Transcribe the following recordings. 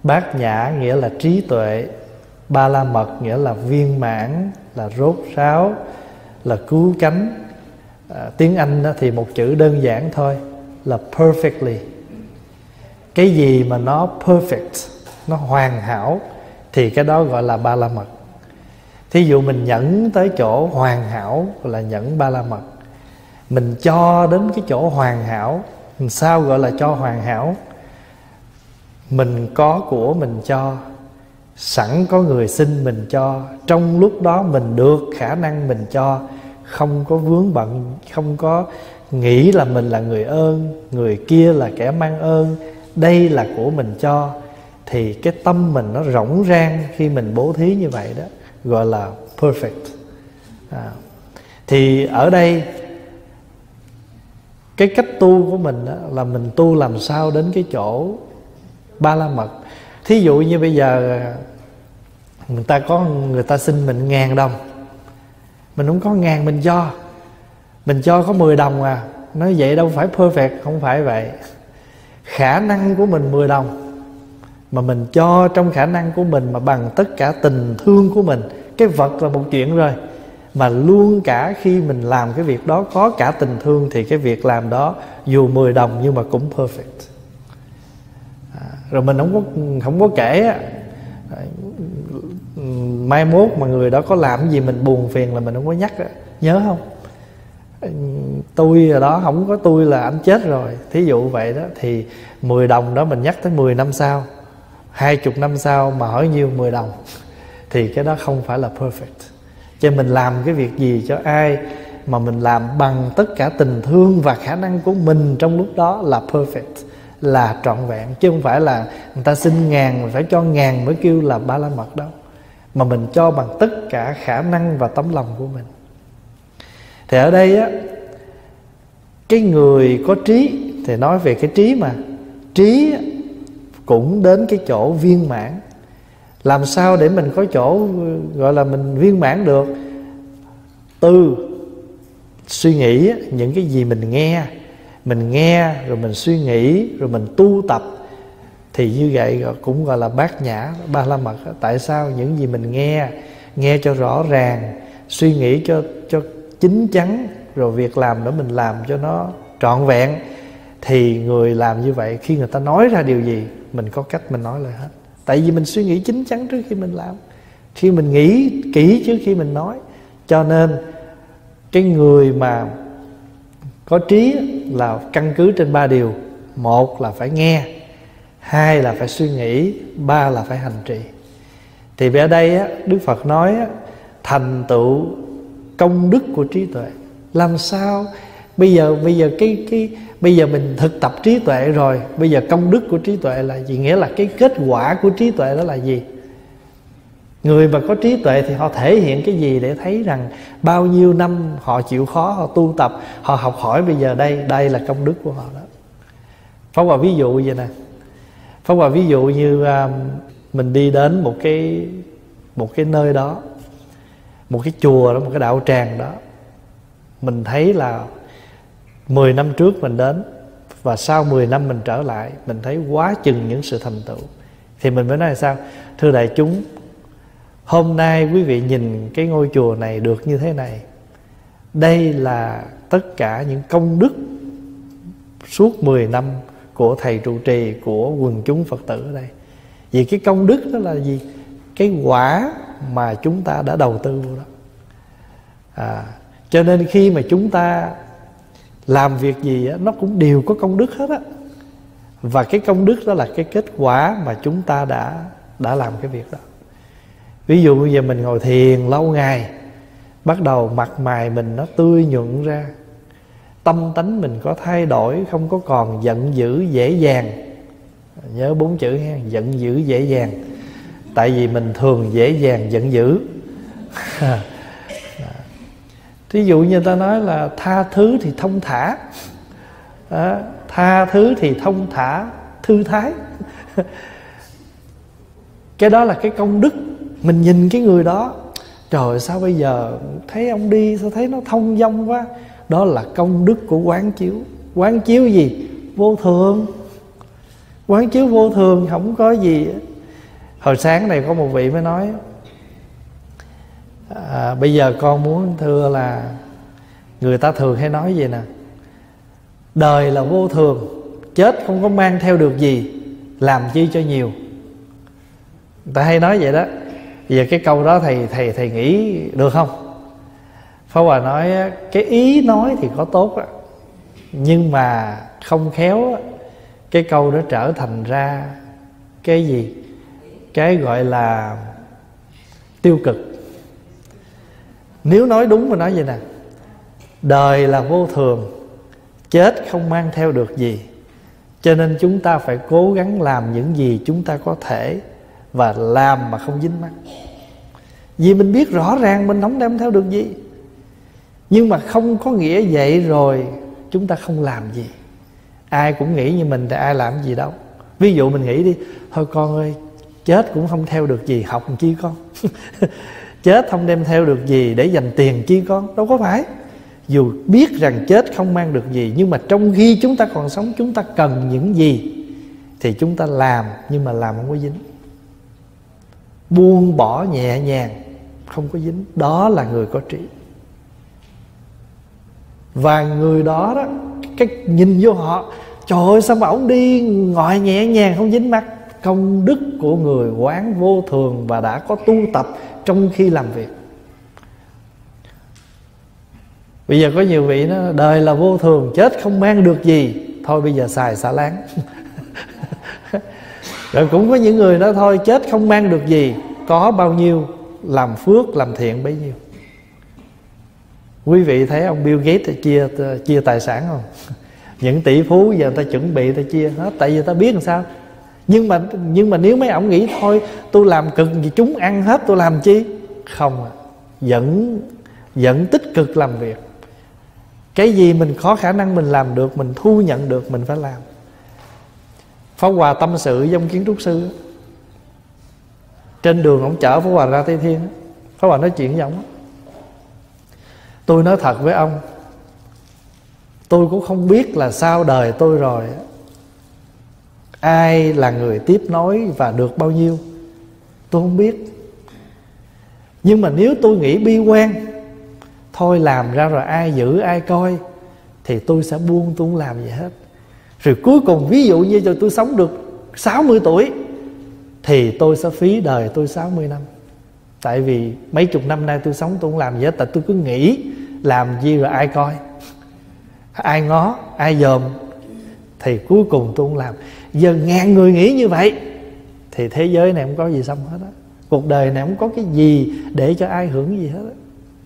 Bát nhã nghĩa là trí tuệ, ba la mật nghĩa là viên mãn, là rốt ráo, là cứu cánh. Tiếng Anh thì một chữ đơn giản thôi là perfectly. Cái gì mà nó perfect, nó hoàn hảo thì cái đó gọi là ba la mật. Thí dụ mình nhẫn tới chỗ hoàn hảo là nhẫn ba la mật. Mình cho đến cái chỗ hoàn hảo. Sao gọi là cho hoàn hảo? Mình có của mình cho, sẵn có người xin mình cho, trong lúc đó mình được khả năng mình cho, không có vướng bận, không có nghĩ là mình là người ơn, người kia là kẻ mang ơn, đây là của mình cho. Thì cái tâm mình nó rỗng rang khi mình bố thí như vậy đó, gọi là perfect. Thì ở đây cái cách tu của mình đó, là mình tu làm sao đến cái chỗ ba la mật. Thí dụ như bây giờ người ta xin mình 1.000 đồng, mình không có 1.000 mình cho có 10 đồng à. Nói vậy đâu phải perfect, không phải vậy. Khả năng của mình 10 đồng mà mình cho trong khả năng của mình, mà bằng tất cả tình thương của mình. Cái vật là một chuyện rồi, mà luôn cả khi mình làm cái việc đó có cả tình thương, thì cái việc làm đó dù 10 đồng nhưng mà cũng perfect. Rồi mình không có kể mai mốt mà người đó có làm gì mình buồn phiền là mình không có nhắc. Nhớ không? Tôi rồi đó, không có tôi là anh chết rồi. Thí dụ vậy đó. Thì 10 đồng đó mình nhắc tới 10 năm sau, 20 năm sau mà hỏi nhiêu 10 đồng, thì cái đó không phải là perfect. Cho mình làm cái việc gì cho ai mà mình làm bằng tất cả tình thương và khả năng của mình trong lúc đó là perfect, là trọn vẹn. Chứ không phải là người ta xin 1.000 mình phải cho 1.000 mới kêu là ba la mật đâu. Mà mình cho bằng tất cả khả năng và tấm lòng của mình. Thì ở đây á, cái người có trí thì nói về cái trí, mà trí cũng đến cái chỗ viên mãn. Làm sao để mình có chỗ gọi là mình viên mãn được? Từ suy nghĩ những cái gì mình nghe rồi mình suy nghĩ, rồi mình tu tập, thì như vậy cũng gọi là bát nhã, ba la mật. Tại sao? Những gì mình nghe cho rõ ràng, suy nghĩ cho chín chắn, rồi việc làm đó mình làm cho nó trọn vẹn. Thì người làm như vậy, khi người ta nói ra điều gì, mình có cách mình nói lại hết. Tại vì mình suy nghĩ chín chắn trước khi mình làm, khi mình nghĩ kỹ trước khi mình nói. Cho nên cái người mà có trí là căn cứ trên 3 điều. 1 là phải nghe, 2 là phải suy nghĩ, 3 là phải hành trì. Thì ở đây á, Đức Phật nói á, thành tựu công đức của trí tuệ. Làm sao bây giờ bây giờ mình thực tập trí tuệ rồi, bây giờ công đức của trí tuệ là gì? Nghĩa là cái kết quả của trí tuệ đó là gì? Người mà có trí tuệ thì họ thể hiện cái gì để thấy rằng bao nhiêu năm họ chịu khó, họ tu tập, họ học hỏi, bây giờ đây là công đức của họ đó. Pháp Hòa ví dụ vậy nè. Pháp Hòa ví dụ như mình đi đến một cái nơi đó, một cái chùa đó, một cái đạo tràng đó. Mình thấy là 10 năm trước mình đến, và sau 10 năm mình trở lại, mình thấy quá chừng những sự thành tựu. Thì mình mới nói là sao? Thưa đại chúng, hôm nay quý vị nhìn cái ngôi chùa này được như thế này, đây là tất cả những công đức suốt 10 năm của thầy trụ trì, của quần chúng Phật tử ở đây. Vì cái công đức đó là gì? Cái quả mà chúng ta đã đầu tư vô đó. Cho nên khi mà chúng ta làm việc gì á, nó cũng đều có công đức hết á. Và cái công đức đó là cái kết quả mà chúng ta đã làm cái việc đó. Ví dụ bây giờ mình ngồi thiền lâu ngày, bắt đầu mặt mày mình nó tươi nhuận ra, tâm tánh mình có thay đổi, không có còn giận dữ dễ dàng. Nhớ 4 chữ ha, giận dữ dễ dàng. Tại vì mình thường dễ dàng giận dữ. Thí dụ như ta nói là tha thứ thì thông thả, tha thứ thì thông thả, thư thái. Cái đó là cái công đức. Mình nhìn cái người đó, trời sao bây giờ thấy ông đi sao thấy nó thông dong quá. Đó là công đức của quán chiếu. Quán chiếu gì? Vô thường. Quán chiếu vô thường, không có gì Hồi sáng này có một vị mới nói bây giờ con muốn thưa là người ta thường hay nói vậy nè: đời là vô thường, chết không có mang theo được gì, làm chi cho nhiều. Người ta hay nói vậy đó. Bây giờ cái câu đó thầy nghĩ được không? Pháp Hòa nói cái ý nói thì có tốt đó, nhưng mà không khéo cái câu đó trở thành ra cái gì? Cái gọi là tiêu cực. Nếu nói đúng mà nói vậy nè: đời là vô thường, chết không mang theo được gì, cho nên chúng ta phải cố gắng làm những gì chúng ta có thể, và làm mà không dính mắc. Vì mình biết rõ ràng mình không đem theo được gì, nhưng mà không có nghĩa vậy rồi chúng ta không làm gì. Ai cũng nghĩ như mình thì ai làm gì đâu. Ví dụ mình nghĩ đi: thôi con ơi, chết cũng không theo được gì, học làm chi con? Chết không đem theo được gì để dành tiền chi con? Đâu có phải. Dù biết rằng chết không mang được gì, nhưng mà trong khi chúng ta còn sống, chúng ta cần những gì thì chúng ta làm, nhưng mà làm không có dính. Buông bỏ nhẹ nhàng, không có dính. Đó là người có trí. Và người đó đó, cái nhìn vô họ: trời ơi, sao mà ông đi ngồi nhẹ nhàng không dính mắt? Công đức của người quán vô thường và đã có tu tập trong khi làm việc. Bây giờ có nhiều vị đó: đời là vô thường, chết không mang được gì, thôi bây giờ xài xả láng. Rồi cũng có những người nói: thôi chết không mang được gì, có bao nhiêu làm phước làm thiện bấy nhiêu. Quý vị thấy ông Bill Gates chia tài sản không? Những tỷ phú giờ người ta chuẩn bị ta chia hết, tại vì người ta biết làm sao. Nhưng mà nếu mấy ông nghĩ thôi tôi làm cực gì chúng ăn hết, tôi làm chi? Không, vẫn tích cực làm việc. Cái gì mình có khả năng mình làm được, mình thu nhận được, mình phải làm. Pháp Hòa tâm sự với ông kiến trúc sư. Trên đường ông chở Pháp Hòa ra Tây Thiên, Pháp Hòa nói chuyện với ông: tôi nói thật với ông, tôi cũng không biết là sau đời tôi rồi ai là người tiếp nối và được bao nhiêu, tôi không biết. Nhưng mà nếu tôi nghĩ bi quan, thôi làm ra rồi ai giữ ai coi, thì tôi sẽ buông, tôi không làm gì hết. Rồi cuối cùng ví dụ như cho tôi sống được 60 tuổi thì tôi sẽ phí đời tôi 60 năm. Tại vì mấy chục năm nay tôi sống tôi không làm gì hết, tại tôi cứ nghĩ làm gì rồi ai coi, ai ngó, ai dòm, thì cuối cùng tôi không làm. Giờ ngàn người nghĩ như vậy thì thế giới này không có gì xong hết á. Cuộc đời này không có cái gì để cho ai hưởng gì hết á.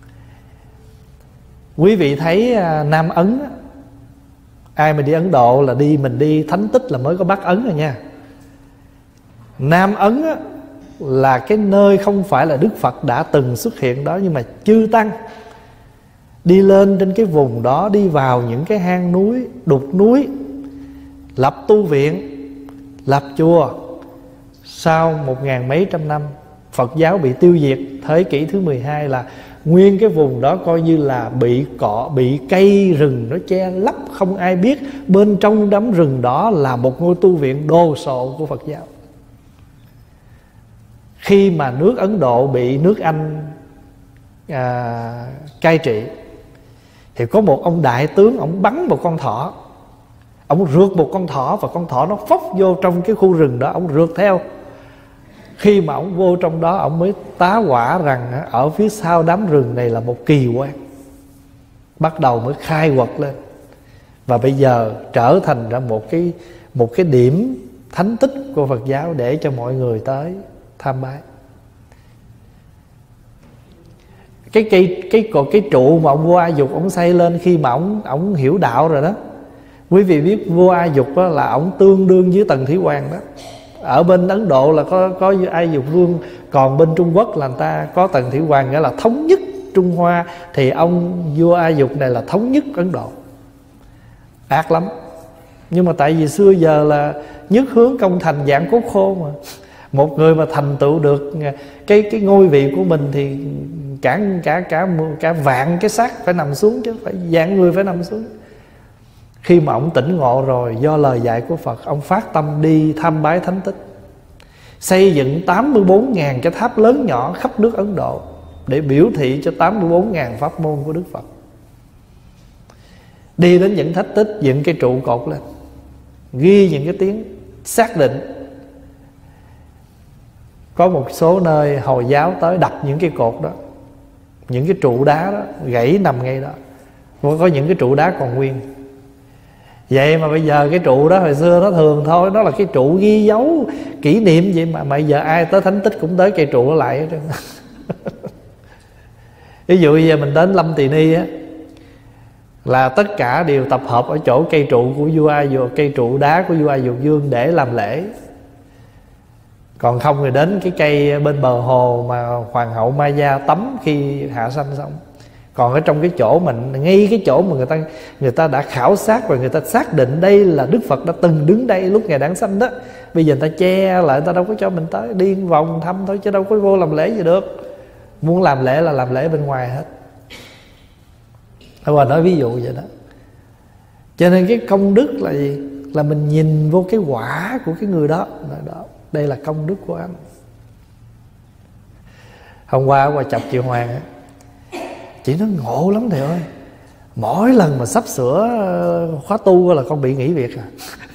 Quý vị thấy Nam Ấn á, ai mà đi Ấn Độ là mình đi thánh tích là mới có Bắc Ấn rồi nha. Nam Ấn á, là cái nơi không phải là Đức Phật đã từng xuất hiện đó, nhưng mà chư tăng đi lên trên cái vùng đó, đi vào những cái hang núi, đục núi, lập tu viện, lập chùa. Sau 1000 mấy trăm năm Phật giáo bị tiêu diệt, thế kỷ thứ 12 là nguyên cái vùng đó coi như là bị cây rừng nó che lấp, không ai biết bên trong đám rừng đó là một ngôi tu viện đồ sộ của Phật giáo. Khi mà nước Ấn Độ bị nước Anh cai trị, thì có một ông đại tướng, ông bắn một con thỏ, ông rượt một con thỏ, và con thỏ nó phốc vô trong cái khu rừng đó, ông rượt theo. Khi mà ông vô trong đó, ông mới tá hỏa rằng ở phía sau đám rừng này là một kỳ quan. Bắt đầu mới khai quật lên, và bây giờ trở thành ra một cái điểm thánh tích của Phật giáo để cho mọi người tới tham bái. Cái trụ mà ông vua A Dục ông xây lên khi mà ông hiểu đạo rồi đó. Quý vị biết vua A Dục đó là ông tương đương với Tần Thủy Hoàng đó. Ở bên Ấn Độ là có A Dục vương, còn bên Trung Quốc là người ta có Tần Thủy Hoàng, nghĩa là thống nhất Trung Hoa, thì ông vua A Dục này là thống nhất Ấn Độ. Ác lắm. Nhưng mà tại vì xưa giờ là nhất hướng công thành dạng cốt khô mà. Một người mà thành tựu được cái ngôi vị của mình thì cả vạn cái xác phải nằm xuống, chứ phải vạn người phải nằm xuống. Khi mà ông tỉnh ngộ rồi, do lời dạy của Phật, ông phát tâm đi tham bái thánh tích. xây dựng 84.000 cái tháp lớn nhỏ khắp nước Ấn Độ để biểu thị cho 84.000 pháp môn của Đức Phật. Đi đến những thách tích, dựng cái trụ cột lên, ghi những cái tiếng xác định. Có một số nơi Hồi giáo tới đập những cái cột đó, những cái trụ đá đó gãy nằm ngay đó. Có những cái trụ đá còn nguyên. Vậy mà bây giờ cái trụ đó hồi xưa nó thường thôi, nó là cái trụ ghi dấu kỷ niệm vậy mà bây giờ ai tới thánh tích cũng tới cây trụ đó lại hết trơn. Ví dụ bây giờ mình đến Lâm Tỳ Ni á, là tất cả đều tập hợp ở chỗ cây trụ của vua A Dược, cây trụ đá của vua A Dược Dương để làm lễ. Còn không thì đến cái cây bên bờ hồ mà hoàng hậu Maya tắm khi hạ sanh xong. Còn ở trong cái chỗ mình, ngay cái chỗ mà người ta đã khảo sát và người ta xác định đây là Đức Phật đã từng đứng đây lúc Ngài đản sanh đó, bây giờ người ta che lại, người ta đâu có cho mình tới, đi vòng thăm thôi chứ đâu có vô làm lễ gì được. Muốn làm lễ là làm lễ bên ngoài hết. Tôi nói ví dụ vậy đó. Cho nên cái công đức là gì? Là mình nhìn vô cái quả của cái người đó. Đây là công đức của anh. Hôm qua chọc chị Hoàng á, chị nó ngộ lắm thầy ơi. Mỗi lần mà sắp sửa khóa tu là con bị nghỉ việc à.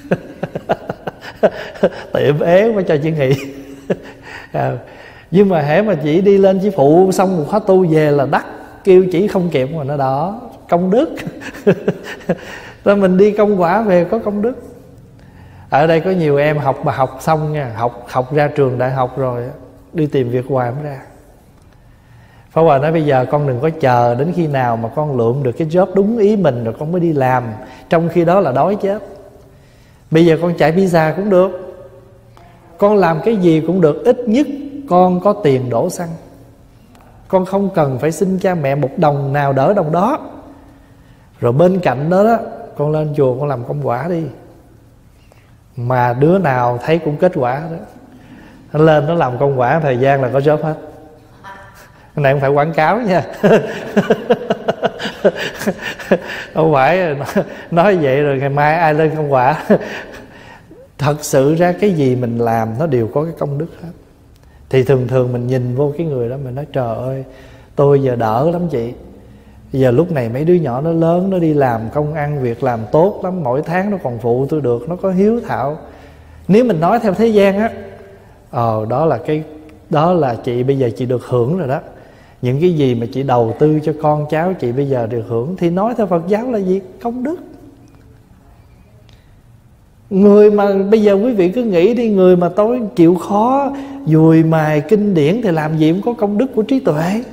Tiệm ế mới cho chị nghỉ. Nhưng mà hễ mà chị đi lên chị phụ xong một khóa tu về là đắt, kêu chỉ không kịp mà nó đó. Công đức. Rồi mình đi công quả về có công đức. Ở đây có nhiều em học mà học xong nha, học ra trường đại học rồi đi tìm việc hoài mới ra. Pháp Hòa nói bây giờ con đừng có chờ đến khi nào mà con lượm được cái job đúng ý mình rồi con mới đi làm, trong khi đó là đói chết. Bây giờ con chạy visa cũng được, con làm cái gì cũng được, ít nhất con có tiền đổ xăng. Con không cần phải xin cha mẹ một đồng nào đỡ đồng đó. Rồi bên cạnh đó đó, con lên chùa con làm công quả đi. Mà đứa nào thấy cũng kết quả đó, nó lên nó làm công quả thời gian là có job hết. Cái này không phải quảng cáo nha. Không phải nói vậy rồi ngày mai ai lên công quả. Thật sự ra cái gì mình làm nó đều có cái công đức hết. Thì thường mình nhìn vô cái người đó mình nói trời ơi, tôi giờ đỡ lắm chị. Giờ lúc này mấy đứa nhỏ nó lớn, nó đi làm công ăn việc làm tốt lắm, mỗi tháng nó còn phụ tôi được, nó có hiếu thảo. Nếu mình nói theo thế gian á, đó là chị bây giờ chị được hưởng rồi đó. Những cái gì mà chị đầu tư cho con cháu chị bây giờ được hưởng. Thì nói theo Phật giáo là gì? Công đức. Người mà bây giờ quý vị cứ nghĩ đi, người mà tối chịu khó dùi mài kinh điển thì làm gì cũng có công đức của trí tuệ.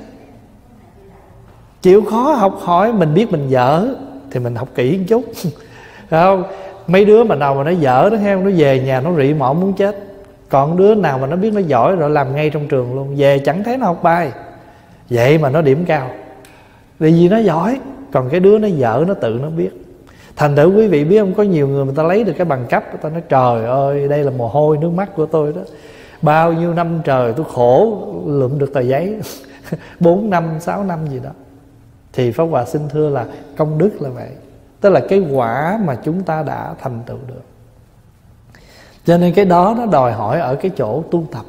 Chịu khó học hỏi, mình biết mình dở thì mình học kỹ một chút. Không? Mấy đứa mà nào mà nó dở đó heo, nó về nhà nó rị mõm muốn chết. Còn đứa nào mà nó biết nó giỏi rồi làm ngay trong trường luôn, về chẳng thấy nó học bài, vậy mà nó điểm cao. Vì nó giỏi. Còn cái đứa nó dở nó tự nó biết. Thành thử quý vị biết không, có nhiều người ta lấy được cái bằng cấp, người ta nói trời ơi đây là mồ hôi nước mắt của tôi đó, bao nhiêu năm trời tôi khổ lượm được tờ giấy 4 năm 6 năm gì đó. Thì Pháp Hòa xin thưa là công đức là vậy. Tức là cái quả mà chúng ta đã thành tựu được. Cho nên cái đó nó đòi hỏi ở cái chỗ tu tập.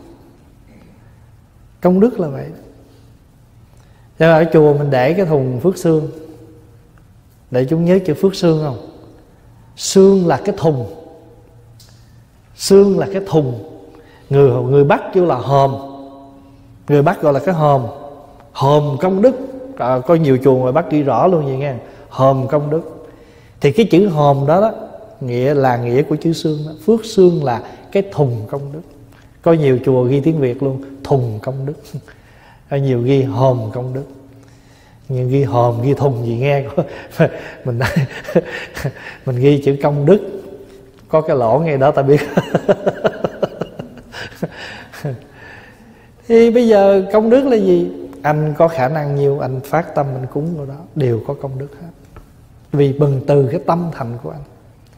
Công đức là vậy. Cho nên ở chùa mình để cái thùng phước xương, để chúng nhớ chữ phước xương không? Xương là cái thùng. Xương là cái thùng. Người Bắc kêu là hòm. Người Bắc gọi là cái hòm. Hòm công đức. Có nhiều chùa ngoài Bắc ghi rõ luôn vậy nghe. Hòm công đức. Thì cái chữ hòm đó, đó nghĩa của chữ xương đó. Phước xương là cái thùng công đức. Có nhiều chùa ghi tiếng Việt luôn, thùng công đức. Có nhiều ghi hòm công đức. Nhưng ghi hòm ghi thùng gì nghe mình ghi chữ công đức có cái lỗ ngay đó ta biết. Thì bây giờ công đức là gì? Anh có khả năng nhiều, anh phát tâm anh cúng vào đó, đều có công đức hết. Vì bừng từ cái tâm thành của anh.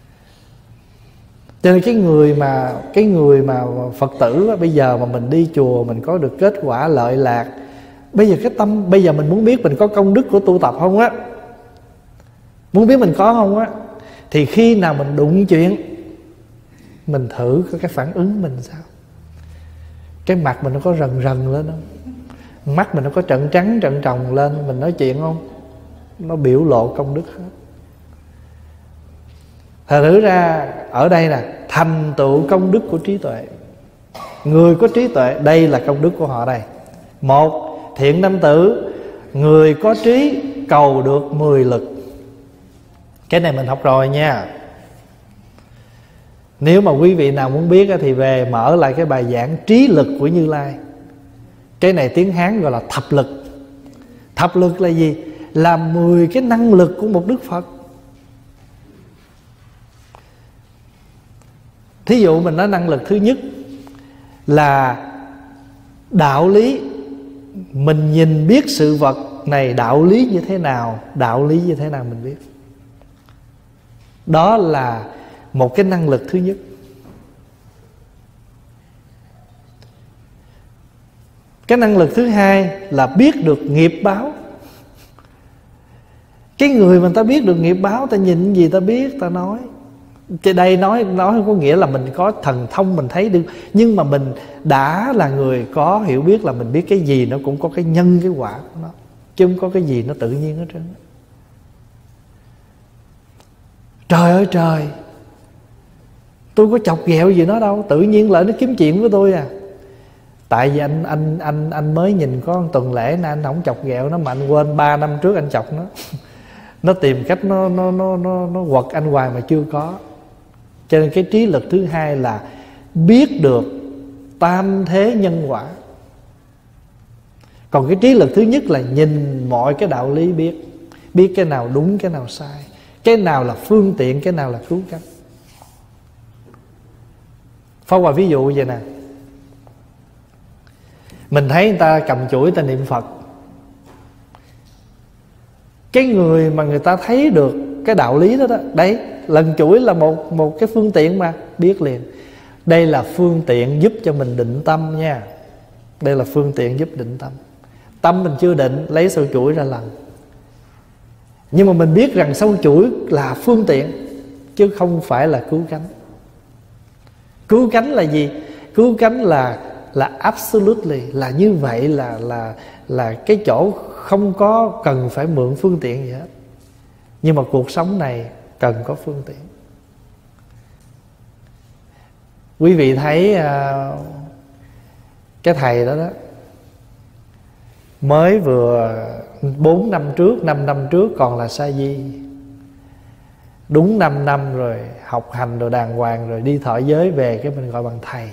Cho nên cái người mà Phật tử đó, bây giờ mà mình đi chùa mình có được kết quả lợi lạc, bây giờ mình muốn biết mình có công đức của tu tập không á, muốn biết mình có không á, thì khi nào mình đụng chuyện mình thử có cái phản ứng mình sao. cái mặt mình nó có rần rần lên không? Mắt mình nó có trận trắng trận tròng lên, mình nói chuyện không? Nó biểu lộ công đức hết. Thật thử ra ở đây là thành tựu công đức của trí tuệ. Người có trí tuệ, đây là công đức của họ đây. Một, thiện nam tử, người có trí cầu được 10 lực. Cái này mình học rồi nha. Nếu mà quý vị nào muốn biết thì về mở lại cái bài giảng trí lực của Như Lai. Cái này tiếng Hán gọi là thập lực. Thập lực là gì? Là 10 cái năng lực của một Đức Phật. Thí dụ mình nói năng lực thứ nhất là đạo lý. Mình nhìn biết sự vật này đạo lý như thế nào, đạo lý như thế nào mình biết. Đó là một cái năng lực thứ nhất. Cái năng lực thứ hai là biết được nghiệp báo. Cái người mà ta biết được nghiệp báo, ta nhìn gì ta biết, ta nói. Cái đây nói không có nghĩa là mình có thần thông mình thấy được, nhưng mà mình đã là người có hiểu biết là mình biết cái gì nó cũng có cái nhân cái quả của nó, chứ không có cái gì nó tự nhiên hết trơn. Trời ơi trời, tôi có chọc ghẹo gì nó đâu, tự nhiên lại nó kiếm chuyện với tôi à. Tại vì anh mới nhìn có một tuần lễ nên anh không chọc ghẹo nó, mà anh quên 3 năm trước anh chọc nó. Nó tìm cách nó quật anh hoài mà chưa có. Cho nên cái trí lực thứ hai là biết được tam thế nhân quả. Còn cái trí lực thứ nhất là nhìn mọi cái đạo lý, biết cái nào đúng cái nào sai, cái nào là phương tiện, cái nào là cứu cánh. Phá Hòa ví dụ vậy nè. Mình thấy người ta cầm chuỗi ta niệm Phật. Cái người mà người ta thấy được cái đạo lý đó, đấy, lần chuỗi là một cái phương tiện mà biết liền. Đây là phương tiện giúp cho mình định tâm nha. Đây là phương tiện giúp định tâm. Tâm mình chưa định, lấy sâu chuỗi ra lần. Nhưng mà mình biết rằng sâu chuỗi là phương tiện, chứ không phải là cứu cánh. Cứu cánh là gì? Cứu cánh là absolutely, là như vậy, là cái chỗ không có cần phải mượn phương tiện gì hết. Nhưng mà cuộc sống này cần có phương tiện. Quý vị thấy cái thầy đó mới vừa 4 năm trước, 5 năm trước còn là sa di. Đúng 5 năm rồi, học hành rồi đàng hoàng rồi, đi thọ giới về cái mình gọi bằng thầy.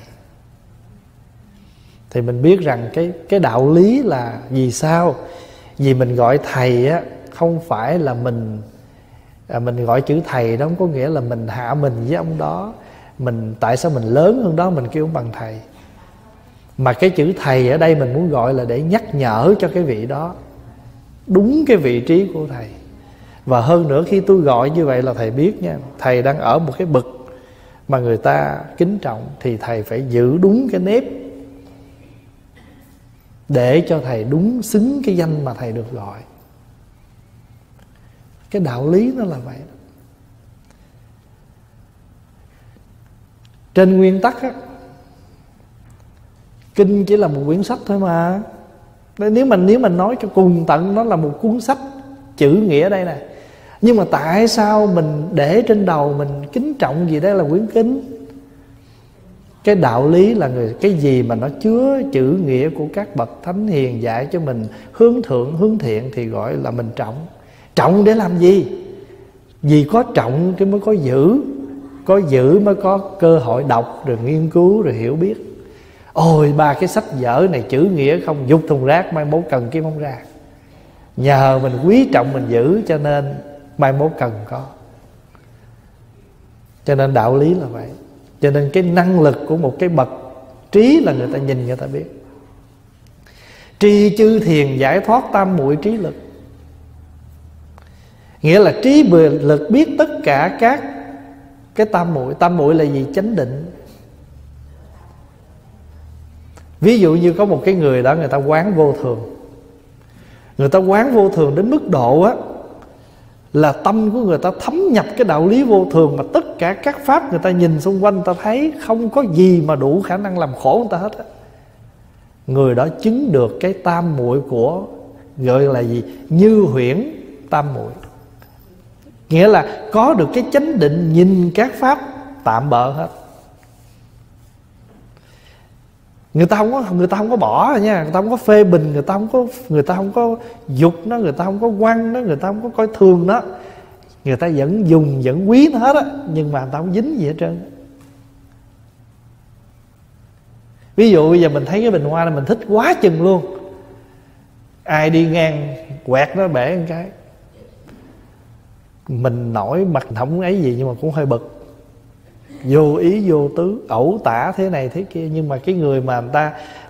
Thì mình biết rằng cái đạo lý là vì sao? Vì mình gọi thầy á, không phải là mình gọi chữ thầy đó không có nghĩa là mình hạ mình với ông đó. Tại sao mình lớn hơn đó mình kêu ông bằng thầy. Mà cái chữ thầy ở đây mình muốn gọi là để nhắc nhở cho cái vị đó đúng cái vị trí của thầy. Và hơn nữa khi tôi gọi như vậy là thầy biết nha, thầy đang ở một cái bậc mà người ta kính trọng, thì thầy phải giữ đúng cái nếp để cho thầy đúng xứng cái danh mà thầy được gọi. Cái đạo lý nó là vậy. Trên nguyên tắc á, kinh chỉ là một quyển sách thôi mà. Nếu mình nói cho cùng tận, nó là một cuốn sách chữ nghĩa ở đây nè. Nhưng mà tại sao mình để trên đầu mình kính trọng gì đây là quyển kinh? Cái đạo lý là cái gì mà nó chứa chữ nghĩa của các bậc thánh hiền dạy cho mình hướng thượng hướng thiện thì gọi là mình trọng. Trọng để làm gì? Vì có trọng thì mới có giữ. Có giữ mới có cơ hội đọc rồi nghiên cứu rồi hiểu biết. Ôi 3 cái sách vở này chữ nghĩa không, dục thùng rác, mai mốt cần kiếm không ra. Nhờ mình quý trọng mình giữ cho nên mai mốt cần có. Cho nên đạo lý là vậy. Cho nên cái năng lực của một cái bậc trí là người ta nhìn người ta biết. Tri chư thiền giải thoát tam muội trí lực. Nghĩa là trí lực biết tất cả các cái tam muội. Tam muội là gì? Chánh định. Ví dụ như có một cái người đó, người ta quán vô thường. Người ta quán vô thường đến mức độ á, là tâm của người ta thấm nhập cái đạo lý vô thường, mà tất cả các pháp người ta nhìn xung quanh, ta thấy không có gì mà đủ khả năng làm khổ người ta hết á. người đó chứng được cái tam muội của, gọi là gì, như huyễn tam muội. Nghĩa là có được cái chánh định nhìn các pháp tạm bợ hết. Người ta không có bỏ nha, người ta không có phê bình, người ta không có dục nó, người ta không có quăng nó, người ta không có coi thường nó, người ta vẫn dùng vẫn quý nó hết á, nhưng mà người ta không dính gì hết trơn. Ví dụ bây giờ mình thấy cái bình hoa này mình thích quá chừng luôn, ai đi ngang quẹt nó bể một cái, mình nổi mặt không ấy gì nhưng mà cũng hơi bực, vô ý vô tứ, ẩu tả thế này thế kia. Nhưng mà cái người mà người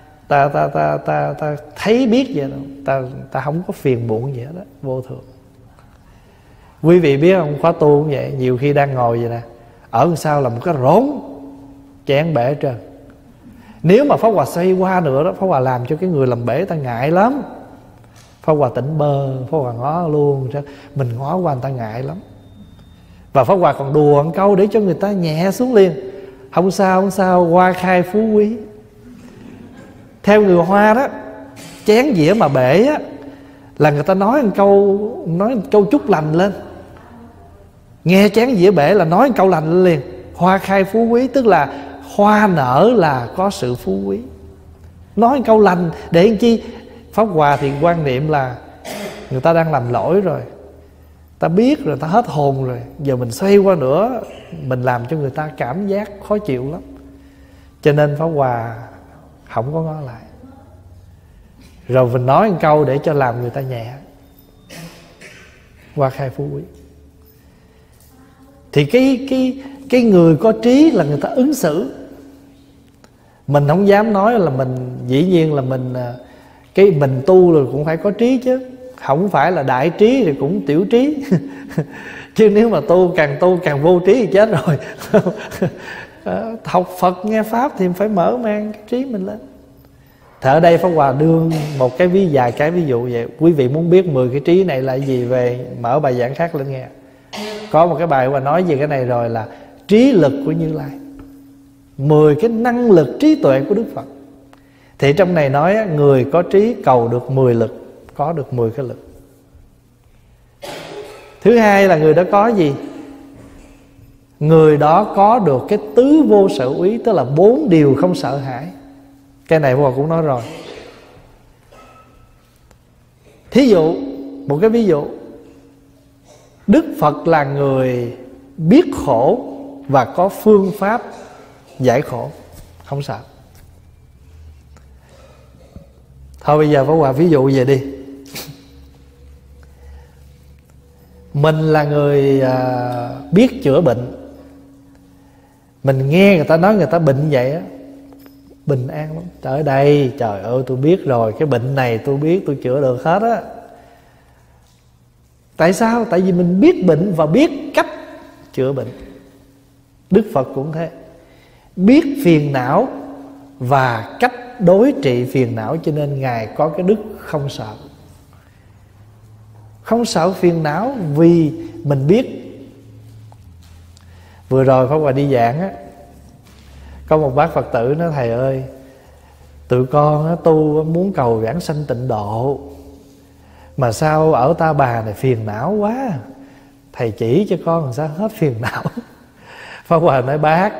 ta thấy biết vậy đâu, ta không có phiền muộn gì hết đó, vô thường. Quý vị biết không, khóa tu cũng vậy, nhiều khi đang ngồi vậy nè, ở sau là một cái rốn chén bể trơn. Nếu mà Pháp Hòa xoay qua nữa đó, Pháp Hòa làm cho cái người làm bể ta ngại lắm. Pháp Hòa tỉnh bơ, Pháp Hòa ngó luôn, mình ngó qua người ta ngại lắm. Và Pháp Hòa còn đùa một câu để cho người ta nhẹ xuống liền. Không sao, không sao, hoa khai phú quý. Theo người Hoa đó, chén dĩa mà bể á, là người ta nói một câu chúc lành lên. Nghe chén dĩa bể là nói một câu lành lên liền. Hoa khai phú quý, tức là hoa nở là có sự phú quý. Nói một câu lành để làm chi? Pháp Hòa thì quan niệm là người ta đang làm lỗi rồi, ta biết rồi, ta hết hồn rồi, giờ mình xoay qua nữa, mình làm cho người ta cảm giác khó chịu lắm. Cho nên Pháp Hòa không có ngó lại, rồi mình nói một câu để cho làm người ta nhẹ. Hoa khai phú quý. Thì cái người có trí là người ta ứng xử. Mình không dám nói là mình, dĩ nhiên là mình tu rồi cũng phải có trí chứ, không phải là đại trí thì cũng tiểu trí. Chứ nếu mà tu càng vô trí thì chết rồi. Học Phật nghe Pháp thì phải mở mang cái trí mình lên. Thì ở đây Pháp Hòa đưa một cái vài cái ví dụ vậy. Quý vị muốn biết 10 cái trí này là gì, về mở bài giảng khác lên nghe. Có một cái bài Hòa nói về cái này rồi, là trí lực của Như Lai, 10 cái năng lực trí tuệ của Đức Phật. Thì trong này nói người có trí cầu được 10 lực, có được 10 cái lực. Thứ hai là người đó có gì? Người đó có được cái tứ vô sở úy, tức là 4 điều không sợ hãi. Cái này Hòa cũng nói rồi. Thí dụ, một cái ví dụ, Đức Phật là người biết khổ và có phương pháp giải khổ, không sợ. Thôi bây giờ Pháp Hòa ví dụ về đi. Mình là người biết chữa bệnh. Mình nghe người ta nói người ta bệnh vậy á, bình an lắm. Ở đây trời ơi tôi biết rồi, cái bệnh này tôi biết, tôi chữa được hết á. Tại sao? Tại vì mình biết bệnh và biết cách chữa bệnh. Đức Phật cũng thế, biết phiền não và cách đối trị phiền não, cho nên Ngài có cái đức không sợ. Không sợ phiền não vì mình biết. Vừa rồi Pháp Hòa đi giảng á, có một bác Phật tử nói: thầy ơi, tụi con á, tu muốn cầu vãng sanh tịnh độ, mà sao ở Ta Bà này phiền não quá, thầy chỉ cho con làm sao hết phiền não. Pháp Hòa nói: bác,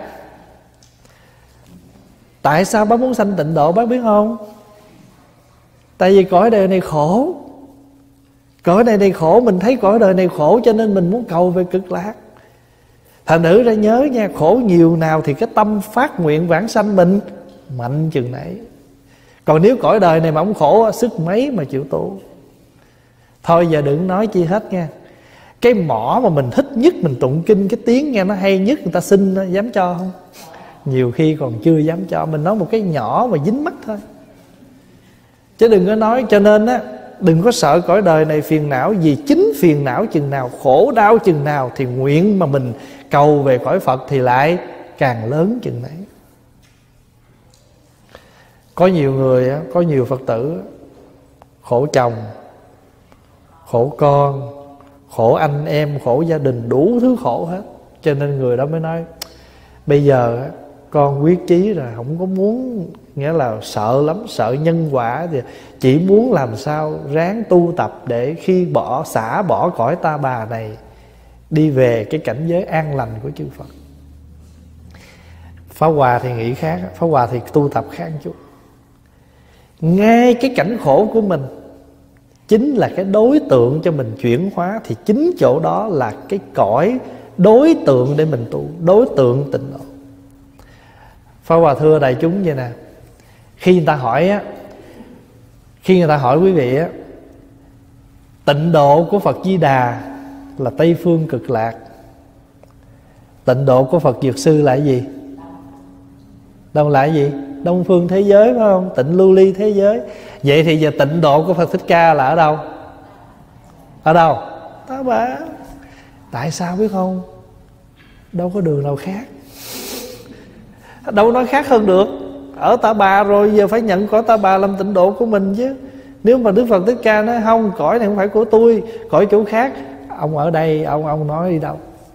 tại sao bác muốn sanh tịnh độ bác biết không? Tại vì cõi đời này khổ. Cõi đời này khổ, mình thấy cõi đời này khổ cho nên mình muốn cầu về cực lạc. Thành nữ ra nhớ nha, khổ nhiều nào thì cái tâm phát nguyện vãng sanh mình mạnh chừng nấy. Còn nếu cõi đời này mà không khổ, sức mấy mà chịu tu. Thôi giờ đừng nói chi hết nha. Cái mỏ mà mình thích nhất, mình tụng kinh cái tiếng nghe nó hay nhất, người ta xin nó, dám cho không? Nhiều khi còn chưa dám cho. Mình nói một cái nhỏ mà dính mắt thôi, chứ đừng có nói. Cho nên á, đừng có sợ cõi đời này phiền não, vì chính phiền não chừng nào, khổ đau chừng nào, thì nguyện mà mình cầu về cõi Phật thì lại càng lớn chừng nấy. Có nhiều người, có nhiều Phật tử khổ chồng, khổ con, khổ anh em, khổ gia đình, đủ thứ khổ hết. Cho nên người đó mới nói: bây giờ con quyết chí rồi, không có muốn, nghĩa là sợ lắm, sợ nhân quả, thì chỉ muốn làm sao ráng tu tập để khi bỏ cõi ta bà này, đi về cái cảnh giới an lành của chư Phật. Pháp Hòa thì nghĩ khác, Pháp Hòa thì tu tập khác một chút. Ngay cái cảnh khổ của mình chính là cái đối tượng cho mình chuyển hóa, thì chính chỗ đó là cái cõi đối tượng để mình tu, đối tượng tịnh độ. Pháp Hòa thưa đại chúng vậy nè, khi người ta hỏi quý vị á, tịnh độ của Phật Di Đà là Tây phương cực lạc, tịnh độ của Phật Dược Sư là cái gì? Đâu là cái gì? Đông phương thế giới, phải không? Tịnh lưu ly thế giới. Vậy thì giờ tịnh độ của Phật Thích Ca là ở đâu? Ở đâu? Ta bà. Tại sao biết không? Đâu có đường nào khác, đâu nói khác hơn được. Ở Ta Bà rồi, giờ phải nhận cõi Ta Bà làm tịnh độ của mình chứ. Nếu mà Đức Phật Thích Ca nói không, cõi này không phải của tôi, cõi chỗ khác, ông ở đây, ông nói đi đâu?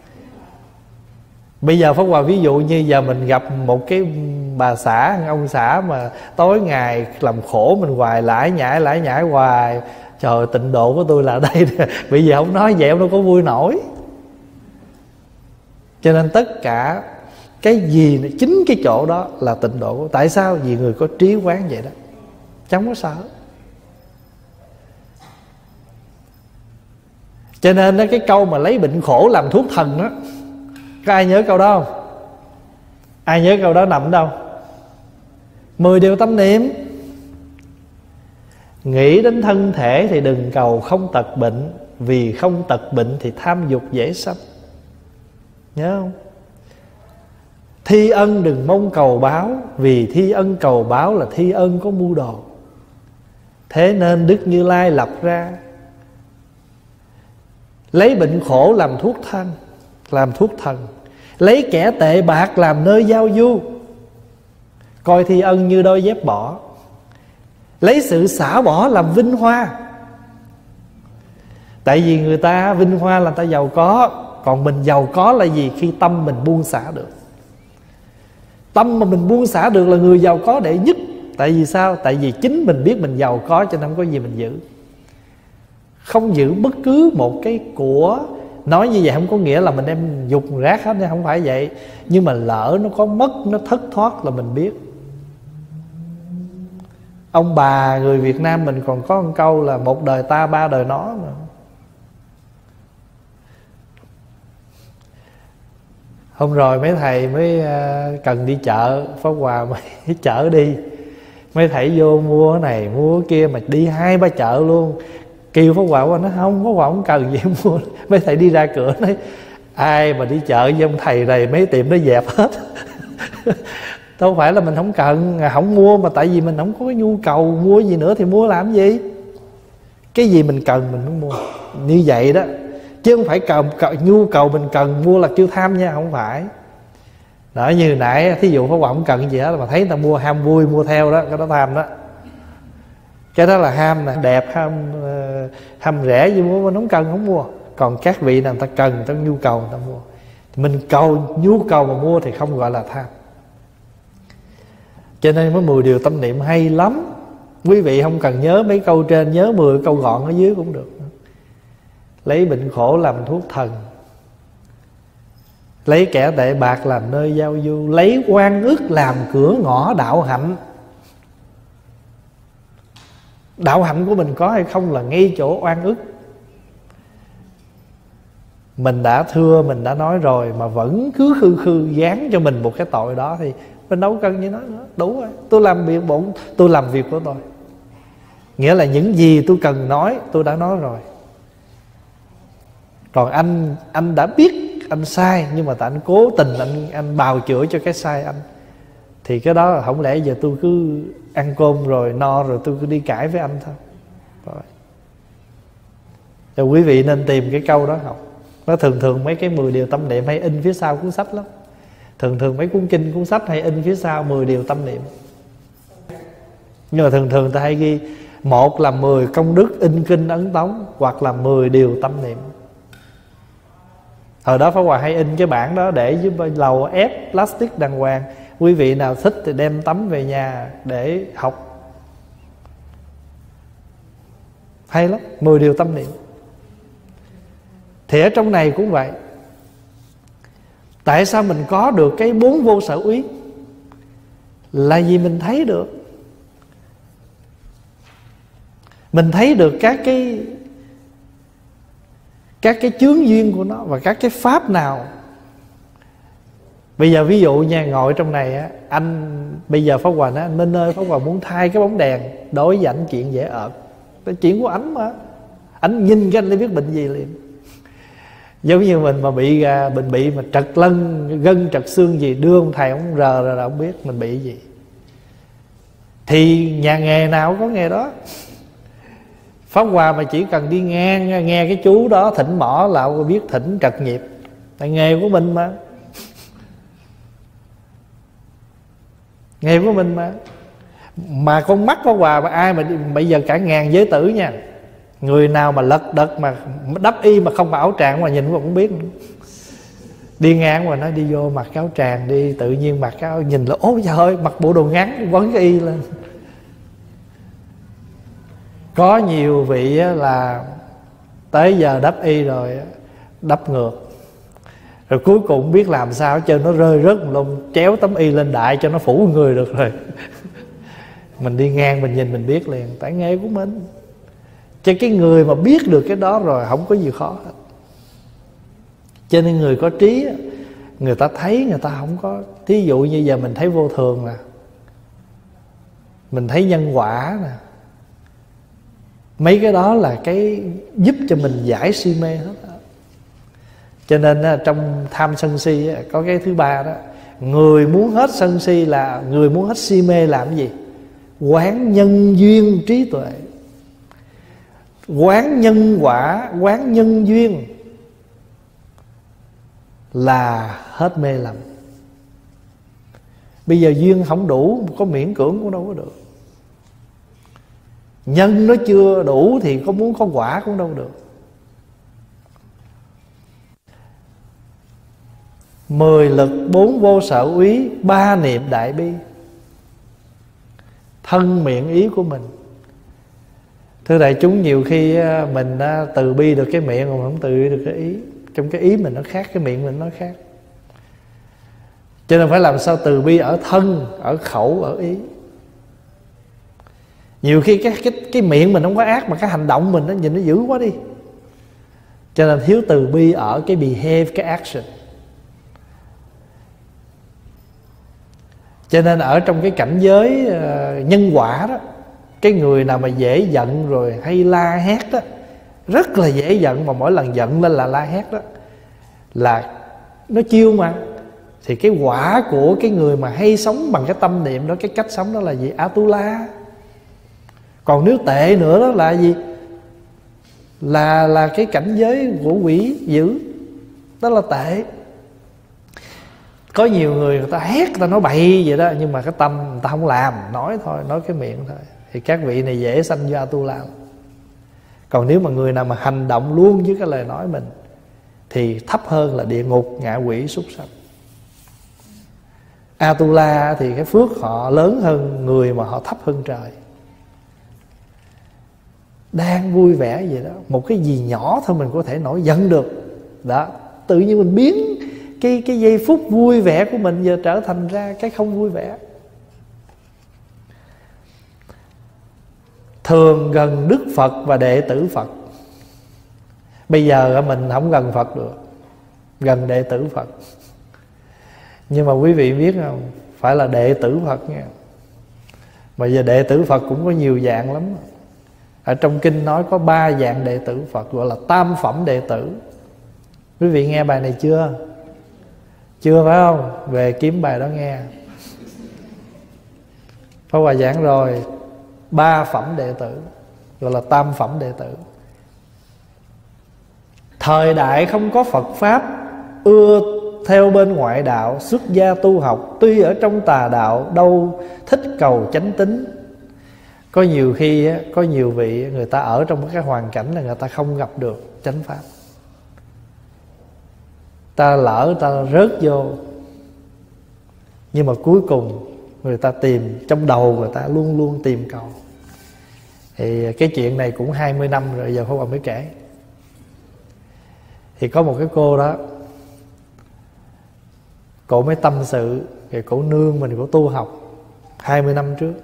Bây giờ Pháp Hòa ví dụ như giờ mình gặp một cái bà xã, ông xã mà tối ngày làm khổ mình hoài, lải nhải hoài, trời, tịnh độ của tôi là ở đây. Bây giờ không nói vậy ông đâu có vui nổi. Cho nên tất cả cái gì chính cái chỗ đó là tịnh độ. Tại sao? Vì người có trí quán vậy đó, chẳng có sợ. Cho nên đó, cái câu mà lấy bệnh khổ làm thuốc thần đó, có ai nhớ câu đó không? Ai nhớ câu đó nằm ở đâu? 10 điều tâm niệm. Nghĩ đến thân thể thì đừng cầu không tật bệnh, vì không tật bệnh thì tham dục dễ sanh. Nhớ không? Thi ân đừng mong cầu báo, vì thi ân cầu báo là thi ân có mưu đồ. Thế nên Đức Như Lai lập ra lấy bệnh khổ làm thuốc thân, làm thuốc thần, lấy kẻ tệ bạc làm nơi giao du, coi thi ân như đôi dép bỏ, lấy sự xả bỏ làm vinh hoa. Tại vì người ta vinh hoa là người ta giàu có, còn mình giàu có là gì? Khi tâm mình buông xả được. Tâm mà mình buông xả được là người giàu có đệ nhất. Tại vì sao? Tại vì chính mình biết mình giàu có, cho nên không có gì mình giữ. Không giữ bất cứ một cái của. Nói như vậy không có nghĩa là mình đem dục rác hết, không phải vậy. Nhưng mà lỡ nó có mất, nó thất thoát là mình biết. Ông bà người Việt Nam mình còn có một câu là một đời ta ba đời nó mà. Hôm rồi mấy thầy mới cần đi chợ, Pháp Hòa mới chở đi. Mấy thầy vô mua cái này mua cái kia, mà đi 2-3 chợ luôn. Kêu Pháp Hòa qua, nó không, Pháp Hòa không cần gì mua. Mấy thầy đi ra cửa nói ai mà đi chợ với ông thầy này, mấy tiệm nó dẹp hết. Đâu phải là mình không cần, không mua, mà tại vì mình không có cái nhu cầu mua gì nữa thì mua làm gì. Cái gì mình cần mình mới mua. Như vậy đó, chứ không phải nhu cầu mình cần mua là kêu tham nha, không phải. Đó, như nãy thí dụ Pháp Hòa không cần gì hết, mà thấy người ta mua ham vui mua theo đó, cái đó tham đó. Cái đó là ham nè, đẹp, ham rẻ gì mua, mình không cần không mua. Còn các vị nào người ta cần, người ta nhu cầu người ta mua. Mình nhu cầu mà mua thì không gọi là tham. Cho nên mới 10 điều tâm niệm hay lắm. Quý vị không cần nhớ mấy câu trên, nhớ 10 câu gọn ở dưới cũng được. Lấy bệnh khổ làm thuốc thần, lấy kẻ tệ bạc làm nơi giao du, lấy oan ức làm cửa ngõ đạo hạnh. Đạo hạnh của mình có hay không là ngay chỗ oan ức. Mình đã thưa, mình đã nói rồi mà vẫn cứ khư dán cho mình một cái tội đó, thì mình đâu cần gì nói nữa. Đủ rồi, tôi làm việc bổn, tôi làm việc của tôi. Nghĩa là những gì tôi cần nói tôi đã nói rồi. Còn anh đã biết anh sai, nhưng mà tại anh cố tình anh bào chữa cho cái sai anh, thì cái đó không lẽ giờ tôi cứ ăn cơm rồi no rồi tôi cứ đi cãi với anh thôi. Rồi. Thì quý vị nên tìm cái câu đó học. Nó thường mấy cái 10 điều tâm niệm hay in phía sau cuốn sách lắm. Thường mấy cuốn kinh cuốn sách hay in phía sau 10 điều tâm niệm. Nhưng mà thường ta hay ghi một là 10 công đức in kinh ấn tống, hoặc là 10 điều tâm niệm. Hồi đó Pháp Hòa hay in cái bản đó để dưới lầu ép plastic đàng hoàng, Quý vị nào thích thì đem tấm về nhà để học. Hay lắm, 10 điều tâm niệm. Thì ở trong này cũng vậy. Tại sao mình có được cái 4 vô sở úy? Là vì mình thấy được. Mình thấy được các cái chướng duyên của nó và các cái pháp nào. Bây giờ ví dụ nha, ngồi trong này á, anh bây giờ Pháp Hòa nói anh Minh ơi, Pháp Hòa muốn thay cái bóng đèn. Đối với ảnh chuyện dễ ợt, cái chuyện của ảnh mà. Ảnh nhìn cái anh mới biết bệnh gì liền. Giống như mình mà bị mà trật lân, gân trật xương gì, đưa ông thầy ông rờ là ông biết mình bị gì. Thì nhà nghề nào có nghề đó. Pháp Hòa mà chỉ cần đi ngang nghe cái chú đó thỉnh mỏ là ông biết thỉnh trật nhịp. Tại nghề của mình mà. Nghề của mình mà. Mà con mắt Pháp Hòa mà ai mà bây giờ cả ngàn giới tử nha, người nào mà lật đật mà đắp y mà không mặc áo tràng mà nhìn mà cũng biết. Đi ngang mà nói đi vô mặc áo tràng đi, tự nhiên mặc áo nhìn là ôi trời ơi, mặc bộ đồ ngắn quấn cái y lên. Có nhiều vị là tới giờ đắp y rồi đắp ngược, rồi cuối cùng biết làm sao cho nó rơi rớt một lông, chéo tấm y lên đại cho nó phủ người được rồi. Mình đi ngang mình nhìn mình biết liền, tại nghề của mình. Chứ cái người mà biết được cái đó rồi không có gì khó hết. Cho nên người có trí, người ta thấy người ta không có. Thí dụ như giờ mình thấy vô thường nè, mình thấy nhân quả nè, mấy cái đó là cái giúp cho mình giải si mê hết. Cho nên trong tham sân si có cái thứ ba đó. Người muốn hết sân si là người muốn hết si mê làm cái gì? Quán nhân duyên trí tuệ. Quán nhân quả, quán nhân duyên là hết mê lầm. Bây giờ duyên không đủ, có miễn cưỡng cũng đâu có được. Nhân nó chưa đủ thì có muốn có quả cũng đâu được. 10 lực, 4 vô sở úy, 3 niệm đại bi. Thân miệng ý của mình. Thưa đại chúng, nhiều khi mình từ bi được cái miệng mà mình không từ bi được cái ý. Trong cái ý mình nó khác, cái miệng mình nó khác. Cho nên phải làm sao từ bi ở thân, ở khẩu, ở ý. Nhiều khi cái miệng mình không có ác, mà cái hành động mình nó nhìn nó dữ quá đi. Cho nên thiếu từ bi ở cái behave, cái action. Cho nên ở trong cái cảnh giới nhân quả đó, cái người nào mà dễ giận rồi hay la hét đó, rất là dễ giận, mà mỗi lần giận lên là la hét đó, là nó chiêu mà. Thì cái quả của cái người mà hay sống bằng cái tâm niệm đó, cái cách sống đó là gì? Atula. Còn nếu tệ nữa đó là gì? Là cái cảnh giới của quỷ dữ. Đó là tệ. Có nhiều người ta hét, người ta nói bậy vậy đó, nhưng mà cái tâm người ta không làm, nói thôi, nói cái miệng thôi. Thì các vị này dễ sanh vô Atula. Còn nếu mà người nào mà hành động luôn với cái lời nói mình thì thấp hơn là địa ngục, ngạ quỷ, súc sanh. Atula thì cái phước họ lớn hơn người mà họ thấp hơn trời. Đang vui vẻ vậy đó, một cái gì nhỏ thôi mình có thể nổi giận được. Đó, tự nhiên mình biến cái giây phút vui vẻ của mình giờ trở thành ra cái không vui vẻ. Thường gần Đức Phật và đệ tử Phật. Bây giờ mình không gần Phật được, gần đệ tử Phật. Nhưng mà quý vị biết không, phải là đệ tử Phật nha. Mà giờ đệ tử Phật cũng có nhiều dạng lắm. Ở trong kinh nói có 3 dạng đệ tử Phật, gọi là tam phẩm đệ tử. Quý vị nghe bài này chưa? Chưa phải không? Về kiếm bài đó nghe. Pháp Hòa giảng rồi, 3 phẩm đệ tử, gọi là tam phẩm đệ tử. Thời đại không có Phật Pháp, ưa theo bên ngoại đạo, xuất gia tu học, tuy ở trong tà đạo, đâu thích cầu chánh tín. Có nhiều khi, có nhiều vị người ta ở trong cái hoàn cảnh là người ta không gặp được chánh Pháp. Ta lỡ ta rớt vô Nhưng mà cuối cùng người ta tìm, trong đầu người ta luôn luôn tìm cầu. Thì cái chuyện này cũng 20 năm rồi, giờ Pháp Hòa mới kể. Thì có một cái cô đó, cổ mới tâm sự, thì cổ nương mình, cổ tu học 20 năm trước.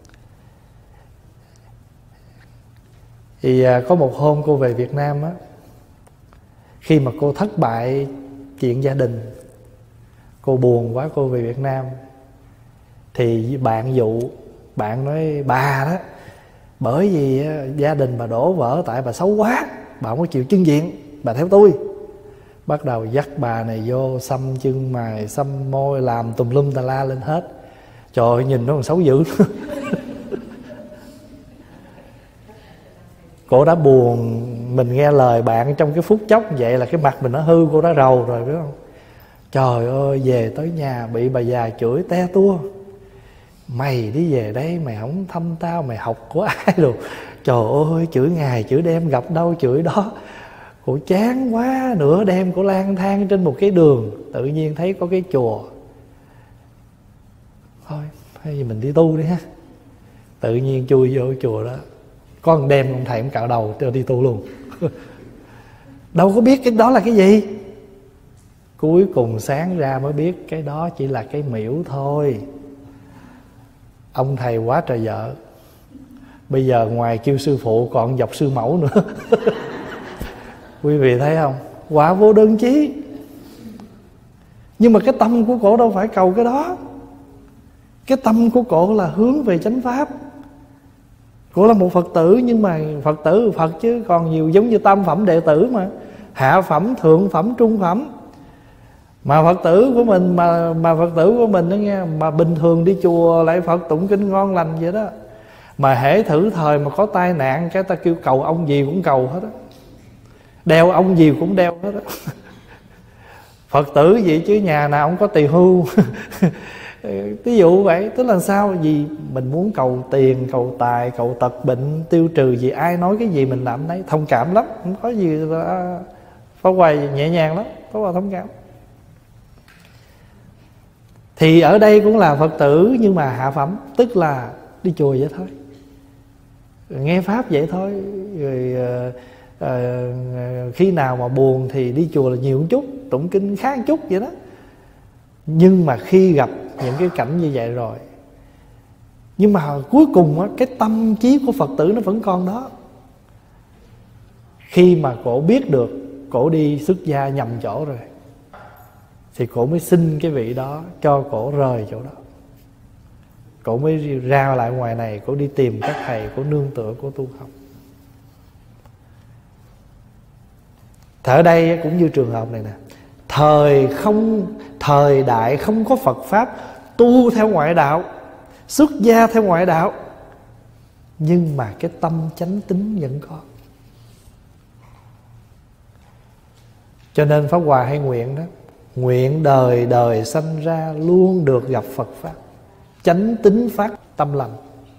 Thì có một hôm cô về Việt Nam á, khi mà cô thất bại chuyện gia đình, cô buồn quá, cô về Việt Nam. Thì bạn dụ, bạn nói bà đó, bởi vì gia đình bà đổ vỡ tại bà xấu quá, bà không có chịu chưng diện, bà theo tôi. Bắt đầu dắt bà này vô xăm chân mày, xăm môi, làm tùm lum tà la lên hết. Trời ơi, nhìn nó còn xấu dữ. Cô đã buồn, mình nghe lời bạn trong cái phút chốc vậy là cái mặt mình nó hư, cô đã rầu rồi, biết không? Trời ơi, về tới nhà bị bà già chửi te tua. Mày đi về đây mày không thăm tao, mày học của ai rồi? Trời ơi, chửi ngày chửi đêm, gặp đâu chửi đó. Cô chán quá, nửa đêm cô lang thang trên một cái đường, tự nhiên thấy có cái chùa. Thôi, hay gì mình đi tu đi ha. Tự nhiên chui vô chùa đó, có một đêm ông thầy ông cạo đầu cho đi tu luôn. Đâu có biết cái đó là cái gì. Cuối cùng sáng ra mới biết cái đó chỉ là cái miễu thôi. Ông thầy quá trời vợ, bây giờ ngoài kêu sư phụ còn dọc sư mẫu nữa. Quý vị thấy không? Quả vô đơn chí. Nhưng mà cái tâm của cổ đâu phải cầu cái đó. Cái tâm của cổ là hướng về chánh pháp. Cổ là một Phật tử, nhưng mà Phật tử Phật chứ còn nhiều, giống như tam phẩm đệ tử mà. Hạ phẩm, thượng phẩm, trung phẩm. Mà Phật tử của mình mà Phật tử của mình đó nghe, mà bình thường đi chùa lại Phật tụng kinh ngon lành vậy đó. Mà hễ thử thời mà có tai nạn, cái ta kêu cầu ông gì cũng cầu hết á, đeo ông gì cũng đeo hết á. Phật tử vậy chứ nhà nào cũng có tỳ hưu. Ví dụ vậy, tức là sao? Vì mình muốn cầu tiền, cầu tài, cầu tật bệnh, tiêu trừ gì, ai nói cái gì mình làm đấy. Thông cảm lắm, không có gì là Pháp Hòa nhẹ nhàng lắm, Pháp Hòa thông cảm. Thì ở đây cũng là Phật tử nhưng mà hạ phẩm, tức là đi chùa vậy thôi, nghe pháp vậy thôi. Rồi khi nào mà buồn thì đi chùa là nhiều một chút, tụng kinh khá một chút vậy đó. Nhưng mà khi gặp những cái cảnh như vậy rồi, nhưng mà cuối cùng á, cái tâm trí của Phật tử nó vẫn còn đó. Khi mà cổ biết được cổ đi xuất gia nhầm chỗ rồi, thì cổ mới xin cái vị đó cho cổ rời chỗ đó. Cổ mới ra lại ngoài này, cổ đi tìm các thầy, cổ nương tựa, cổ tu học. Thì ở đây cũng như trường hợp này nè, thời đại không có Phật pháp, tu theo ngoại đạo, xuất gia theo ngoại đạo, nhưng mà cái tâm chánh tín vẫn có. Cho nên Pháp Hòa hay nguyện đó, nguyện đời đời sanh ra luôn được gặp Phật pháp, chánh tín phát tâm lành.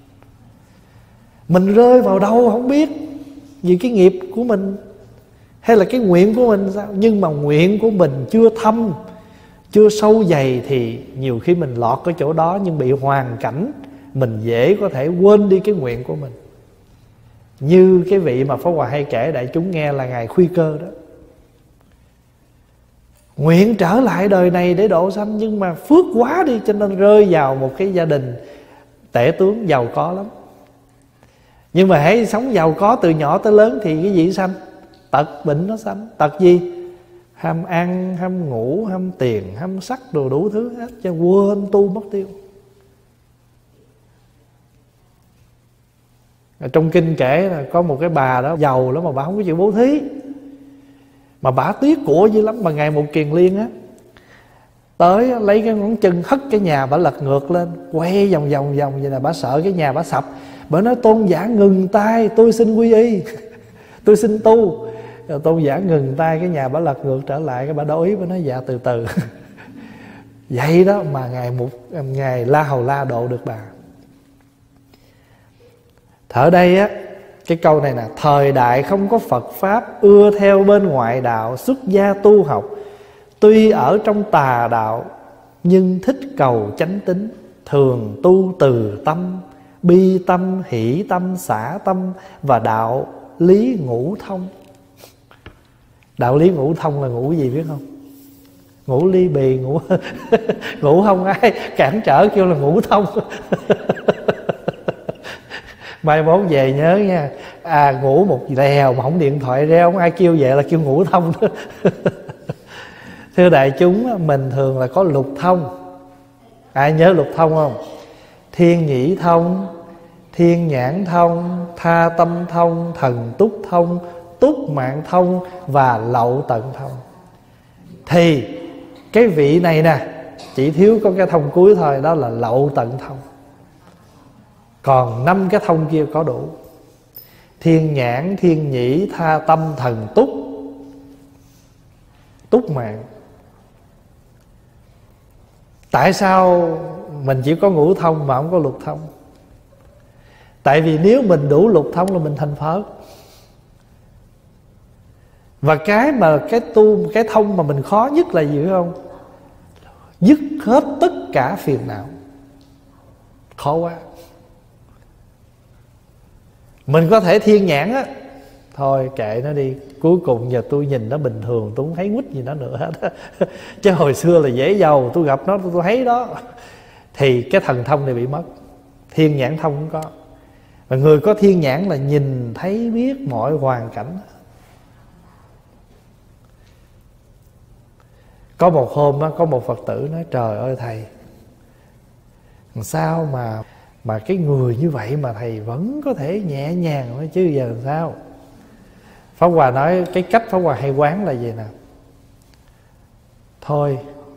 Mình rơi vào đâu không biết, vì cái nghiệp của mình hay là cái nguyện của mình sao. Nhưng mà nguyện của mình chưa thâm, chưa sâu dày thì nhiều khi mình lọt cái chỗ đó, nhưng bị hoàn cảnh mình dễ có thể quên đi cái nguyện của mình. Như cái vị mà Pháp Hòa hay kể đại chúng nghe là Ngài Khuy Cơ đó, nguyện trở lại đời này để độ sanh, nhưng mà phước quá đi cho nên rơi vào một cái gia đình tể tướng giàu có lắm. Nhưng mà hãy sống giàu có từ nhỏ tới lớn thì cái gì sanh? Tật bệnh nó sanh. Tật gì? Ham ăn, ham ngủ, ham tiền, ham sắc, đồ đủ thứ hết, cho quên tu mất tiêu. Trong kinh kể là có một cái bà đó giàu lắm mà bà không có chịu bố thí, mà bà tiếc của dữ lắm. Mà ngày một kiền liên á tới lấy cái ngón chân hất cái nhà bà lật ngược lên, quay vòng vòng vòng vậy là bà sợ cái nhà bà sập. Bà nói tôn giả ngừng tay, tôi xin quy y. Tôi xin tu. Rồi tôn giả ngừng tay, cái nhà bà lật ngược trở lại. Cái bà đổi ý, bà nói dạ từ từ. Vậy đó mà ngày La Hầu La độ được bà. Ở đây á, cái câu này nè, thời đại không có Phật pháp, ưa theo bên ngoại đạo, xuất gia tu học, tuy ở trong tà đạo nhưng thích cầu chánh tính, thường tu từ tâm, bi tâm, hỷ tâm, xả tâm và đạo lý ngũ thông. Đạo lý ngũ thông là ngũ gì biết không? Ngũ ly bì, ngũ không ai cản trở kêu là ngũ thông. Mai mốt về nhớ nha, ngủ một lèo mà không điện thoại reo, không ai kêu vậy là kêu ngũ thông đó. Thưa đại chúng, mình thường là có lục thông. Ai nhớ lục thông không? Thiên nhĩ thông, thiên nhãn thông, tha tâm thông, thần túc thông, túc mạng thông và lậu tận thông. Thì cái vị này nè, chỉ thiếu có cái thông cuối thôi, đó là lậu tận thông. Còn 5 cái thông kia có đủ. Thiên nhãn, thiên nhĩ, tha tâm, thần túc, túc mạng. Tại sao mình chỉ có ngũ thông mà không có lục thông? Tại vì nếu mình đủ lục thông là mình thành Phật. Và cái thông mà mình khó nhất là gì biết không? Dứt hết tất cả phiền não. Khó quá. Mình có thể thiên nhãn á, thôi kệ nó đi, cuối cùng giờ tôi nhìn nó bình thường, tôi không thấy quýt gì nó nữa hết. Chứ hồi xưa là dễ giàu, tôi gặp nó tôi thấy đó. Thì cái thần thông này bị mất. Thiên nhãn thông cũng có. Và người có thiên nhãn là nhìn thấy biết mọi hoàn cảnh. Có một hôm đó, có một Phật tử nói: trời ơi thầy, làm sao mà cái người như vậy mà thầy vẫn có thể nhẹ nhàng thôi chứ giờ làm sao? Pháp Hòa nói cái cách Pháp Hòa hay quán là gì nè. Thôi,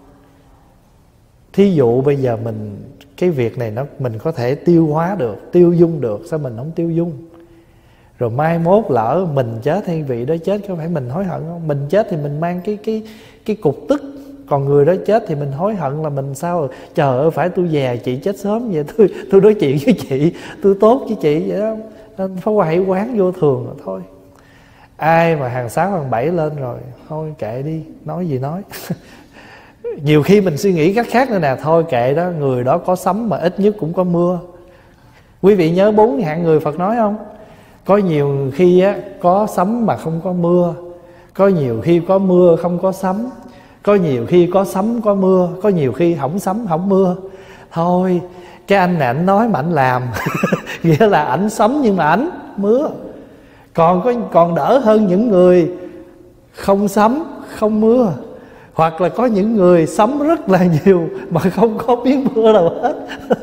thí dụ bây giờ cái việc này mình có thể tiêu hóa được, tiêu dung được, sao mình không tiêu dung? Rồi mai mốt lỡ mình chết hay vị đó chết, có phải mình hối hận không? Mình chết thì mình mang cái cục tức, còn người đó chết thì mình hối hận là mình sao? Trời ơi, phải tôi già chị chết sớm vậy, tôi nói chuyện với chị, tôi tốt với chị vậy đó. Nên Pháp Hòa hãy quán vô thường rồi thôi. Ai mà hàng 6 hàng 7 lên rồi, thôi kệ đi, nói gì nói. Nhiều khi mình suy nghĩ cách khác nữa nè. Thôi kệ đó, người đó có sấm mà ít nhất cũng có mưa. Quý vị nhớ 4 hạng người Phật nói không? Có nhiều khi á, có sấm mà không có mưa. Có nhiều khi có mưa không có sấm. Có nhiều khi có sấm có mưa. Có nhiều khi không sấm không mưa. Thôi cái anh này ảnh nói mà ảnh làm nghĩa là ảnh sấm nhưng mà ảnh mưa. Còn đỡ hơn những người không sấm không mưa. Hoặc là có những người sấm rất là nhiều mà không có miếng mưa đâu hết.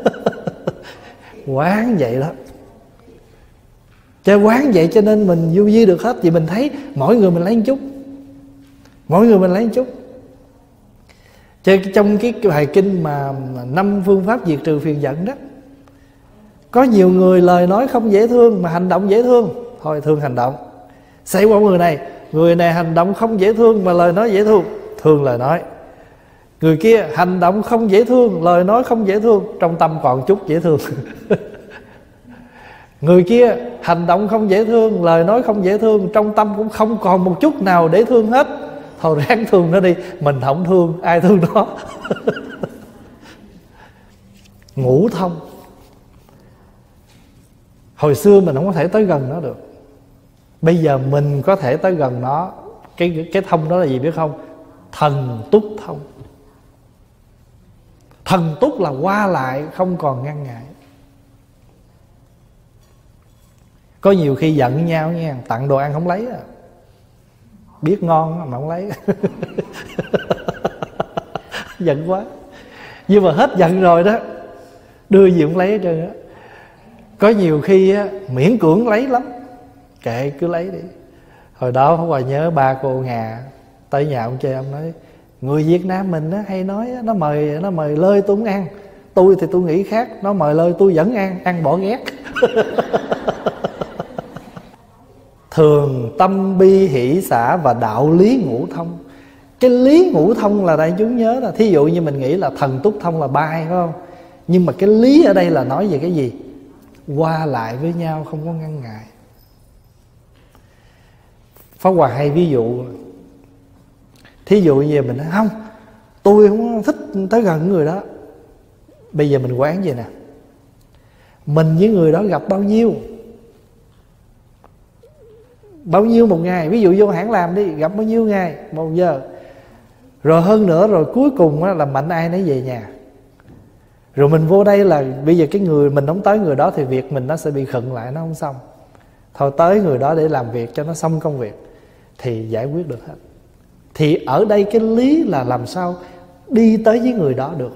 Quán vậy đó. Cho quán vậy cho nên mình du di được hết. Vì mình thấy mỗi người mình lấy một chút. Mỗi người mình lấy một chút. Trong cái bài kinh mà 5 phương pháp diệt trừ phiền giận đó, có nhiều người lời nói không dễ thương mà hành động dễ thương. Thôi thương hành động. Xảy qua người này hành động không dễ thương mà lời nói dễ thương, thương lời nói. Người kia hành động không dễ thương, lời nói không dễ thương, trong tâm còn chút dễ thương. Người kia hành động không dễ thương, lời nói không dễ thương, trong tâm cũng không còn một chút nào để thương hết. Thôi ráng thương nó đi, mình không thương, ai thương nó. Ngũ thông. Hồi xưa mình không có thể tới gần nó được. Bây giờ mình có thể tới gần nó. Cái thông đó là gì biết không? Thần túc thông. Thần túc là qua lại không còn ngăn ngại. Có nhiều khi giận nhau nha, tặng đồ ăn không lấy à. Biết ngon mà không lấy. Giận quá. Nhưng mà hết giận rồi đó, đưa gì cũng lấy hết trơn á. Có nhiều khi á, miễn cưỡng lấy lắm. Kệ cứ lấy đi. Hồi đó Pháp Hòa nhớ ba cô Hà tới nhà ông chơi, ông nói: người Việt Nam mình á, hay nói á, nó mời lơi tôi không ăn. Tôi thì tôi nghĩ khác. Nó mời lơi tôi vẫn ăn bỏ ghét. Thường tâm bi hỷ xả và đạo lý ngũ thông. Cái lý ngũ thông là đại chúng nhớ là, thí dụ như mình nghĩ là thần túc thông là bay, phải không? Nhưng mà cái lý ở đây là nói về cái gì? Qua lại với nhau không có ngăn ngại. Pháp Hòa hay ví dụ. Thí dụ như mình nói: không, tôi không thích tới gần người đó. Bây giờ mình quán vậy nè, mình với người đó gặp bao nhiêu một ngày. Ví dụ vô hãng làm đi, gặp bao nhiêu ngày, 1 giờ. Rồi hơn nữa, rồi cuối cùng là mạnh ai nấy về nhà. Rồi mình vô đây là bây giờ cái người mình không tới người đó thì việc mình nó sẽ bị khựng lại, nó không xong. Thôi tới người đó để làm việc cho nó xong công việc thì giải quyết được hết. Thì ở đây cái lý là làm sao đi tới với người đó được.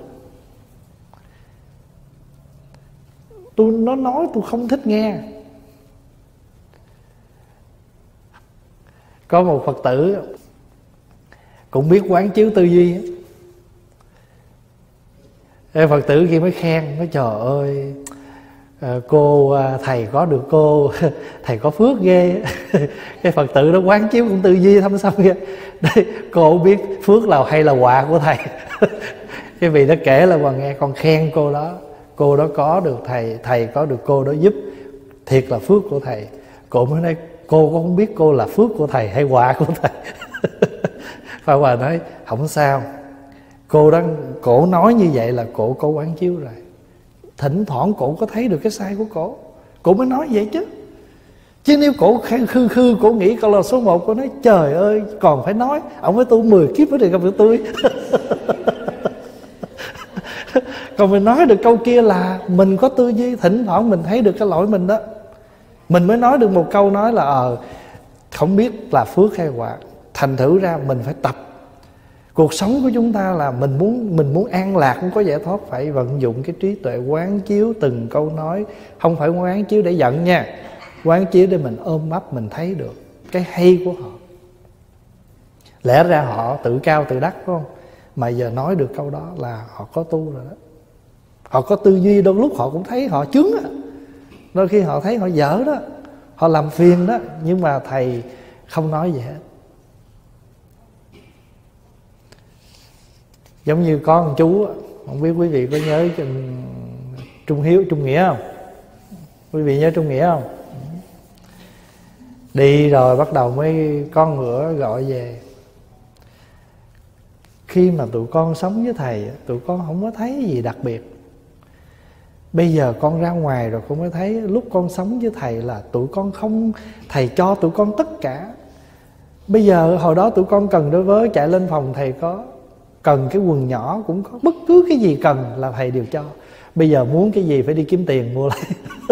Nó nói tôi không thích nghe. Có một Phật tử cũng biết quán chiếu tư duy. Phật tử kia mới khen, nói trời ơi, cô thầy có được cô, thầy có phước ghê. Cái Phật tử đó quán chiếu cũng tư duy thâm sâu ghê. Đây, cô không biết phước là hay là quà của thầy. Cái vị đó kể là nghe con khen cô đó có được thầy, thầy có được cô đó giúp, thiệt là phước của thầy. Cô mới nói cô cũng không biết cô là phước của thầy hay quà của thầy. Pháp Hòa nói không sao, cổ nói như vậy là cổ có quán chiếu rồi. Thỉnh thoảng cổ có thấy được cái sai của cổ mới nói vậy chứ. Chứ nếu cổ khư cổ nghĩ câu là số 1, cổ nói trời ơi còn phải nói, ông với tôi 10 kiếp mới được gặp được tôi. Còn mình nói được câu kia là mình có tư duy, thỉnh thoảng mình thấy được cái lỗi mình đó, mình mới nói được một câu nói là không biết là phước hay quả. Thành thử ra mình phải tập. Cuộc sống của chúng ta là mình muốn an lạc, muốn có giải thoát, phải vận dụng cái trí tuệ quán chiếu từng câu nói. Không phải quán chiếu để giận nha, quán chiếu để mình ôm ấp, mình thấy được cái hay của họ. Lẽ ra họ tự cao tự đắc phải không, mà giờ nói được câu đó là họ có tu rồi đó. Họ có tư duy, đôi lúc họ cũng thấy họ chướng á, đôi khi họ thấy họ dở đó, họ làm phiền đó, nhưng mà thầy không nói gì hết. Giống như có một chú, không biết quý vị có nhớ Trung Nghĩa không? Quý vị nhớ Trung Nghĩa không? Đi rồi bắt đầu mới con ngựa gọi về. Khi mà tụi con sống với thầy, tụi con không có thấy gì đặc biệt. Bây giờ con ra ngoài rồi con mới thấy lúc con sống với thầy là tụi con không, thầy cho tụi con tất cả. Bây giờ hồi đó tụi con cần đôi vớ chạy lên phòng thầy có, cần cái quần nhỏ cũng có, bất cứ cái gì cần là thầy đều cho. Bây giờ muốn cái gì phải đi kiếm tiền mua lại.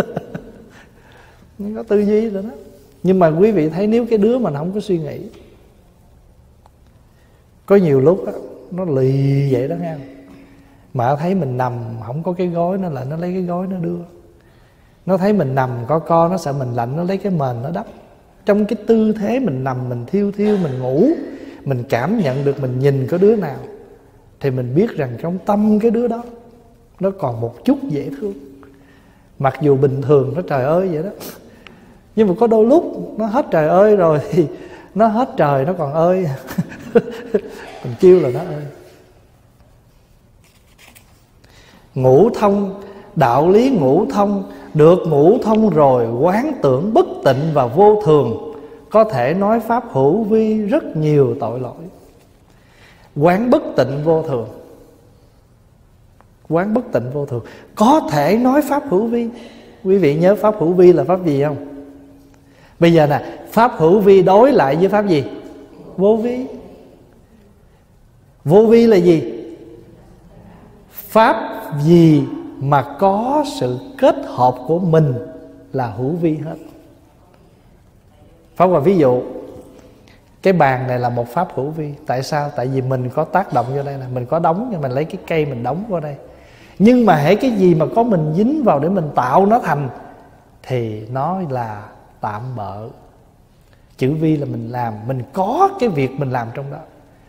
Có tư duy rồi đó. Nhưng mà quý vị thấy nếu cái đứa mà nó không có suy nghĩ, có nhiều lúc đó, nó lì vậy đó nghe. Mà thấy mình nằm không có cái gối, nó lại nó lấy cái gối nó đưa. Nó thấy mình nằm co nó sợ mình lạnh, nó lấy cái mền nó đắp. Trong cái tư thế mình nằm, mình thiêu mình ngủ, mình cảm nhận được, mình nhìn có đứa nào thì mình biết rằng trong tâm cái đứa đó nó còn một chút dễ thương. Mặc dù bình thường nó trời ơi vậy đó, nhưng mà có đôi lúc nó hết trời ơi rồi thì nó hết trời nó còn ơi. Mình kêu là nó ơi. Ngũ thông, đạo lý ngũ thông. Được ngũ thông rồi quán tưởng bất tịnh và vô thường, có thể nói pháp hữu vi rất nhiều tội lỗi. Quán bất tịnh vô thường, quán bất tịnh vô thường, có thể nói pháp hữu vi. Quý vị nhớ pháp hữu vi là pháp gì không? Bây giờ nè, pháp hữu vi đối lại với pháp gì? Vô vi. Vô vi là gì? Pháp gì mà có sự kết hợp của mình là hữu vi hết. Pháp Hòa ví dụ, cái bàn này là một pháp hữu vi. Tại sao? Tại vì mình có tác động vô đây nè, mình có đóng, nhưng mình lấy cái cây mình đóng vào đây. Nhưng mà hễ cái gì mà có mình dính vào để mình tạo nó thành thì nó là tạm bợ. Chữ vi là mình làm, mình có cái việc mình làm trong đó.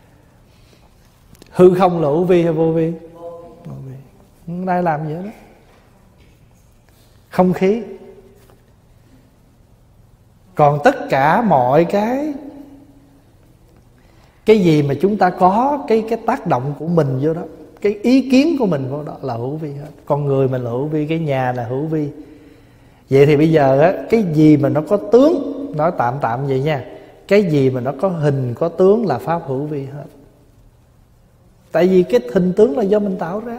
Hư không là hữu vi hay vô vi? Vô vi. Không ai làm gì hết đó. Không khí. Còn tất cả mọi cái gì mà chúng ta có cái tác động của mình vô đó, cái ý kiến của mình vô đó là hữu vi hết. Con người mình là hữu vi, cái nhà là hữu vi. Vậy thì bây giờ á, cái gì mà nó có tướng, nói tạm vậy nha, cái gì mà nó có hình có tướng là pháp hữu vi hết. Tại vì cái hình tướng là do mình tạo ra.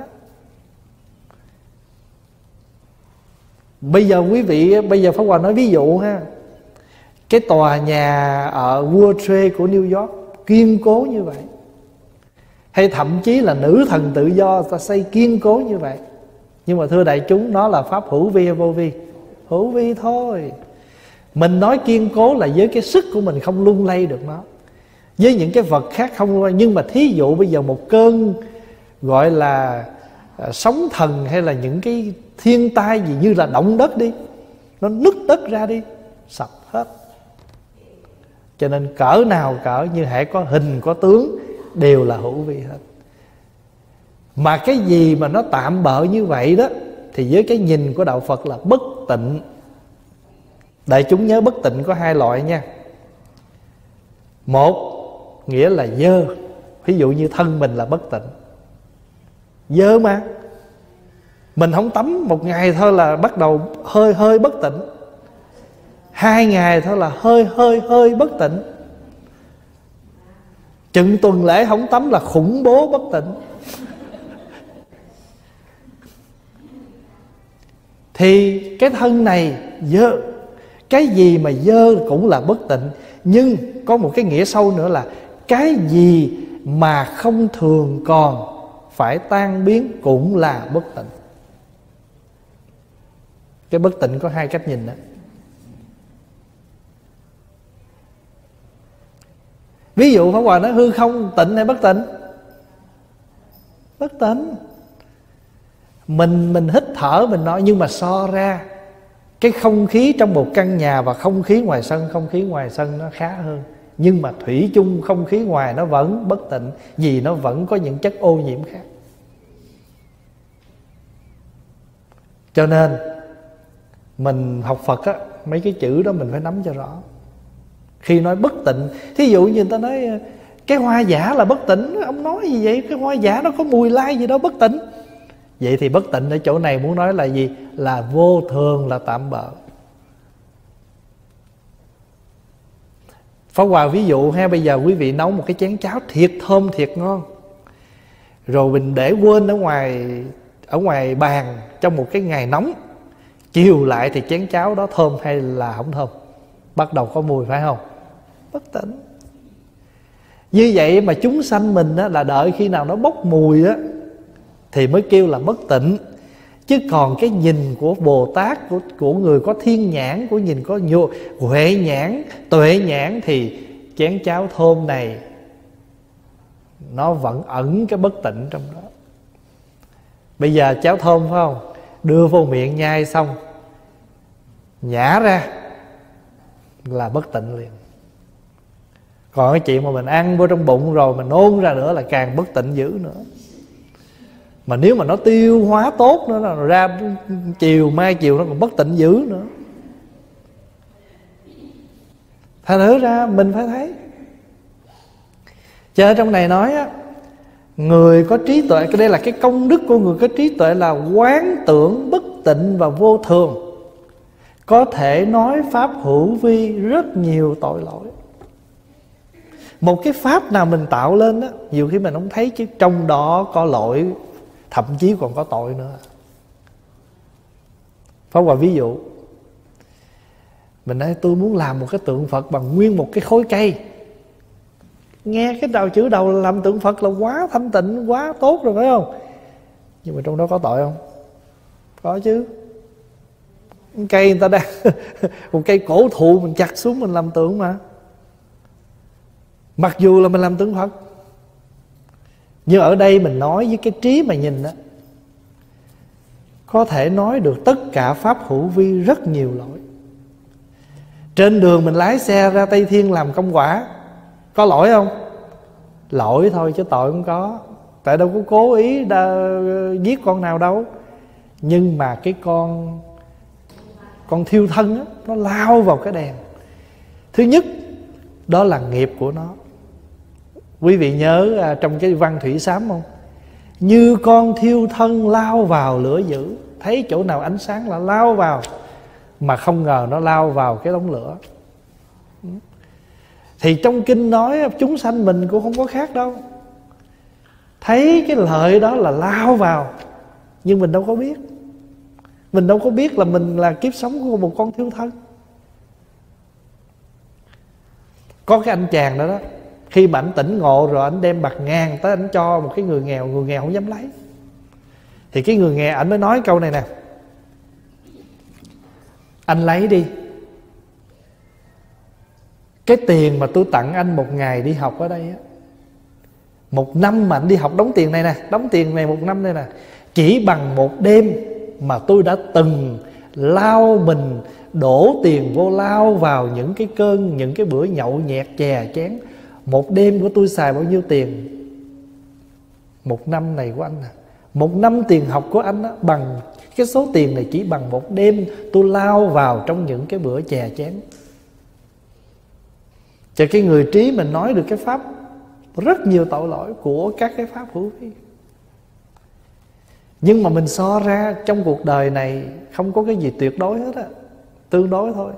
Bây giờ quý vị, bây giờ Pháp Hòa nói ví dụ ha, cái tòa nhà ở World Trade của New York kiên cố như vậy, hay thậm chí là nữ thần tự do ta xây kiên cố như vậy, nhưng mà thưa đại chúng, nó là pháp hữu vi hay vô vi? Hữu vi thôi. Mình nói kiên cố là với cái sức của mình không lung lay được nó, với những cái vật khác không lung lay. Nhưng mà thí dụ bây giờ một cơn gọi là sóng thần, hay là những cái thiên tai gì như là động đất đi, nó nứt đất ra đi, sập hết. Cho nên cỡ nào cỡ, như hễ có hình có tướng đều là hữu vi hết. Mà cái gì mà nó tạm bợ như vậy đó, thì với cái nhìn của đạo Phật là bất tịnh. Đại chúng nhớ bất tịnh có hai loại nha. Một nghĩa là dơ, ví dụ như thân mình là bất tịnh, dơ mà mình không tắm một ngày thôi là bắt đầu hơi hơi bất tịnh, 2 ngày thôi là hơi bất tịnh, chừng tuần lễ không tắm là khủng bố bất tịnh. Thì cái thân này dơ, cái gì mà dơ cũng là bất tịnh. Nhưng có một cái nghĩa sâu nữa là cái gì mà không thường còn phải tan biến cũng là bất tịnh. Cái bất tịnh có hai cách nhìn đó. Ví dụ Pháp Hòa nói hư không tịnh hay bất tịnh? Bất tịnh. Mình hít thở mình nói, nhưng mà so ra cái không khí trong một căn nhà và không khí ngoài sân, không khí ngoài sân nó khá hơn. Nhưng mà thủy chung không khí ngoài nó vẫn bất tịnh, vì nó vẫn có những chất ô nhiễm khác. Cho nên mình học Phật á, mấy cái chữ đó mình phải nắm cho rõ. Khi nói bất tịnh, thí dụ như người ta nói cái hoa giả là bất tịnh, ông nói gì vậy? Cái hoa giả nó có mùi lai gì đâu bất tịnh. Vậy thì bất tịnh ở chỗ này muốn nói là gì? Là vô thường, là tạm bợ. Pháp Hòa ví dụ ha, bây giờ quý vị nấu một cái chén cháo thiệt thơm thiệt ngon, rồi mình để quên ở ngoài bàn trong một cái ngày nóng, chiều lại thì chén cháo đó thơm hay là không thơm? Bắt đầu có mùi phải không? Bất tịnh. Như vậy mà chúng sanh mình á, là đợi khi nào nó bốc mùi á thì mới kêu là bất tịnh. Chứ còn cái nhìn của Bồ Tát, của người có thiên nhãn, của nhìn có huệ nhãn, tuệ nhãn, thì chén cháo thơm này nó vẫn ẩn cái bất tịnh trong đó. Bây giờ cháo thơm phải không? Đưa vô miệng nhai xong, nhả ra là bất tịnh liền. Còn cái chuyện mà mình ăn vô trong bụng rồi mình nôn ra nữa là càng bất tịnh dữ nữa. Mà nếu mà nó tiêu hóa tốt nữa, nó ra mai chiều nó còn bất tịnh dữ nữa. Thành thử ra mình phải thấy. Cho trong này nói á, người có trí tuệ, cái đây là cái công đức của người có trí tuệ, là quán tưởng bất tịnh và vô thường, có thể nói pháp hữu vi rất nhiều tội lỗi. Một cái pháp nào mình tạo lên đó, nhiều khi mình không thấy, chứ trong đó có lỗi, thậm chí còn có tội nữa. Pháp Hòa ví dụ, mình nói tôi muốn làm một cái tượng Phật bằng nguyên một cái khối cây. Nghe cái chữ đầu là làm tượng Phật là quá thanh tịnh, quá tốt rồi phải không? Nhưng mà trong đó có tội không? Có chứ. Cây người ta đang một cây cổ thụ mình chặt xuống mình làm tượng mà. Mặc dù là mình làm tượng Phật, nhưng ở đây mình nói với cái trí mà nhìn đó, có thể nói được tất cả pháp hữu vi rất nhiều lỗi. Trên đường mình lái xe ra Tây Thiên làm công quả, có lỗi không? Lỗi thôi chứ tội không có. Tại đâu có cố ý giết con nào đâu. Nhưng mà cái con thiêu thân á, nó lao vào cái đèn. Thứ nhất, đó là nghiệp của nó. Quý vị nhớ trong cái văn Thủy Sám không? Như con thiêu thân lao vào lửa dữ. Thấy chỗ nào ánh sáng là lao vào, mà không ngờ nó lao vào cái đống lửa. Thì trong kinh nói chúng sanh mình cũng không có khác đâu. thấy cái lợi đó là lao vào. Nhưng mình đâu có biết. Mình đâu có biết là mình là kiếp sống của một con thiêu thân. Có cái anh chàng đó đó, khi mà anh tỉnh ngộ rồi, anh đem bạc ngàn tới anh cho một cái người nghèo. Người nghèo không dám lấy. Thì cái người nghèo anh mới nói câu này nè: anh lấy đi, cái tiền mà tôi tặng anh một ngày đi học ở đây á, một năm mà anh đi học đóng tiền này nè, đóng tiền này một năm đây nè, chỉ bằng một đêm mà tôi đã từng lao mình, đổ tiền vô, lao vào những cái cơn, những cái bữa nhậu nhẹt chè chén. Một đêm của tôi xài bao nhiêu tiền? Một năm này của anh à, một năm tiền học của anh á, bằng cái số tiền này chỉ bằng một đêm tôi lao vào trong những cái bữa chè chén. Cho cái người trí mình nói được cái pháp rất nhiều tội lỗi của các cái pháp hữu vi. Nhưng mà mình so ra trong cuộc đời này không có cái gì tuyệt đối hết á, tương đối thôi.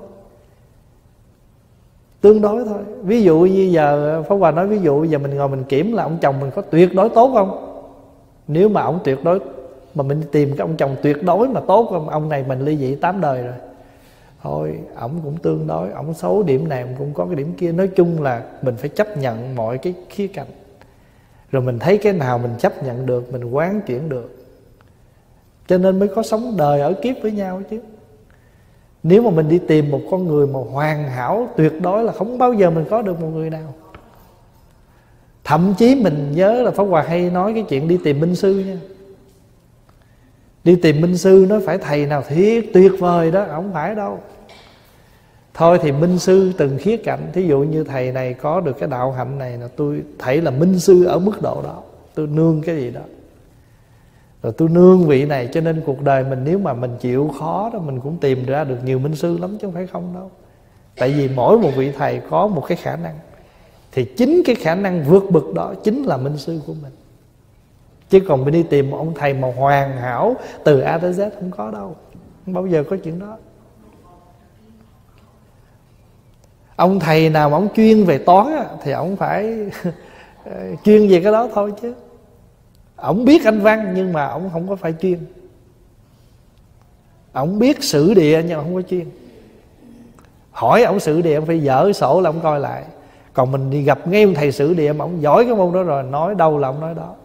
Tương đối thôi. Ví dụ như giờ Pháp Hòa nói, ví dụ giờ mình ngồi mình kiểm là ông chồng mình có tuyệt đối tốt không? Nếu mà ông tuyệt đối, mà mình tìm cái ông chồng tuyệt đối mà tốt không, ông này mình ly dị 8 đời rồi. Thôi, ổng cũng tương đối, ổng xấu điểm này cũng có cái điểm kia. Nói chung là mình phải chấp nhận mọi cái khía cạnh. Rồi mình thấy cái nào mình chấp nhận được, mình quán chuyển được, cho nên mới có sống đời ở kiếp với nhau chứ. Nếu mà mình đi tìm một con người mà hoàn hảo tuyệt đối là không bao giờ mình có được một người nào. Thậm chí mình nhớ là Pháp Hòa hay nói cái chuyện đi tìm minh sư nha. Đi tìm minh sư nó phải thầy nào thiệt tuyệt vời đó, không phải đâu. Thôi thì minh sư từng khía cạnh. Thí dụ như thầy này có được cái đạo hạnh này là tôi thấy là minh sư ở mức độ đó, tôi nương cái gì đó, rồi tôi nương vị này. Cho nên cuộc đời mình nếu mà mình chịu khó đó, mình cũng tìm ra được nhiều minh sư lắm chứ không phải không đâu. Tại vì mỗi một vị thầy có một cái khả năng, thì chính cái khả năng vượt bực đó chính là minh sư của mình. Chứ còn mình đi tìm một ông thầy mà hoàn hảo từ A tới Z không có đâu, không bao giờ có chuyện đó. Ông thầy nào mà ông chuyên về toán á, thì ông phải chuyên về cái đó thôi chứ. Ông biết Anh văn nhưng mà ông không có phải chuyên. Ông biết sử địa nhưng mà không có chuyên. Hỏi ông sử địa ông phải dở sổ là ông coi lại. Còn mình đi gặp ngay ông thầy sử địa mà ông giỏi cái môn đó rồi, nói đâu là ông nói đó.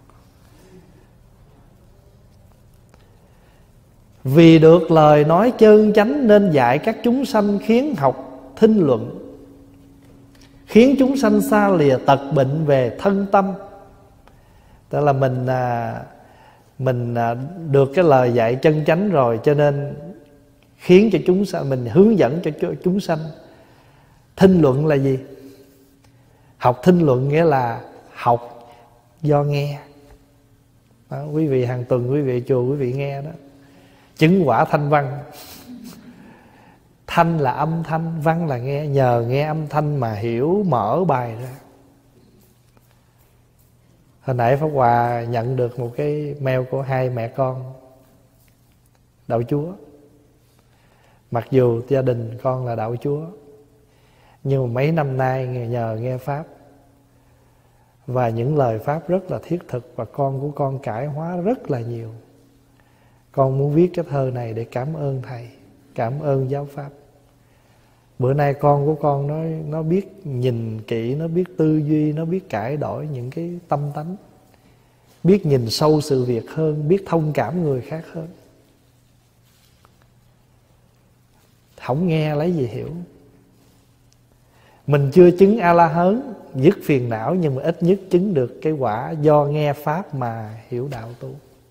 Vì được lời nói chân chánh nên dạy các chúng sanh khiến học thinh luận, khiến chúng sanh xa lìa tật bệnh về thân tâm. Tức là mình được cái lời dạy chân chánh rồi, cho nên khiến cho chúng sanh, mình hướng dẫn cho chúng sanh. Thinh luận là gì? Học thinh luận nghĩa là học do nghe đó, quý vị hàng tuần quý vị chùa quý vị nghe đó. Chứng quả thanh văn. Thanh là âm thanh, văn là nghe. Nhờ nghe âm thanh mà hiểu mở bài ra. Hồi nãy Pháp Hòa nhận được một cái mail của hai mẹ con đạo Chúa. Mặc dù gia đình con là đạo Chúa, nhưng mà mấy năm nay nhờ nghe Pháp và những lời Pháp rất là thiết thực, và con của con cải hóa rất là nhiều. Con muốn viết cái thơ này để cảm ơn Thầy, cảm ơn giáo Pháp. Bữa nay con của con nó biết nhìn kỹ, nó biết tư duy, nó biết cải đổi những cái tâm tánh, biết nhìn sâu sự việc hơn, biết thông cảm người khác hơn. Không nghe lấy gì hiểu. Mình chưa chứng A-la-hán dứt phiền não, nhưng mà ít nhất chứng được cái quả do nghe Pháp mà hiểu đạo tu.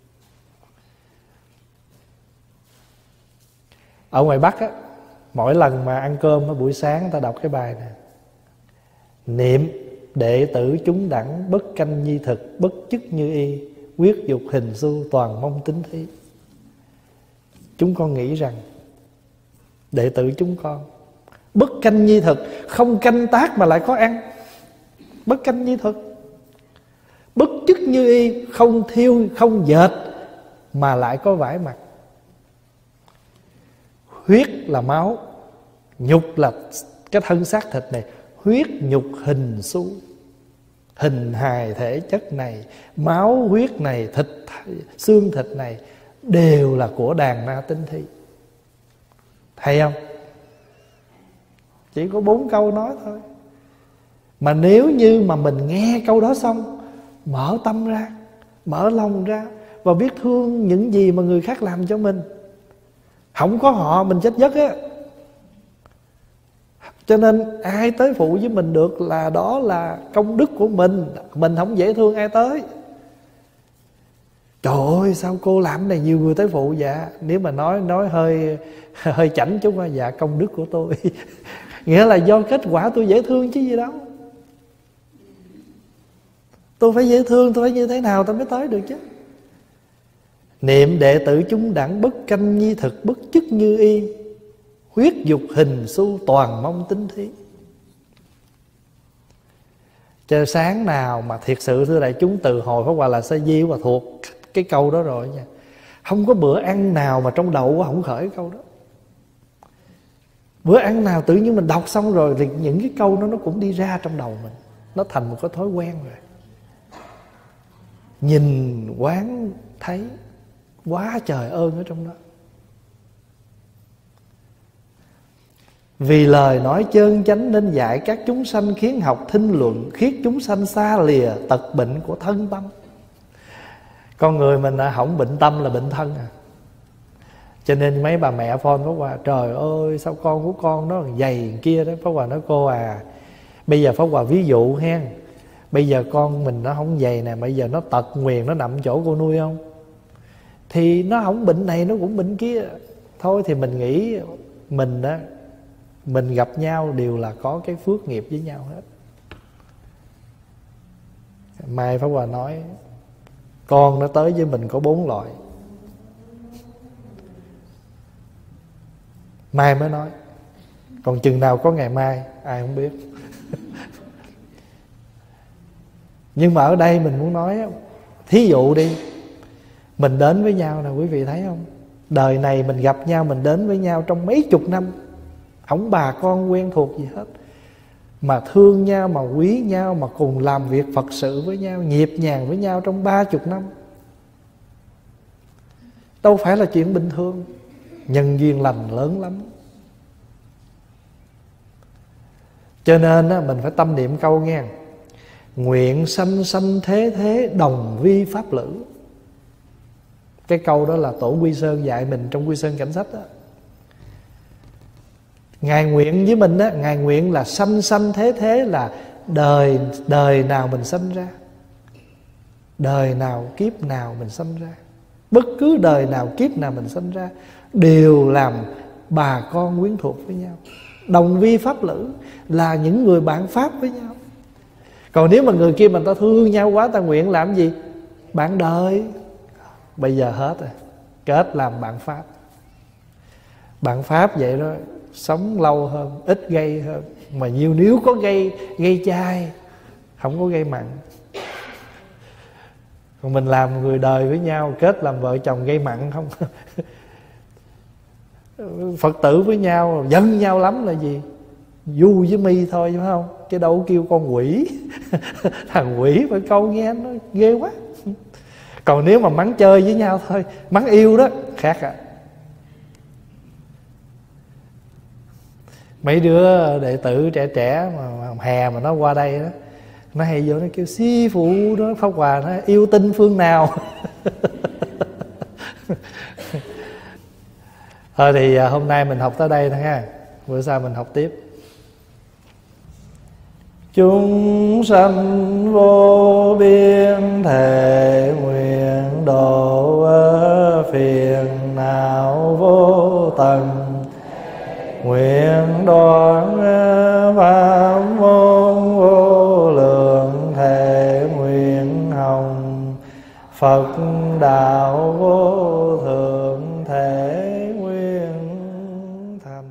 Ở ngoài Bắc á, mỗi lần mà ăn cơm ở buổi sáng người ta đọc cái bài này: niệm đệ tử chúng đẳng, bất canh nhi thực, bất chức như y, quyết dục hình xu, toàn mong tính thí. Chúng con nghĩ rằng đệ tử chúng con bất canh nhi thực, không canh tác mà lại có ăn. Bất canh nhi thực. Bất chức như y, không thiêu không dệt mà lại có vải mặc. Huyết là máu, nhục là cái thân xác thịt này. Huyết nhục hình xu. hình hài thể chất này, máu huyết này, thịt xương thịt này đều là của đàn na tinh thi. Thấy không? Chỉ có 4 câu nói thôi, mà nếu như mà mình nghe câu đó xong, mở tâm ra, mở lòng ra và biết thương những gì mà người khác làm cho mình. Không có họ mình chết giấc á. Cho nên ai tới phụ với mình được là đó là công đức của mình. Mình không dễ thương ai tới. Trời ơi sao cô làm này nhiều người tới phụ? Dạ, nếu mà nói hơi chảnh chút, dạ công đức của tôi. Nghĩa là do kết quả tôi dễ thương chứ gì đâu. Tôi phải dễ thương, tôi phải như thế nào tôi mới tới được chứ. Niệm đệ tử chúng đẳng, bất canh nhi thực, bất chức như y, huyết dục hình xu toàn mong tinh thí. Cho sáng nào mà thiệt sự thưa đại chúng, từ hồi Pháp Hòa là sa di và thuộc cái câu đó rồi nha. Không có bữa ăn nào mà trong đầu không khởi cái câu đó. Bữa ăn nào tự nhiên mình đọc xong rồi thì những cái câu đó nó cũng đi ra trong đầu mình. Nó thành một cái thói quen rồi. Nhìn quán thấy quá trời ơn ở trong đó. Vì lời nói chơn chánh nên dạy các chúng sanh, khiến học thinh luận, khiết chúng sanh xa lìa tật bệnh của thân tâm. Con người mình hỏng bệnh tâm là bệnh thân à. Cho nên mấy bà mẹ phone Pháp Hòa, trời ơi sao con của con nó dày kia đó. Pháp Hòa nói cô à, bây giờ Pháp Hòa ví dụ hen, bây giờ con mình nó không dày nè, bây giờ nó tật nguyền, nó nằm chỗ cô nuôi không, thì nó không bệnh này nó cũng bệnh kia. Thôi thì mình nghĩ mình đó, mình gặp nhau đều là có cái phước nghiệp với nhau hết. Mai Pháp Hòa nói con nó tới với mình có 4 loại. Mai mới nói, còn chừng nào có ngày mai ai không biết. Nhưng mà ở đây mình muốn nói, thí dụ đi, mình đến với nhau nè, quý vị thấy không? Đời này mình gặp nhau, mình đến với nhau trong mấy chục năm, không bà con quen thuộc gì hết, mà thương nhau, mà quý nhau, mà cùng làm việc Phật sự với nhau, nhịp nhàng với nhau trong 30 năm. Đâu phải là chuyện bình thường. Nhân duyên lành lớn lắm. Cho nên mình phải tâm niệm câu nghe: nguyện sanh sanh thế thế đồng vi pháp lữ. Cái câu đó là Tổ Quy Sơn dạy mình trong Quy Sơn Cảnh Sách đó. Ngài nguyện với mình á, Ngài nguyện là sanh sanh thế thế, là đời nào mình sanh ra, đời nào kiếp nào mình sanh ra, bất cứ đời nào kiếp nào mình sanh ra, đều làm bà con quyến thuộc với nhau. Đồng vi pháp lữ là những người bạn pháp với nhau. Còn nếu mà người kia mà ta thương nhau quá, ta nguyện làm gì? Bạn đời. Bây giờ hết rồi, kết làm bạn pháp. Bạn pháp vậy đó, sống lâu hơn, ít gây hơn. Mà nhiều nếu có gây chai, không có gây mặn. Còn mình làm người đời với nhau, kết làm vợ chồng gây mặn không. Phật tử với nhau giận nhau lắm là gì? Du với mi thôi, phải không? Chứ đâu kêu con quỷ. Thằng quỷ phải câu nghe nó ghê quá. Còn nếu mà mắng chơi với nhau thôi, mắng yêu đó, khác à. Mấy đứa đệ tử trẻ trẻ mà hè mà nó qua đây đó, nó hay vô nó kêu sư phụ đó, Pháp Hòa nó yêu tinh phương nào. Thôi thì hôm nay mình học tới đây thôi ha. Bữa sau mình học tiếp. Chúng sanh vô biên thể nguyện độ phiền não vô tận, nguyện đoạn pháp môn vô lượng, thể nguyện hồng Phật đạo vô thượng, thể nguyện thành.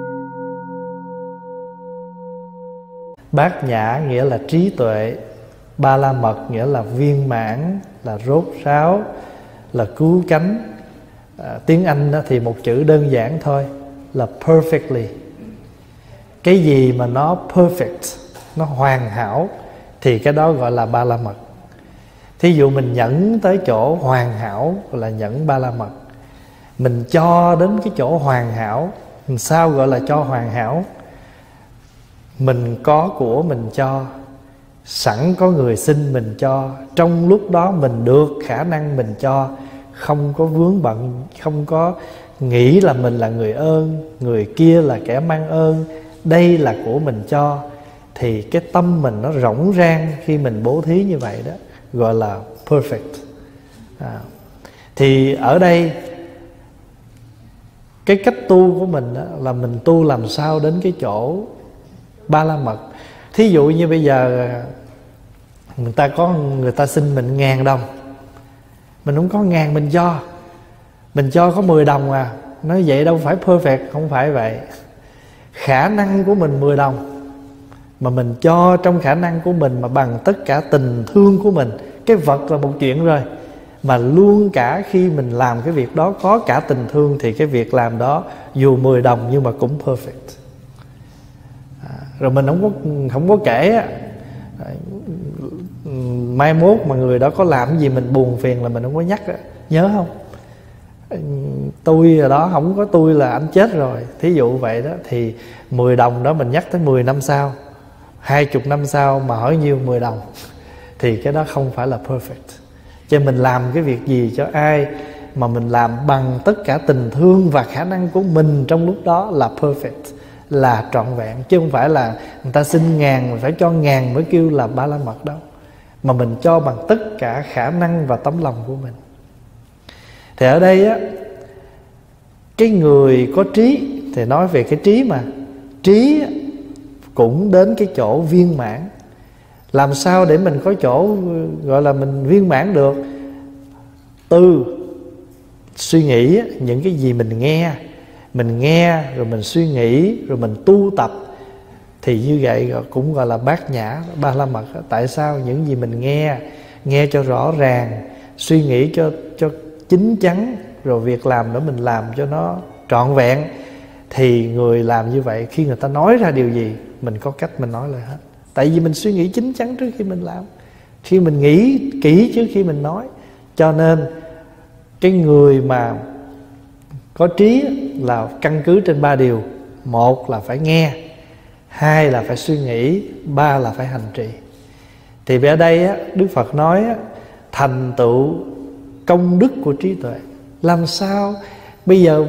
Bát nhã nghĩa là trí tuệ. Ba la mật nghĩa là viên mãn, là rốt ráo, là cứu cánh. Tiếng Anh đó thì một chữ đơn giản thôi là perfectly. Cái gì mà nó perfect, nó hoàn hảo thì cái đó gọi là ba la mật. Thí dụ mình nhẫn tới chỗ hoàn hảo gọi là nhẫn ba la mật. Mình cho đến cái chỗ hoàn hảo. Sao gọi là cho hoàn hảo? Mình có của mình cho, sẵn có người xin mình cho, trong lúc đó mình được khả năng mình cho, không có vướng bận, không có nghĩ là mình là người ơn, người kia là kẻ mang ơn, đây là của mình cho. Thì cái tâm mình nó rỗng rang khi mình bố thí như vậy đó, gọi là perfect. Thì ở đây cái cách tu của mình đó, là mình tu làm sao đến cái chỗ ba la mật. Thí dụ như bây giờ người ta xin mình 1.000 đồng, mình không có 1.000 mình cho có 10 đồng à. Nói vậy đâu phải perfect. Không phải vậy. Khả năng của mình 10 đồng mà mình cho trong khả năng của mình, mà bằng tất cả tình thương của mình. Cái vật là một chuyện rồi, mà luôn cả khi mình làm cái việc đó có cả tình thương, thì cái việc làm đó dù 10 đồng nhưng mà cũng perfect. Rồi mình không có kể á, mai mốt mà người đó có làm gì mình buồn phiền là mình không có nhắc á. Nhớ không? Tôi ở đó không có tôi là anh chết rồi. Thí dụ vậy đó. Thì 10 đồng đó mình nhắc tới 10 năm sau, 20 năm sau mà hỏi nhiêu 10 đồng thì cái đó không phải là perfect. Cho mình làm cái việc gì cho ai mà mình làm bằng tất cả tình thương và khả năng của mình trong lúc đó là perfect, là trọn vẹn. Chứ không phải là người ta xin 1.000 mình phải cho 1.000 mới kêu là ba la mật đâu. Mà mình cho bằng tất cả khả năng và tấm lòng của mình. Thì ở đây á, cái người có trí thì nói về cái trí, mà trí cũng đến cái chỗ viên mãn. Làm sao để mình có chỗ gọi là mình viên mãn được? Từ suy nghĩ những cái gì mình nghe rồi mình suy nghĩ rồi mình tu tập, thì như vậy cũng gọi là bát nhã ba la mật. Tại sao? Những gì mình nghe cho rõ ràng, suy nghĩ cho chín chắn, rồi việc làm đó mình làm cho nó trọn vẹn. Thì người làm như vậy, khi người ta nói ra điều gì mình có cách mình nói lại hết. Tại vì mình suy nghĩ chín chắn trước khi mình làm, khi mình nghĩ kỹ trước khi mình nói. Cho nên cái người mà có trí là căn cứ trên 3 điều. 1 là phải nghe, 2 là phải suy nghĩ, 3 là phải hành trì. Thì ở đây á, Đức Phật nói á, thành tựu công đức của trí tuệ. Làm sao bây giờ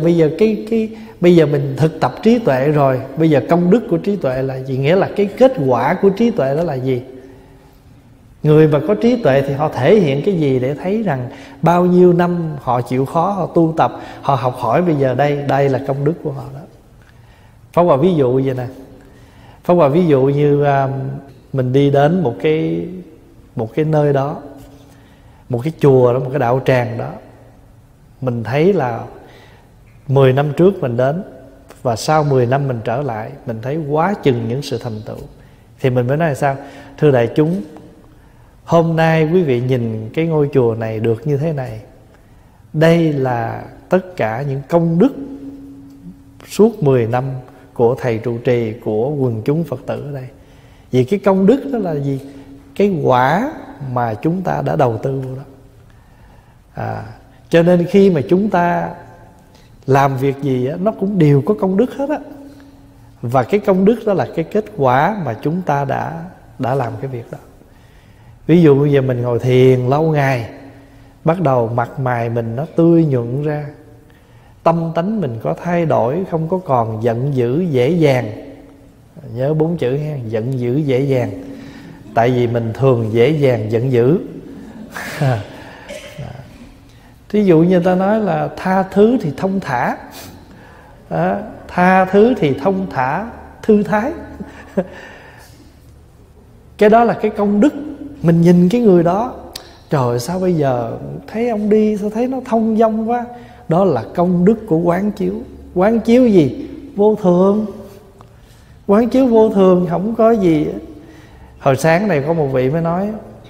mình thực tập trí tuệ rồi, bây giờ công đức của trí tuệ là gì? Nghĩa là cái kết quả của trí tuệ đó là gì? Người mà có trí tuệ thì họ thể hiện cái gì để thấy rằng bao nhiêu năm họ chịu khó, họ tu tập, họ học hỏi, bây giờ đây là công đức của họ đó. Pháp Hòa ví dụ vậy nè. Pháp Hòa ví dụ như mình đi đến một cái nơi đó, một cái chùa đó, một cái đạo tràng đó. Mình thấy là 10 năm trước mình đến, và sau 10 năm mình trở lại, mình thấy quá chừng những sự thành tựu. Thì mình mới nói là sao? Thưa đại chúng, hôm nay quý vị nhìn cái ngôi chùa này được như thế này, đây là tất cả những công đức suốt 10 năm của thầy trụ trì, của quần chúng Phật tử ở đây. Vì cái công đức đó là gì? Cái quả mà chúng ta đã đầu tư vô đó. Cho nên khi mà chúng ta làm việc gì á, nó cũng đều có công đức hết á. Và cái công đức đó là cái kết quả mà chúng ta đã làm cái việc đó. Ví dụ bây giờ mình ngồi thiền lâu ngày, bắt đầu mặt mày mình nó tươi nhuận ra, tâm tánh mình có thay đổi, không có còn giận dữ dễ dàng. Nhớ 4 chữ ha, giận dữ dễ dàng. Tại vì mình thường dễ dàng giận dữ. Thí dụ như ta nói là tha thứ thì thông thả, tha thứ thì thông thả, thư thái. Cái đó là cái công đức. Mình nhìn cái người đó, trời sao bây giờ thấy ông đi sao thấy nó thông dong quá. Đó là công đức của quán chiếu. Quán chiếu gì? Vô thường. Quán chiếu vô thường, không có gì. Hồi sáng này có một vị mới nói,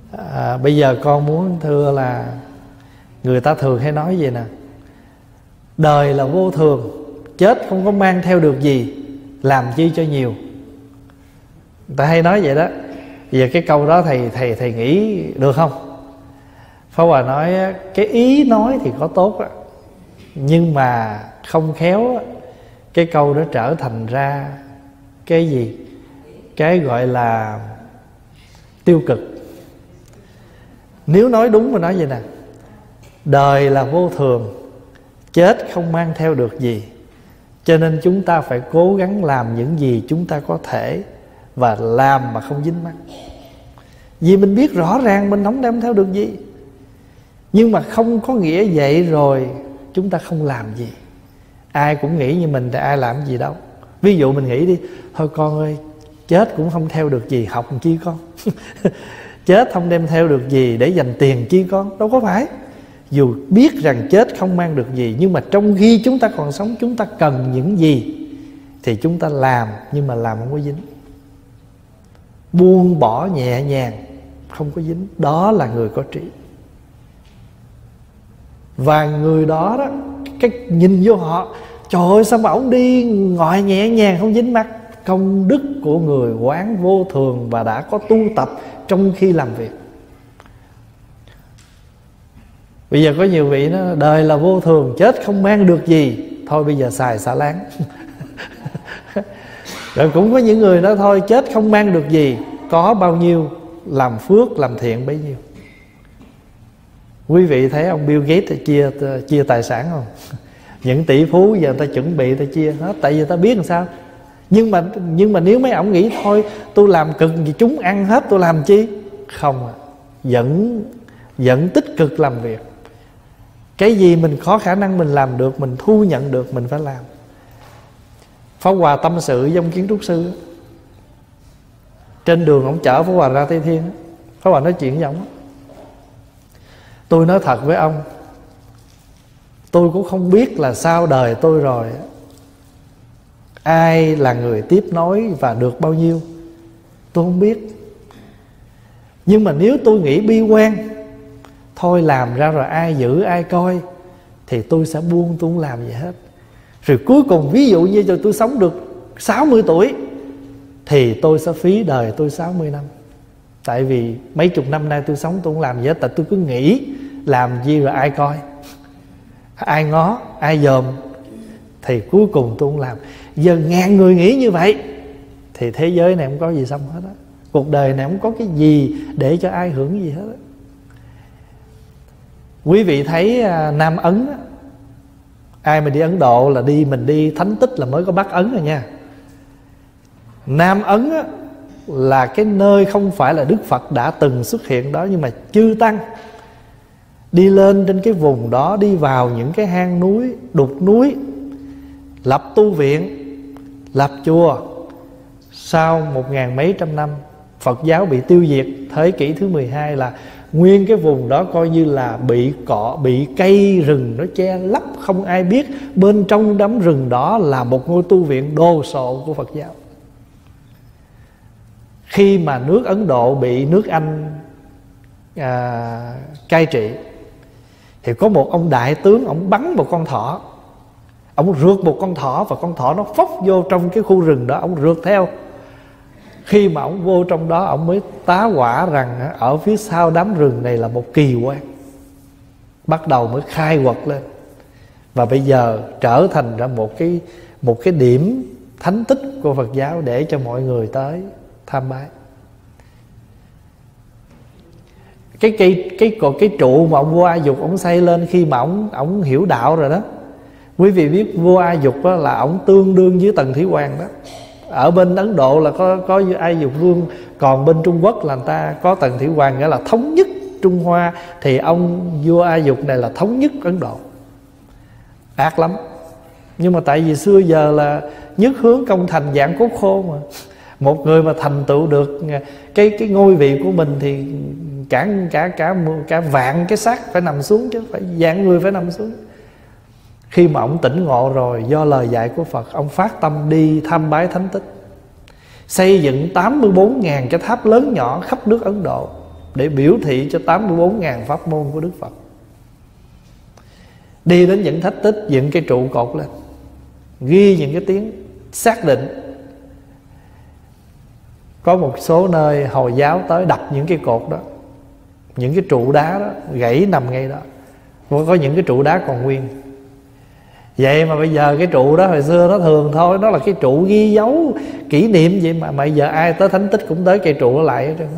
Bây giờ con muốn thưa là người ta thường hay nói vậy nè: đời là vô thường, chết không có mang theo được gì, làm chi cho nhiều. Người ta hay nói vậy đó. Bây giờ cái câu đó thầy nghĩ được không? Pháp Hòa nói cái ý nói thì có tốt đó, nhưng mà không khéo cái câu đó trở thành ra cái gì? Cái gọi là tiêu cực. Nếu nói đúng mà nói vậy nè: đời là vô thường, chết không mang theo được gì, cho nên chúng ta phải cố gắng làm những gì chúng ta có thể, và làm mà không dính mắc. Vì mình biết rõ ràng mình không đem theo được gì, nhưng mà không có nghĩa vậy rồi chúng ta không làm gì. Ai cũng nghĩ như mình thì ai làm gì đâu. Ví dụ mình nghĩ đi: thôi con ơi, chết cũng không theo được gì, học làm chi con? Chết không đem theo được gì để dành tiền chi con? Đâu có phải. Dù biết rằng chết không mang được gì, nhưng mà trong khi chúng ta còn sống, chúng ta cần những gì thì chúng ta làm, nhưng mà làm không có dính. Buông bỏ nhẹ nhàng, không có dính. Đó là người có trí. Và người đó đó, cái nhìn vô họ: trời ơi, sao mà ổng đi ngồi nhẹ nhàng không dính mắt. Công đức của người quán vô thường và đã có tu tập trong khi làm việc. Bây giờ có nhiều vị nó: đời là vô thường, chết không mang được gì, thôi bây giờ xài xả láng. Rồi cũng có những người nói: thôi chết không mang được gì, có bao nhiêu làm phước làm thiện bấy nhiêu. Quý vị thấy ông Bill Gates chia tài sản không? Những tỷ phú giờ người ta chuẩn bị ta chia hết, tại vì ta biết làm sao. Nhưng mà nếu mấy ông nghĩ thôi tôi làm cực gì chúng ăn hết, tôi làm chi? Không à. Vẫn tích cực làm việc. Cái gì mình có khả năng mình làm được, mình thu nhận được, mình phải làm. Pháp Hòa tâm sự với ông kiến trúc sư. Trên đường ông chở Pháp Hòa ra Tây Thiên, Pháp Hòa nói chuyện với ông: tôi nói thật với ông, tôi cũng không biết là sau đời tôi rồi ai là người tiếp nối và được bao nhiêu. Tôi không biết. Nhưng mà nếu tôi nghĩ bi quan, thôi làm ra rồi ai giữ ai coi, thì tôi sẽ buông, tôi không làm gì hết. Rồi cuối cùng ví dụ như tôi sống được 60 tuổi thì tôi sẽ phí đời tôi 60 năm. Tại vì mấy chục năm nay tôi sống tôi không làm gì hết. Tại tôi cứ nghĩ làm gì rồi ai coi, ai ngó, ai dòm, thì cuối cùng tôi không làm. Giờ ngàn người nghĩ như vậy thì thế giới này không có gì xong hết á. Cuộc đời này không có cái gì để cho ai hưởng gì hết á. Quý vị thấy Nam Ấn á, ai mà đi Ấn Độ là mình đi thánh tích là mới có Bắc Ấn rồi nha. Nam Ấn á, là cái nơi không phải là Đức Phật đã từng xuất hiện đó, nhưng mà chư tăng đi lên trên cái vùng đó, đi vào những cái hang núi, đục núi, lập tu viện, lập chùa. Sau 1000 mấy trăm năm Phật giáo bị tiêu diệt, thế kỷ thứ 12 là nguyên cái vùng đó coi như là bị bị cây rừng nó che lấp, không ai biết bên trong đám rừng đó là một ngôi tu viện đồ sộ của Phật giáo. Khi mà nước Ấn Độ bị nước Anh cai trị, thì có một ông đại tướng, ông bắn một con thỏ, ông rượt một con thỏ, và con thỏ nó phốc vô trong cái khu rừng đó, ông rượt theo. Khi mà ông vô trong đó, ông mới tá hỏa rằng ở phía sau đám rừng này là một kỳ quan. Bắt đầu mới khai quật lên, và bây giờ trở thành ra một cái điểm thánh tích của Phật giáo để cho mọi người tới tham bái. Cái trụ mà ông vua A Dục ông xây lên khi mà ông hiểu đạo rồi đó. Quý vị biết vua A Dục đó là ông tương đương với Tần Thủy Hoàng đó. Ở bên Ấn Độ là có A Dục vương, còn bên Trung Quốc là người ta có Tần Thủy Hoàng, nghĩa là thống nhất Trung Hoa, thì ông vua A Dục này là thống nhất Ấn Độ. Ác lắm. Nhưng mà tại vì xưa giờ là nhất hướng công thành dạng cốt khô mà. Một người mà thành tựu được cái ngôi vị của mình thì cả vạn cái xác phải nằm xuống, chứ phải vạn người phải nằm xuống. Khi mà ông tỉnh ngộ rồi, do lời dạy của Phật, ông phát tâm đi tham bái thánh tích, xây dựng 84.000 cái tháp lớn nhỏ khắp nước Ấn Độ để biểu thị cho 84.000 pháp môn của Đức Phật. Đi đến những thách tích, dựng cái trụ cột lên, ghi những cái tiếng xác định. Có một số nơi Hồi giáo tới đập những cái cột đó, những cái trụ đá đó, gãy nằm ngay đó. Có những cái trụ đá còn nguyên. Vậy mà bây giờ cái trụ đó hồi xưa nó thường thôi, nó là cái trụ ghi dấu kỷ niệm vậy mà bây giờ ai tới thánh tích cũng tới cây trụ nó lại hết trơn.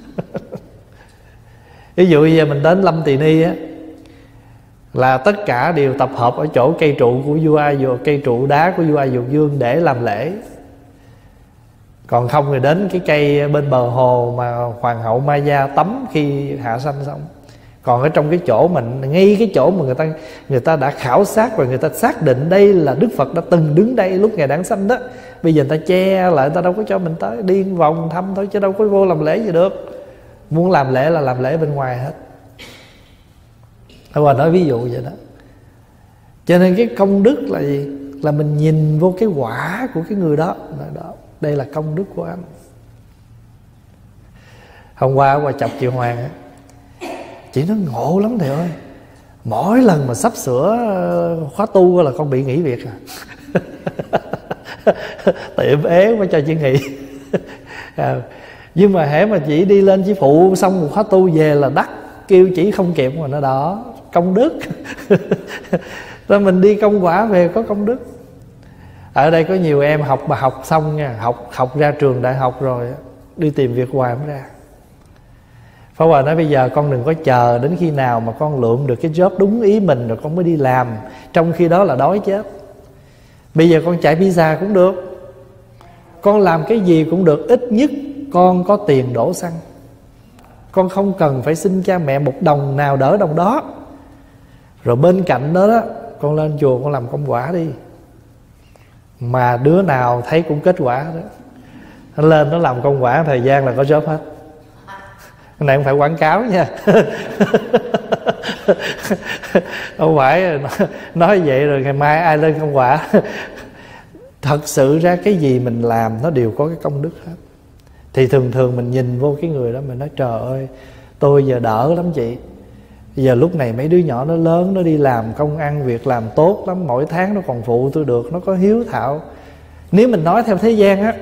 Ví dụ bây giờ mình đến Lâm Tỳ Ni á, là tất cả đều tập hợp ở chỗ cây trụ của vua A Dược, cây trụ đá của vua A Dược Dương để làm lễ. Còn không thì đến cái cây bên bờ hồ mà hoàng hậu Maya tắm khi hạ sanh xong. Còn ở trong cái chỗ mình, ngay cái chỗ mà người ta đã khảo sát và người ta xác định đây là Đức Phật đã từng đứng đây lúc Ngài đản sanh đó, bây giờ người ta che lại, người ta đâu có cho mình tới, đi vòng thăm thôi chứ đâu có vô làm lễ gì được. Muốn làm lễ là làm lễ bên ngoài hết. Tôi nói ví dụ vậy đó. Cho nên cái công đức là gì? Là mình nhìn vô cái quả của cái người đó. Đây là công đức của anh. Hôm qua chọc chị Hoàng á, chị nó ngộ lắm thầy ơi. Mỗi lần mà sắp sửa khóa tu là con bị nghỉ việc à. Tiệm ế quá cho chị nghỉ. Nhưng mà hễ mà chị đi lên chị phụ xong một khóa tu về là đắt, kêu chỉ không kịp mà nó đó. Công đức. Rồi mình đi công quả về có công đức. Ở đây có nhiều em học mà học xong nha, học ra trường đại học rồi đi tìm việc hoài mới ra. Pháp Hòa nói bây giờ con đừng có chờ đến khi nào mà con lượm được cái job đúng ý mình rồi con mới đi làm, trong khi đó là đói chết. Bây giờ con chạy visa cũng được, con làm cái gì cũng được, ít nhất con có tiền đổ xăng. Con không cần phải xin cha mẹ một đồng nào đỡ đồng đó. Rồi bên cạnh đó, con lên chùa con làm công quả đi. Mà đứa nào thấy cũng kết quả đó, nó lên nó làm công quả thời gian là có job hết. Cái này không phải quảng cáo nha. Không phải nói vậy rồi ngày mai ai lên công quả. Thật sự ra cái gì mình làm nó đều có cái công đức hết. Thì thường mình nhìn vô cái người đó mình nói trời ơi, tôi giờ đỡ lắm chị. Giờ lúc này mấy đứa nhỏ nó lớn, nó đi làm công ăn việc làm tốt lắm, mỗi tháng nó còn phụ tôi được, nó có hiếu thảo. Nếu mình nói theo thế gian á,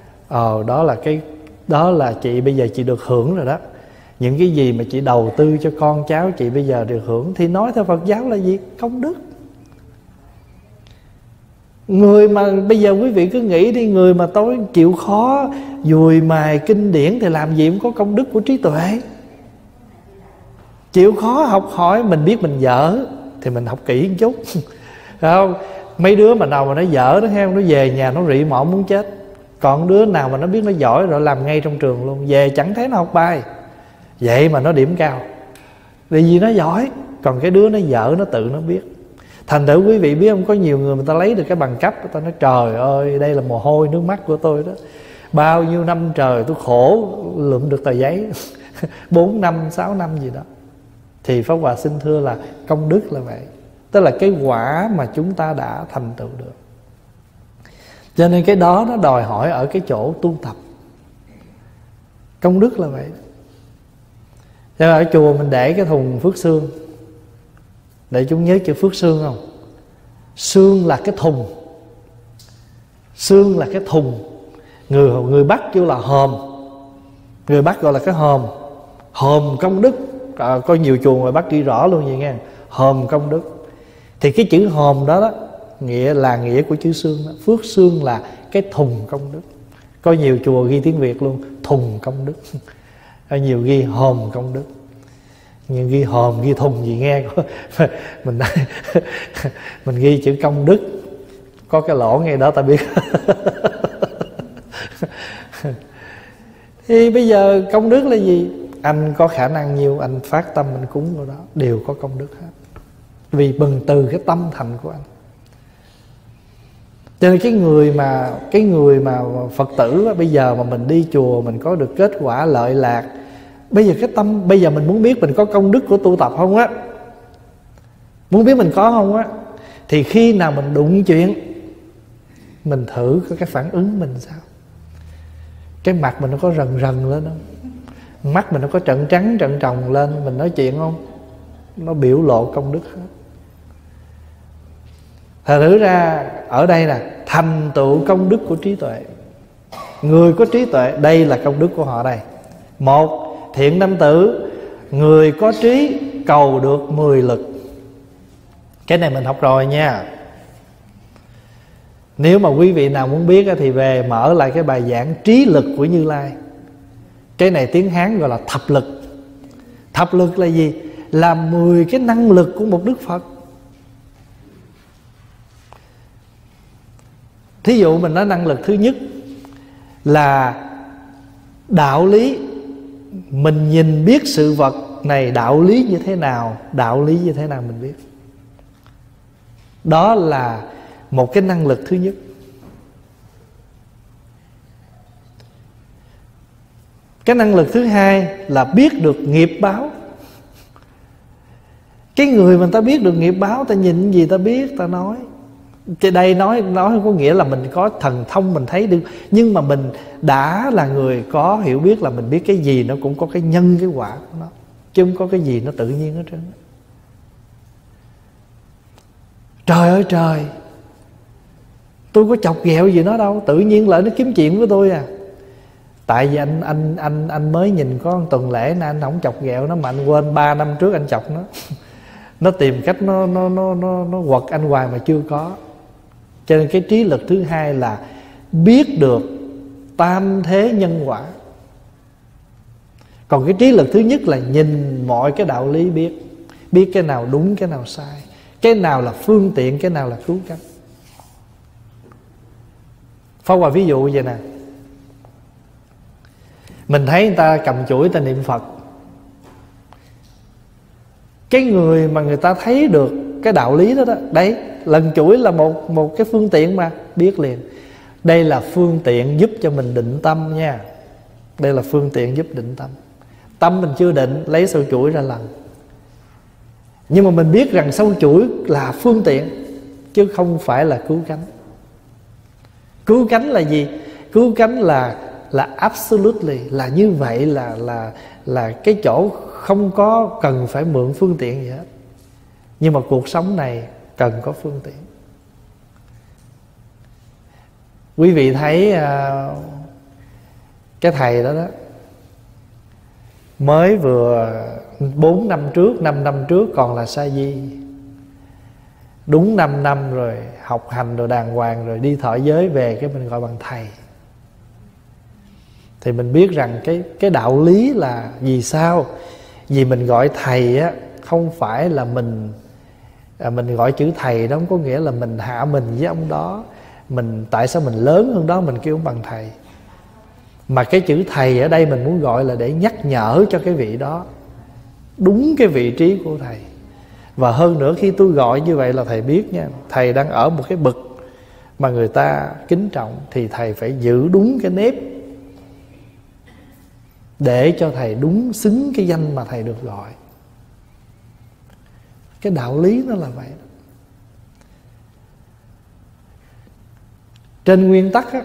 đó là chị bây giờ chị được hưởng rồi đó. Những cái gì mà chị đầu tư cho con cháu chị bây giờ được hưởng. Thì nói theo Phật giáo là gì? Công đức. Người mà bây giờ quý vị cứ nghĩ đi, người mà tối chịu khó dùi mài kinh điển thì làm gì cũng có công đức của trí tuệ. Chịu khó học hỏi, mình biết mình dở thì mình học kỹ một chút. Phải không? Mấy đứa mà nào mà nó dở nó heo, nó về nhà nó rị mõm muốn chết. Còn đứa nào mà nó biết nó giỏi rồi làm ngay trong trường luôn, về chẳng thấy nó học bài. Vậy mà nó điểm cao, vì gì nó giỏi. Còn cái đứa nó dở nó tự nó biết. Thành thử quý vị biết không, có nhiều người ta lấy được cái bằng cấp, người ta nói trời ơi đây là mồ hôi nước mắt của tôi đó, bao nhiêu năm trời tôi khổ lượm được tờ giấy 4 năm 6 năm gì đó. Thì Pháp Hòa xin thưa là công đức là vậy. Tức là cái quả mà chúng ta đã thành tựu được. Cho nên cái đó nó đòi hỏi ở cái chỗ tu tập. Công đức là vậy. Cho nên ở chùa mình để cái thùng phước sương, để chúng nhớ chữ phước sương không? Sương là cái thùng. Sương là cái thùng. Người Bắc kêu là hòm. Người Bắc gọi là cái hòm. Hòm công đức. Có nhiều chùa ngoài Bắc ghi rõ luôn vậy nghe. Hòm công đức. Thì cái chữ hòm đó, nghĩa của chữ sương đó. Phước sương là cái thùng công đức. Có nhiều chùa ghi tiếng Việt luôn, thùng công đức. Có nhiều ghi hòm công đức. Nhưng ghi hòm, ghi thùng gì nghe mình ghi chữ công đức có cái lỗ ngay đó ta biết. Thì bây giờ công đức là gì? Anh có khả năng nhiều, anh phát tâm anh cúng vào đó, đều có công đức hết. Vì bừng từ cái tâm thành của anh. Cho nên cái người mà Phật tử đó, bây giờ mà mình đi chùa mình có được kết quả lợi lạc, bây giờ cái tâm, bây giờ mình muốn biết mình có công đức của tu tập không á, muốn biết mình có không á, thì khi nào mình đụng chuyện, mình thử cái phản ứng mình sao. Cái mặt mình nó có rần rần lên không? Mắt mình nó có trận trắng trận tròng lên, mình nói chuyện không, nó biểu lộ công đức hết. Thật thử ra ở đây là thành tựu công đức của trí tuệ. Người có trí tuệ, đây là công đức của họ đây. Một, thiện nam tử, người có trí cầu được 10 lực. Cái này mình học rồi nha. Nếu mà quý vị nào muốn biết thì về mở lại cái bài giảng trí lực của Như Lai. Cái này tiếng Hán gọi là thập lực. Thập lực là gì? Là 10 cái năng lực của một Đức Phật. Thí dụ mình nói năng lực thứ nhất là đạo lý. Mình nhìn biết sự vật này đạo lý như thế nào, đạo lý như thế nào mình biết. Đó là một cái năng lực thứ nhất. Cái năng lực thứ hai là biết được nghiệp báo. Cái người mà ta biết được nghiệp báo, ta nhìn gì ta biết, ta nói. Cái đây nói không có nghĩa là mình có thần thông mình thấy được, nhưng mà mình đã là người có hiểu biết là mình biết cái gì nó cũng có cái nhân cái quả của nó, chứ không có cái gì nó tự nhiên hết trơn. Trời ơi trời, tôi có chọc ghẹo gì nó đâu, tự nhiên lại nó kiếm chuyện với tôi à. Tại vì anh mới nhìn có một tuần lễ nên anh không chọc ghẹo nó, mà anh quên 3 năm trước anh chọc nó. Nó tìm cách nó quật anh hoài mà chưa có. Cho nên cái trí lực thứ hai là biết được tam thế nhân quả. Còn cái trí lực thứ nhất là nhìn mọi cái đạo lý, biết cái nào đúng cái nào sai, cái nào là phương tiện, cái nào là cứu cánh. Phá Hòa ví dụ vậy nè. Mình thấy người ta cầm chuỗi ta niệm Phật. Cái người mà người ta thấy được cái đạo lý đó đó, đấy, lần chuỗi là một cái phương tiện mà biết liền. Đây là phương tiện giúp cho mình định tâm nha. Đây là phương tiện giúp định tâm. Tâm mình chưa định, lấy sâu chuỗi ra lần. Nhưng mà mình biết rằng sâu chuỗi là phương tiện, chứ không phải là cứu cánh. Cứu cánh là gì? Cứu cánh là absolutely, là như vậy, là cái chỗ không có cần phải mượn phương tiện gì hết. Nhưng mà cuộc sống này cần có phương tiện. Quý vị thấy cái thầy đó đó, mới vừa 4 năm trước, 5 năm trước còn là sa di. Đúng 5 năm rồi, học hành rồi đàng hoàng rồi, đi thọ giới về cái mình gọi bằng thầy. Thì mình biết rằng cái đạo lý là vì sao? Vì mình gọi thầy á, không phải là mình gọi chữ thầy đó không có nghĩa là mình hạ mình với ông đó. Tại sao mình lớn hơn đó mình kêu ông bằng thầy. Mà cái chữ thầy ở đây mình muốn gọi là để nhắc nhở cho cái vị đó đúng cái vị trí của thầy. Và hơn nữa khi tôi gọi như vậy là thầy biết nha, thầy đang ở một cái bậc mà người ta kính trọng, thì thầy phải giữ đúng cái nếp để cho thầy đúng xứng cái danh mà thầy được gọi. Cái đạo lý nó là vậy. Trên nguyên tắc á,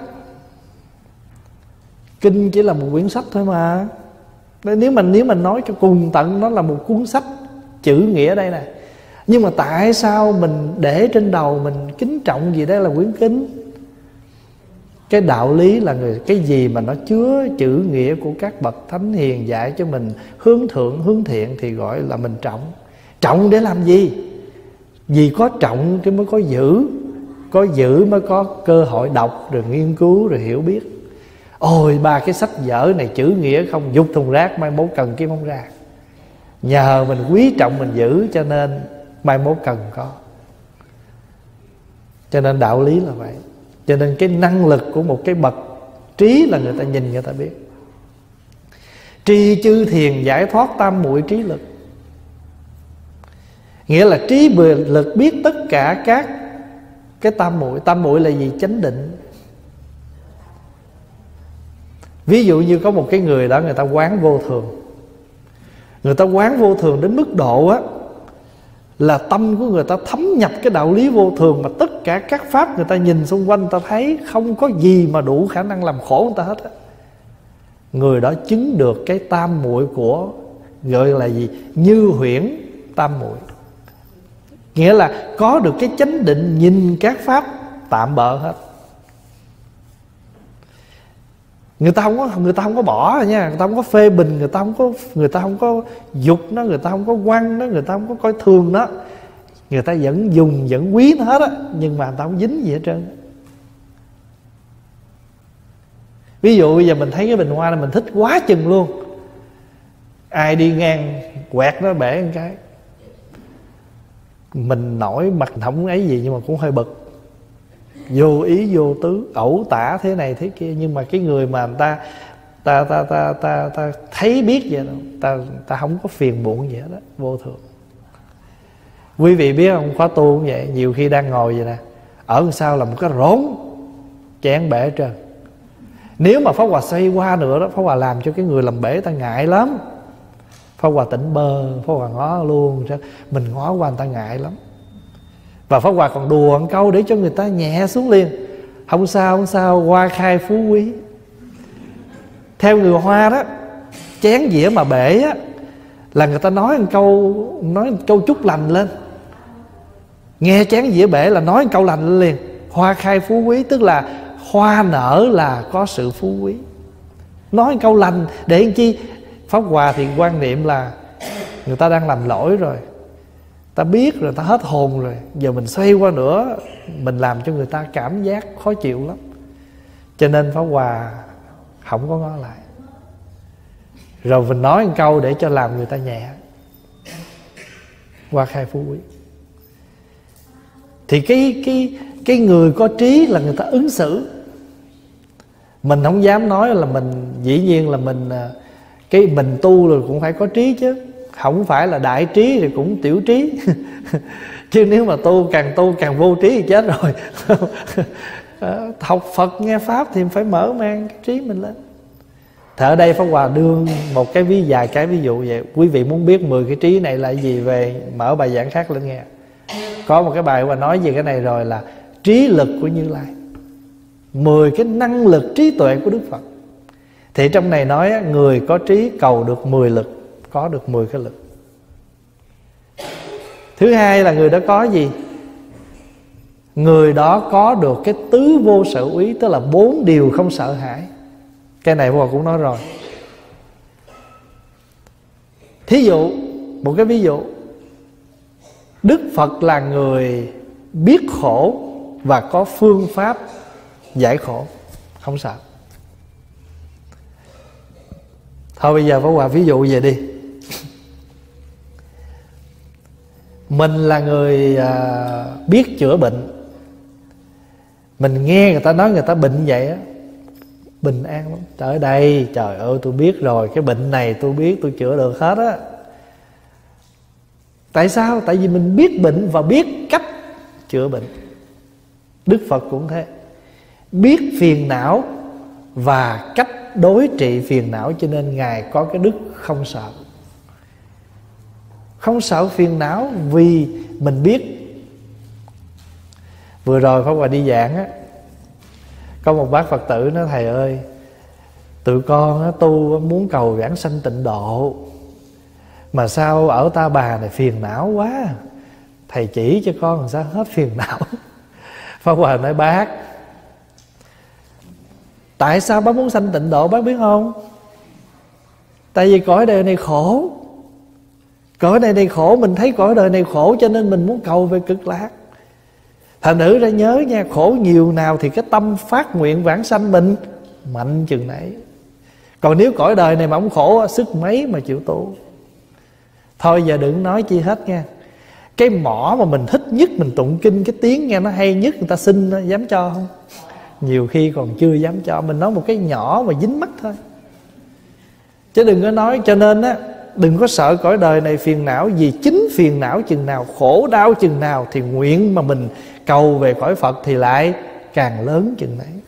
kinh chỉ là một quyển sách thôi mà. Nếu mình nói cho cùng tận, nó là một cuốn sách, chữ nghĩa đây nè. Nhưng mà tại sao mình để trên đầu mình kính trọng gì đây là quyển kinh? Cái đạo lý là cái gì mà nó chứa chữ nghĩa của các bậc thánh hiền dạy cho mình hướng thượng hướng thiện thì gọi là mình trọng. Trọng để làm gì? Vì có trọng thì mới có giữ. Có giữ mới có cơ hội đọc rồi nghiên cứu rồi hiểu biết. Ôi 3 cái sách vở này chữ nghĩa không, dục thùng rác, mai mốt cần kiếm không ra. Nhờ mình quý trọng mình giữ cho nên mai mốt cần có. Cho nên đạo lý là vậy. Cho nên cái năng lực của một cái bậc trí là người ta nhìn người ta biết. Tri chư thiền giải thoát tam muội trí lực. Nghĩa là trí lực biết tất cả các cái tam muội. Tam muội là gì? Chánh định. Ví dụ như có một cái người đó, người ta quán vô thường. Người ta quán vô thường đến mức độ á là tâm của người ta thấm nhập cái đạo lý vô thường, mà tất cả các pháp người ta nhìn xung quanh, người ta thấy không có gì mà đủ khả năng làm khổ người ta hết á. người đó chứng được cái tam muội của, gọi là gì? Như huyễn tam muội. Nghĩa là có được cái chánh định nhìn các pháp tạm bợ hết. Người ta không có bỏ nha, người ta không có phê bình, người ta không có dục nó, người ta không có quăng nó, người ta không có coi thường nó. Người ta vẫn dùng, vẫn quý nó hết á, nhưng mà người ta không dính gì hết trơn. Ví dụ bây giờ mình thấy cái bình hoa này mình thích quá chừng luôn, ai đi ngang quẹt nó bể một cái, mình nổi mặt không ấy gì nhưng mà cũng hơi bực, vô ý vô tứ, ẩu tả thế này thế kia. Nhưng mà cái người mà người ta thấy biết vậy đó, ta không có phiền muộn vậy đó, vô thường. Quý vị biết không, khóa tu cũng vậy, nhiều khi đang ngồi vậy nè, ở đằng sau là một cái rốn chén bể trơn. Nếu mà Pháp Hòa xoay qua nữa đó, Pháp Hòa làm cho cái người làm bể ta ngại lắm. Pháp Hòa tỉnh bơ, Pháp Hòa ngó luôn, mình ngó qua người ta ngại lắm. Và Pháp Hòa còn đùa một câu để cho người ta nhẹ xuống liền. Không sao, không sao, hoa khai phú quý. Theo người Hoa đó, chén dĩa mà bể á, là người ta nói một câu chúc lành lên. Nghe chén dĩa bể là nói một câu lành lên liền. Hoa khai phú quý, tức là hoa nở là có sự phú quý. Nói một câu lành để làm chi? Pháp Hòa thì quan niệm là người ta đang làm lỗi rồi, ta biết rồi, ta hết hồn rồi, giờ mình xoay qua nữa, mình làm cho người ta cảm giác khó chịu lắm. Cho nên Pháp Hòa không có ngó lại, rồi mình nói một câu để cho làm người ta nhẹ. Hoa khai phú quý. Thì cái người có trí là người ta ứng xử. Mình không dám nói là mình, dĩ nhiên là mình tu rồi cũng phải có trí chứ, không phải là đại trí thì cũng tiểu trí. Chứ nếu mà tu càng vô trí thì chết rồi. Học Phật nghe Pháp thì phải mở mang cái trí mình lên. Thì ở đây Pháp Hòa đưa một cái vài cái ví dụ vậy. Quý vị muốn biết 10 cái trí này là gì, về mở bài giảng khác lên nghe. Có một cái bài Hòa nói về cái này rồi, là trí lực của Như Lai, 10 cái năng lực trí tuệ của Đức Phật. Thì trong này nói người có trí cầu được 10 lực, có được 10 cái lực. Thứ hai là người đó có gì? Người đó có được cái tứ vô sở úy, tức là 4 điều không sợ hãi. Cái này Hòa cũng nói rồi. Thí dụ, một cái ví dụ, Đức Phật là người biết khổ và có phương pháp giải khổ, không sợ. Thôi bây giờ Pháp Hòa ví dụ về đi. Mình là người biết chữa bệnh. Mình nghe người ta nói người ta bệnh vậy á, bình an lắm. Tới đây, trời ơi, tôi biết rồi, cái bệnh này tôi biết, tôi chữa được hết á. Tại sao? Tại vì mình biết bệnh và biết cách chữa bệnh. Đức Phật cũng thế, biết phiền não và cách đối trị phiền não, cho nên Ngài có cái đức không sợ. Không sợ phiền não vì mình biết. Vừa rồi Pháp Hòa đi giảng á, có một bác Phật tử nói: thầy ơi, tụi con á, tu muốn cầu vãng sanh tịnh độ, mà sao ở Ta Bà này phiền não quá, thầy chỉ cho con làm sao hết phiền não. Pháp Hòa nói: bác, tại sao bác muốn sanh tịnh độ bác biết không? Tại vì cõi đời này khổ. Cõi đời này khổ, mình thấy cõi đời này khổ cho nên mình muốn cầu về cực lạc. Thành thử ra nhớ nha, khổ nhiều nào thì cái tâm phát nguyện vãng sanh mình mạnh chừng nấy. Còn nếu cõi đời này mà không khổ, sức mấy mà chịu tu. Thôi giờ đừng nói chi hết nha. Cái mỏ mà mình thích nhất, mình tụng kinh cái tiếng nghe nó hay nhất, người ta xin nó dám cho không? Nhiều khi còn chưa dám cho. Mình nói một cái nhỏ mà dính mắt thôi, chứ đừng có nói. Cho nên á, đừng có sợ cõi đời này phiền não, vì chính phiền não chừng nào, khổ đau chừng nào, thì nguyện mà mình cầu về cõi Phật thì lại càng lớn chừng đấy.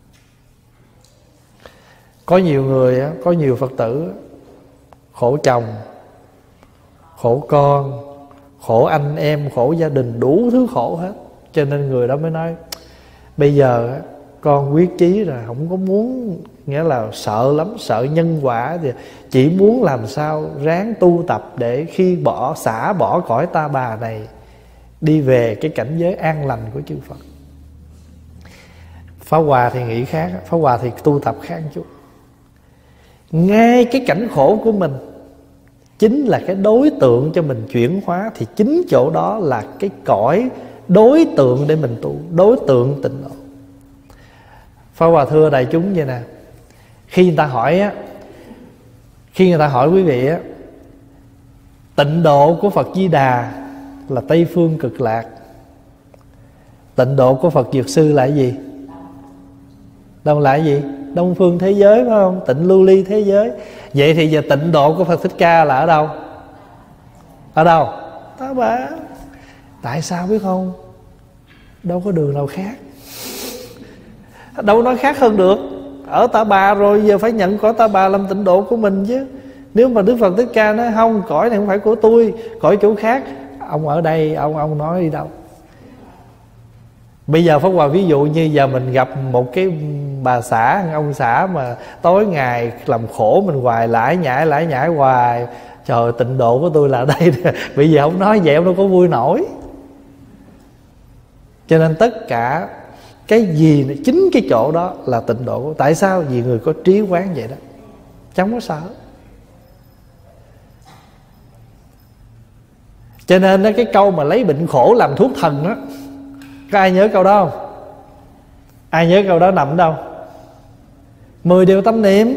Có nhiều người, có nhiều Phật tử khổ chồng, khổ con, khổ anh em, khổ gia đình, đủ thứ khổ hết. Cho nên người đó mới nói: bây giờ con quyết chí rồi, không có muốn, nghĩa là sợ lắm, sợ nhân quả, thì chỉ muốn làm sao ráng tu tập để khi xả bỏ cõi ta bà này, đi về cái cảnh giới an lành của chư Phật. Pháp Hòa thì nghĩ khác, Pháp Hòa thì tu tập khác một chút. Ngay cái cảnh khổ của mình chính là cái đối tượng cho mình chuyển hóa, thì chính chỗ đó là cái cõi đối tượng để mình tu, đối tượng tịnh độ. Pháp Hòa thưa đại chúng vậy nè, khi người ta hỏi quý vị á, tịnh độ của Phật Di Đà là Tây phương cực lạc, tịnh độ của Phật Dược Sư là cái gì? Đâu là cái gì? Đông phương thế giới, phải không? Tịnh lưu ly thế giới. Vậy thì giờ tịnh độ của Phật Thích Ca là ở đâu? Ở đâu? Ta bà. Tại sao biết không? Đâu có đường nào khác. Đâu nói khác hơn được. Ở Ta Bà rồi, giờ phải nhận cõi Ta Bà làm tịnh độ của mình chứ. Nếu mà Đức Phật Thích Ca nói không, cõi này không phải của tôi, cõi chỗ khác, ông ở đây, ông nói đi đâu? Bây giờ Pháp Hòa ví dụ như giờ mình gặp một cái bà xã, ông xã mà tối ngày làm khổ mình hoài, lải nhải hoài, trời, tịnh độ của tôi là ở đây. Bây giờ không nói vậy ông đâu có vui nổi. Cho nên tất cả cái gì, chính cái chỗ đó là tịnh độ. Tại sao? Vì người có trí quán vậy đó, chẳng có sợ. Cho nên cái câu mà lấy bệnh khổ làm thuốc thần đó, có ai nhớ câu đó không? Ai nhớ câu đó nằm ở đâu? 10 điều tâm niệm.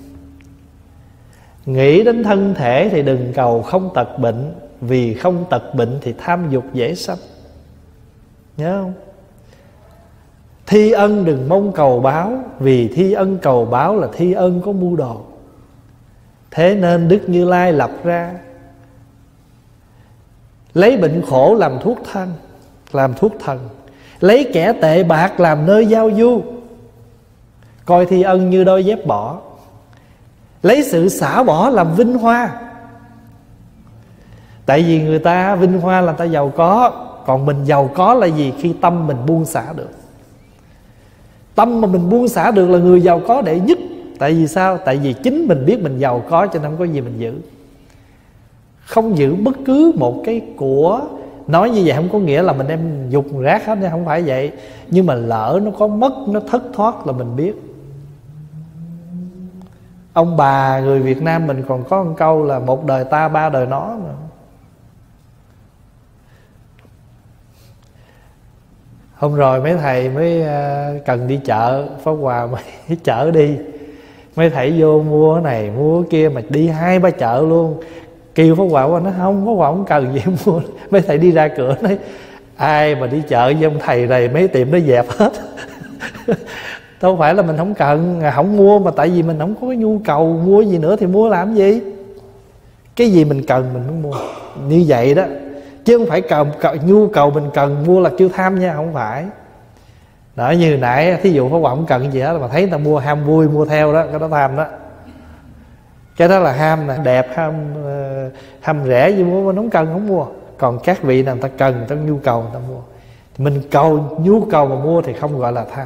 Nghĩ đến thân thể thì đừng cầu không tật bệnh, vì không tật bệnh thì tham dục dễ sanh. Nhớ không? Thi ân đừng mong cầu báo, vì thi ân cầu báo là thi ân có mưu đồ. Thế nên Đức Như Lai lập ra lấy bệnh khổ làm thuốc thân, làm thuốc thần, lấy kẻ tệ bạc làm nơi giao du, coi thi ân như đôi dép bỏ, lấy sự xả bỏ làm vinh hoa. Tại vì người ta vinh hoa là người ta giàu có, còn mình giàu có là gì? Khi tâm mình buông xả được. Tâm mà mình buông xả được là người giàu có đệ nhất. Tại vì sao? Tại vì chính mình biết mình giàu có, cho nên không có gì mình giữ. Không giữ bất cứ một cái của. Nói như vậy không có nghĩa là mình đem dục rác hết, không phải vậy. Nhưng mà lỡ nó có mất, nó thất thoát là mình biết. Ông bà người Việt Nam mình còn có một câu là một đời ta ba đời nó mà. Hôm rồi mấy thầy mới cần đi chợ, Pháp Hòa mới chở đi. Mấy thầy vô mua cái này mua cái kia, mà đi 2-3 chợ luôn. Kêu Pháp Hòa qua, nó không, Pháp Hòa không cần gì mua. Mấy thầy đi ra cửa nói ai mà đi chợ với ông thầy này, mấy tiệm nó dẹp hết. Đâu phải là mình không cần, không mua, mà tại vì mình không có cái nhu cầu mua gì nữa thì mua làm gì? Cái gì mình cần mình mới mua. Như vậy đó. Chứ không phải nhu cầu mình cần mua là kêu tham nha, không phải. Đó, như nãy thí dụ Pháp Hòa không cần gì hết, mà thấy người ta mua ham vui mua theo đó, cái đó tham đó. Cái đó là ham nè, đẹp, ham rẻ gì mua, mình không cần không mua. Còn các vị nào người ta cần, người ta nhu cầu người ta mua. Mình nhu cầu mà mua thì không gọi là tham.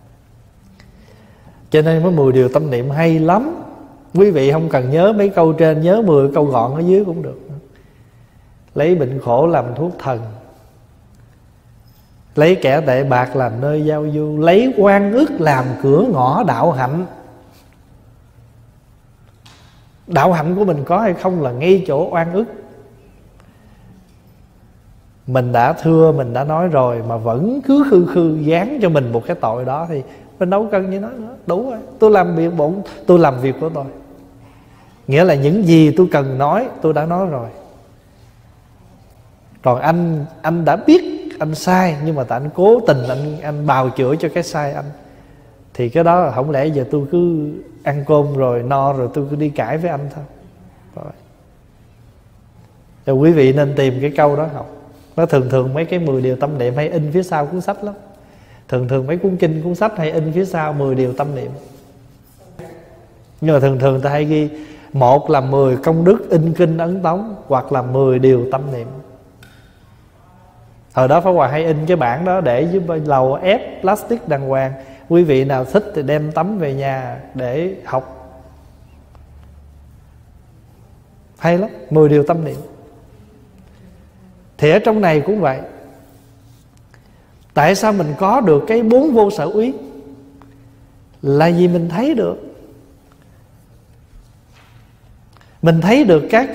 Cho nên mới 10 điều tâm niệm hay lắm. Quý vị không cần nhớ mấy câu trên, nhớ 10 câu gọn ở dưới cũng được. Lấy bệnh khổ làm thuốc thần, lấy kẻ tệ bạc làm nơi giao du, lấy oan ức làm cửa ngõ đạo hạnh. Đạo hạnh của mình có hay không là ngay chỗ oan ức. Mình đã thưa, mình đã nói rồi mà vẫn cứ khư dán cho mình một cái tội đó thì mình đâu cần như nói nữa. Đủ rồi, tôi làm việc bổn, tôi làm việc của tôi. Nghĩa là những gì tôi cần nói tôi đã nói rồi. Còn anh đã biết anh sai, nhưng mà tại anh cố tình anh bào chữa cho cái sai anh, thì cái đó là không lẽ giờ tôi cứ ăn cơm rồi no rồi tôi cứ đi cãi với anh thôi. Rồi. Thì quý vị nên tìm cái câu đó học. Nó thường mấy cái 10 điều tâm niệm hay in phía sau cuốn sách lắm. Thường mấy cuốn kinh cuốn sách hay in phía sau 10 điều tâm niệm. Nhưng mà thường ta hay ghi một là 10 công đức in kinh ấn tống, hoặc là 10 điều tâm niệm. Hồi đó Pháp Hòa hay in cái bản đó để dưới lầu ép plastic đàng hoàng, Quý vị nào thích thì đem tấm về nhà để học. Hay lắm, 10 điều tâm niệm. Thì ở trong này cũng vậy. Tại sao mình có được cái 4 vô sở úy? Là vì mình thấy được. Mình thấy được các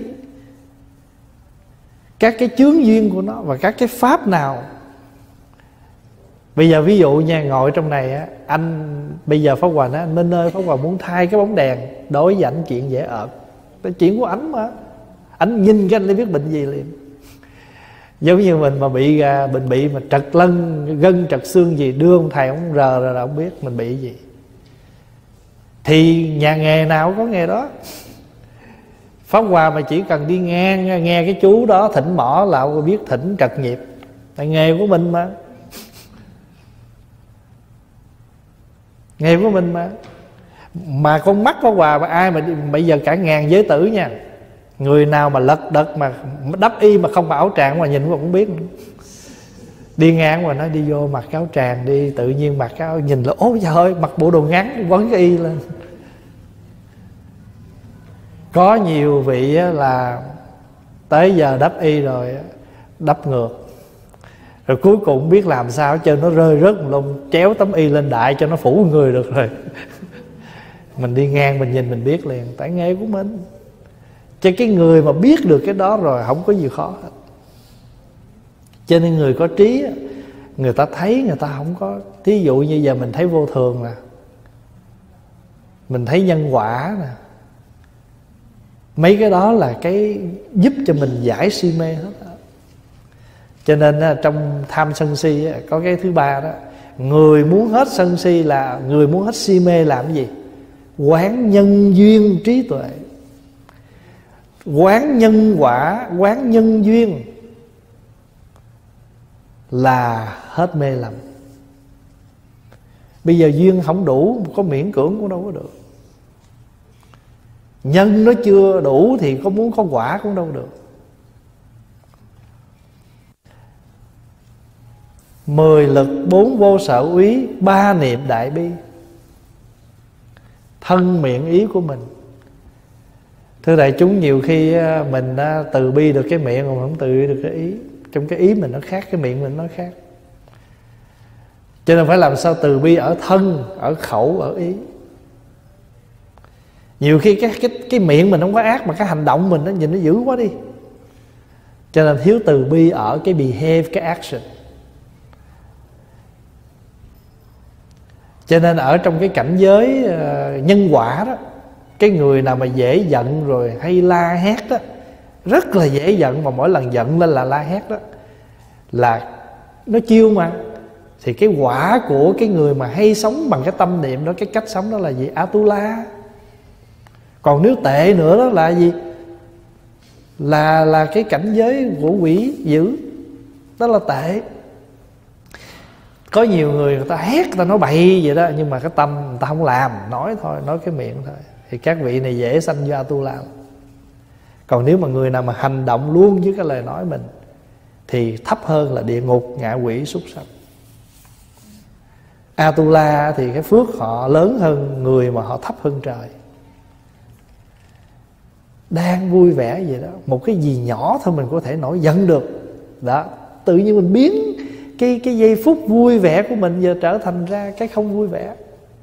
cái chướng duyên của nó và các cái pháp nào. Bây giờ ví dụ nha, ngồi trong này á, anh bây giờ Pháp Hòa nói anh Minh ơi, Pháp Hòa muốn thay cái bóng đèn. Đối với ảnh chuyện dễ ợt, cái chuyện của ảnh mà. Ảnh nhìn cái anh mới biết bệnh gì liền. Giống như mình mà bị bệnh bị mà trật lân, gân trật xương gì, đưa ông thầy ông rờ là ông biết mình bị gì. Thì nhà nghề nào có nghề đó. Pháp Hòa mà chỉ cần đi ngang nghe cái chú đó thỉnh mỏ là ông biết thỉnh trật nhịp. Tại nghề của mình mà. Nghề của mình mà. Mà con mắt Pháp Hòa mà ai mà bây giờ cả ngàn giới tử nha, người nào mà lật đật mà đắp y mà không mặc áo tràng mà nhìn mà cũng biết. Đi ngang mà nói đi vô mặc áo tràng đi, tự nhiên mặc áo nhìn là ôi trời ơi, mặc bộ đồ ngắn quấn cái y lên. Có nhiều vị là tới giờ đắp y rồi đắp ngược, rồi cuối cùng biết làm sao cho nó rơi rớt một lông, chéo tấm y lên đại cho nó phủ người được rồi. Mình đi ngang mình nhìn mình biết liền, tại nghề của mình. Cho cái người mà biết được cái đó rồi không có gì khó hết. Cho nên người có trí, người ta thấy người ta không có. Thí dụ như giờ mình thấy vô thường nè, mình thấy nhân quả nè, mấy cái đó là cái giúp cho mình giải si mê hết. Cho nên trong tham sân si có cái thứ ba đó. Người muốn hết sân si là người muốn hết si mê làm cái gì? Quán nhân duyên trí tuệ. Quán nhân quả, quán nhân duyên là hết mê lầm. Bây giờ duyên không đủ, có miễn cưỡng cũng đâu có được. Nhân nó chưa đủ thì có muốn có quả cũng đâu được. 10 lực 4 vô sở úy, 3 niệm đại bi. Thân miệng ý của mình. Thưa đại chúng, nhiều khi mình từ bi được cái miệng mà mình không từ bi được cái ý. Trong cái ý mình nó khác, cái miệng mình nó khác. Cho nên phải làm sao từ bi ở thân, ở khẩu, ở ý. Nhiều khi cái miệng mình không có ác, mà cái hành động mình nó nhìn nó dữ quá đi. Cho nên thiếu từ bi ở cái behave, cái action. Cho nên ở trong cái cảnh giới nhân quả đó, cái người nào mà dễ giận rồi hay la hét đó, rất là dễ giận, mà mỗi lần giận lên là la hét đó, là nó chiêu mà. Thì cái quả của cái người mà hay sống bằng cái tâm niệm đó, cái cách sống đó là gì? Atula. Còn nếu tệ nữa đó là gì? Là cái cảnh giới của quỷ dữ. Đó là tệ. Có nhiều người ta hét, người ta nói bậy vậy đó, nhưng mà cái tâm người ta không làm, nói thôi, nói cái miệng thôi. Thì các vị này dễ sanh vô Atula. Còn nếu mà người nào mà hành động luôn với cái lời nói mình thì thấp hơn là địa ngục, ngạ quỷ, súc sanh. Atula thì cái phước họ lớn hơn người mà họ thấp hơn trời. Đang vui vẻ vậy đó, một cái gì nhỏ thôi mình có thể nổi giận được. Đó, tự nhiên mình biến cái giây phút vui vẻ của mình giờ trở thành ra cái không vui vẻ.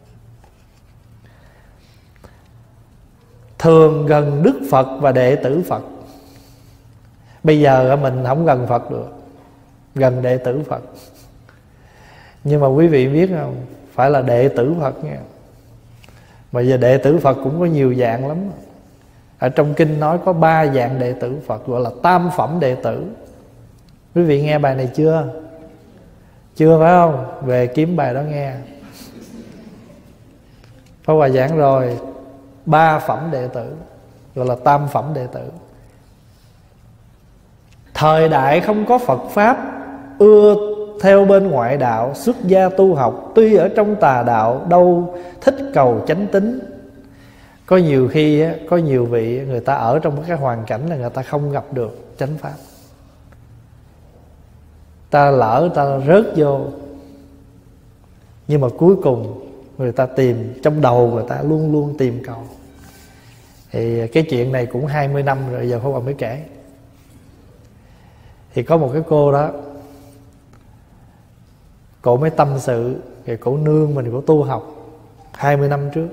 Thường gần Đức Phật và đệ tử Phật. Bây giờ mình không gần Phật được, gần đệ tử Phật. Nhưng mà quý vị biết không, phải là đệ tử Phật nha. Mà giờ đệ tử Phật cũng có nhiều dạng lắm. Ở trong kinh nói có 3 dạng đệ tử Phật, gọi là tam phẩm đệ tử. Quý vị nghe bài này chưa? Chưa phải không? Về kiếm bài đó nghe. Pháp Hòa giảng rồi, 3 phẩm đệ tử, gọi là tam phẩm đệ tử. Thời đại không có Phật Pháp, ưa theo bên ngoại đạo, xuất gia tu học, tuy ở trong tà đạo, đâu thích cầu chánh tín. Có nhiều khi, có nhiều vị người ta ở trong cái hoàn cảnh là người ta không gặp được chánh Pháp. Ta lỡ ta rớt vô Nhưng mà cuối cùng người ta tìm, trong đầu người ta luôn luôn tìm cầu. Thì cái chuyện này cũng 20 năm rồi, giờ Pháp Hòa mới kể. Thì có một cái cô đó, cổ mới tâm sự, rồi cổ nương mình, cổ tu học 20 năm trước.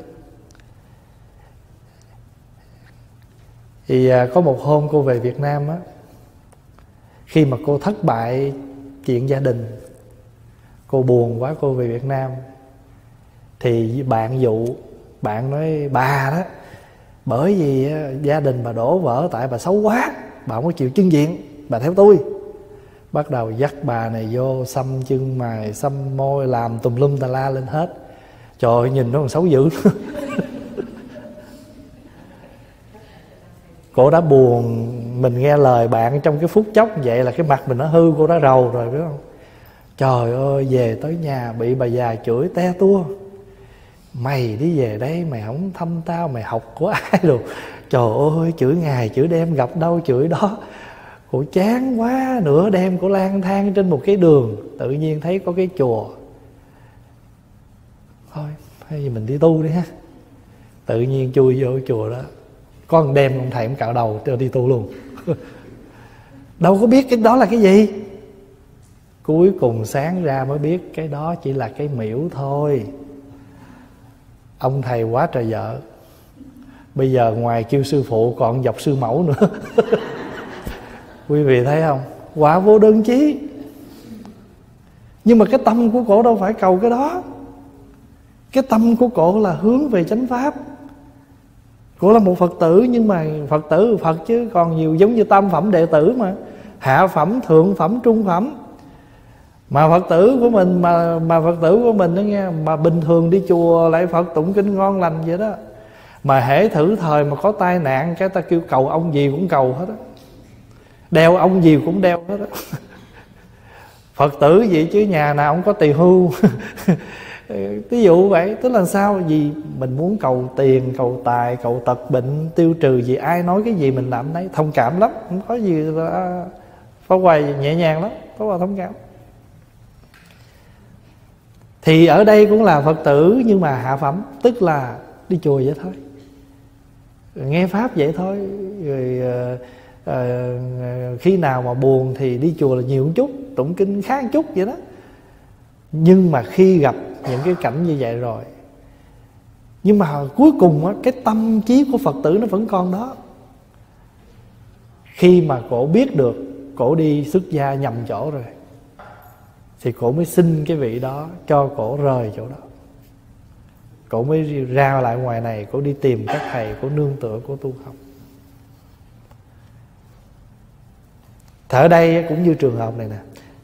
Thì có một hôm cô về Việt Nam á, khi mà cô thất bại chuyện gia đình, cô buồn quá, cô về Việt Nam. Thì bạn dụ, bạn nói bà đó, bởi vì gia đình bà đổ vỡ tại bà xấu quá, bà không có chịu chưng diện, bà theo tôi. Bắt đầu dắt bà này vô xăm chân mày, xăm môi, làm tùm lum tà la lên hết. Trời ơi, nhìn nó còn xấu dữ. Cô đã buồn, mình nghe lời bạn trong cái phút chốc vậy là cái mặt mình nó hư, cô đã rầu rồi, biết không? Trời ơi, về tới nhà bị bà già chửi te tua. Mày đi về đây mày không thăm tao, mày học của ai rồi. Trời ơi, chửi ngày chửi đêm, gặp đâu chửi đó. Cô chán quá, nửa đêm cô lang thang trên một cái đường, tự nhiên thấy có cái chùa. Thôi, hay gì mình đi tu đi ha. Tự nhiên chui vô cái chùa đó. Có một đêm ông thầy ông cạo đầu cho đi tu luôn. Đâu có biết cái đó là cái gì. Cuối cùng sáng ra mới biết cái đó chỉ là cái miễu thôi. Ông thầy quá trời vợ. Bây giờ ngoài kêu sư phụ còn dọc sư mẫu nữa. Quý vị thấy không? Quả vô đơn chí. Nhưng mà cái tâm của cổ đâu phải cầu cái đó. Cái tâm của cổ là hướng về chánh pháp. Cổ là một Phật tử, nhưng mà Phật tử Phật chứ còn nhiều, giống như tam phẩm đệ tử mà. Hạ phẩm, thượng phẩm, trung phẩm. Mà Phật tử của mình mà Phật tử của mình đó nghe, mà bình thường đi chùa lại Phật tụng kinh ngon lành vậy đó. Mà hễ thử thời mà có tai nạn, cái ta kêu cầu ông gì cũng cầu hết á. Đeo ông gì cũng đeo hết á. Phật tử vậy chứ nhà nào cũng có tỳ hưu. Ví dụ vậy, tức là sao? Vì mình muốn cầu tiền, cầu tài, cầu tật bệnh, tiêu trừ gì, ai nói cái gì mình làm đấy. Thông cảm lắm, không có gì là Pháp Hòa nhẹ nhàng lắm, Pháp Hòa thông cảm. Thì ở đây cũng là Phật tử nhưng mà hạ phẩm, tức là đi chùa vậy thôi, nghe pháp vậy thôi. Rồi khi nào mà buồn thì đi chùa là nhiều một chút, tụng kinh khá một chút vậy đó. Nhưng mà khi gặp những cái cảnh như vậy rồi, nhưng mà cuối cùng á, cái tâm trí của Phật tử nó vẫn còn đó. Khi mà cổ biết được cổ đi xuất gia nhầm chỗ rồi, thì cổ mới xin cái vị đó cho cổ rời chỗ đó. Cổ mới ra lại ngoài này, cổ đi tìm các thầy, cổ nương tựa, cổ tu học. Ở đây cũng như trường hợp này nè,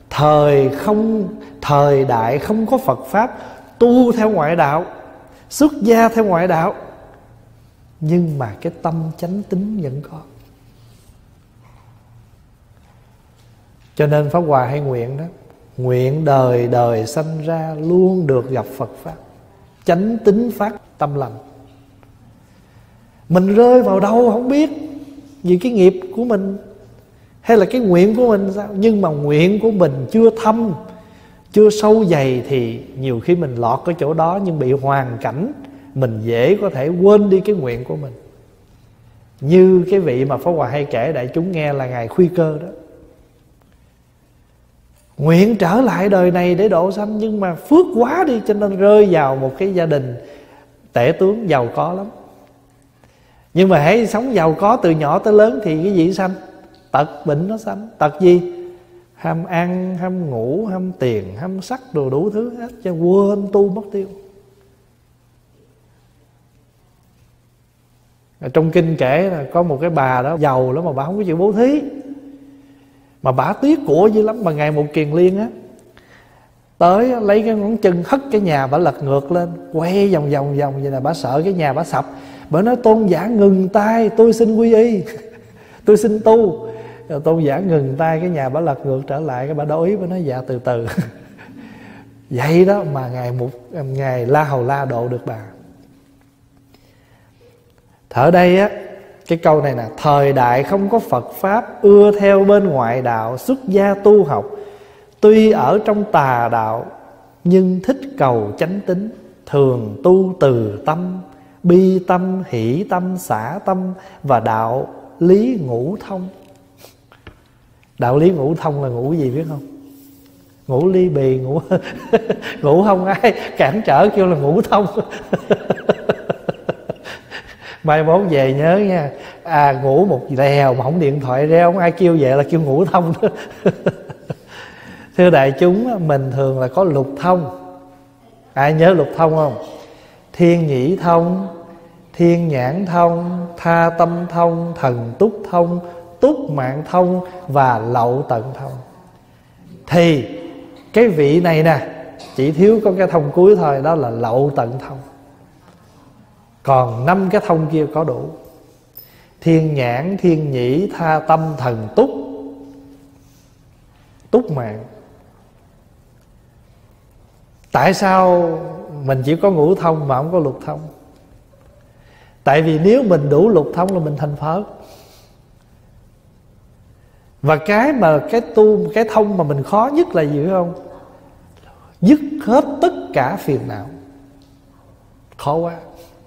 thời đại không có Phật pháp, tu theo ngoại đạo, xuất gia theo ngoại đạo, nhưng mà cái tâm chánh tín vẫn có. Cho nên Pháp Hòa hay nguyện đó, nguyện đời đời sanh ra luôn được gặp Phật pháp, chánh tín phát tâm lành. Mình rơi vào đâu không biết, vì cái nghiệp của mình hay là cái nguyện của mình sao. Nhưng mà nguyện của mình chưa thâm, chưa sâu dày thì nhiều khi mình lọt cái chỗ đó, nhưng bị hoàn cảnh mình dễ có thể quên đi cái nguyện của mình. Như cái vị mà Pháp Hòa hay kể đại chúng nghe là Ngài Khuy Cơ đó, nguyện trở lại đời này để độ sanh, nhưng mà phước quá đi cho nên rơi vào một cái gia đình tể tướng giàu có lắm. Nhưng mà hãy sống giàu có từ nhỏ tới lớn thì cái gì sanh? Tật bệnh nó sanh. Tật gì? Ham ăn, ham ngủ, ham tiền, ham sắc, đồ đủ thứ hết, cho quên tu mất tiêu. Trong kinh kể là có một cái bà đó giàu lắm mà bà không có chịu bố thí, mà bà tiếc của dữ lắm. Mà ngày một kiền liên á tới lấy cái ngón chân hất cái nhà, bà lật ngược lên, quay vòng vòng vòng vậy là bà sợ cái nhà bà sập. Bà nói tôn giả ngừng tay, tôi xin quy y. Tôi xin tu. Rồi tôn giả ngừng tay, cái nhà bà lật ngược trở lại. Cái bà đối ý, bà nói dạ từ từ. Vậy đó mà ngày La Hầu La độ được bà. Ở đây á, cái câu này nè, thời đại không có Phật pháp, ưa theo bên ngoại đạo, xuất gia tu học, tuy ở trong tà đạo nhưng thích cầu chánh tính, thường tu từ tâm, bi tâm, hỷ tâm, xả tâm và đạo lý ngũ thông. Đạo lý ngũ thông là ngũ gì biết không? Ngũ ly bì, ngũ không ai cản trở kêu là ngũ thông. Mai mốt về nhớ nha, ngủ một lèo mà không điện thoại reo, không ai kêu vậy là kêu ngũ thông đó. Thưa đại chúng, mình thường là có lục thông. Ai nhớ lục thông không? Thiên nhĩ thông, thiên nhãn thông, tha tâm thông, thần túc thông, túc mạng thông và lậu tận thông. Thì cái vị này nè, chỉ thiếu có cái thông cuối thôi, đó là lậu tận thông. Còn 5 cái thông kia có đủ. Thiên nhãn, thiên nhĩ, tha tâm, thần túc, túc mạng. Tại sao mình chỉ có ngũ thông mà không có lục thông? Tại vì nếu mình đủ lục thông là mình thành Phật. Và cái thông mà mình khó nhất là gì biết không? Dứt hết tất cả phiền não. Khó quá.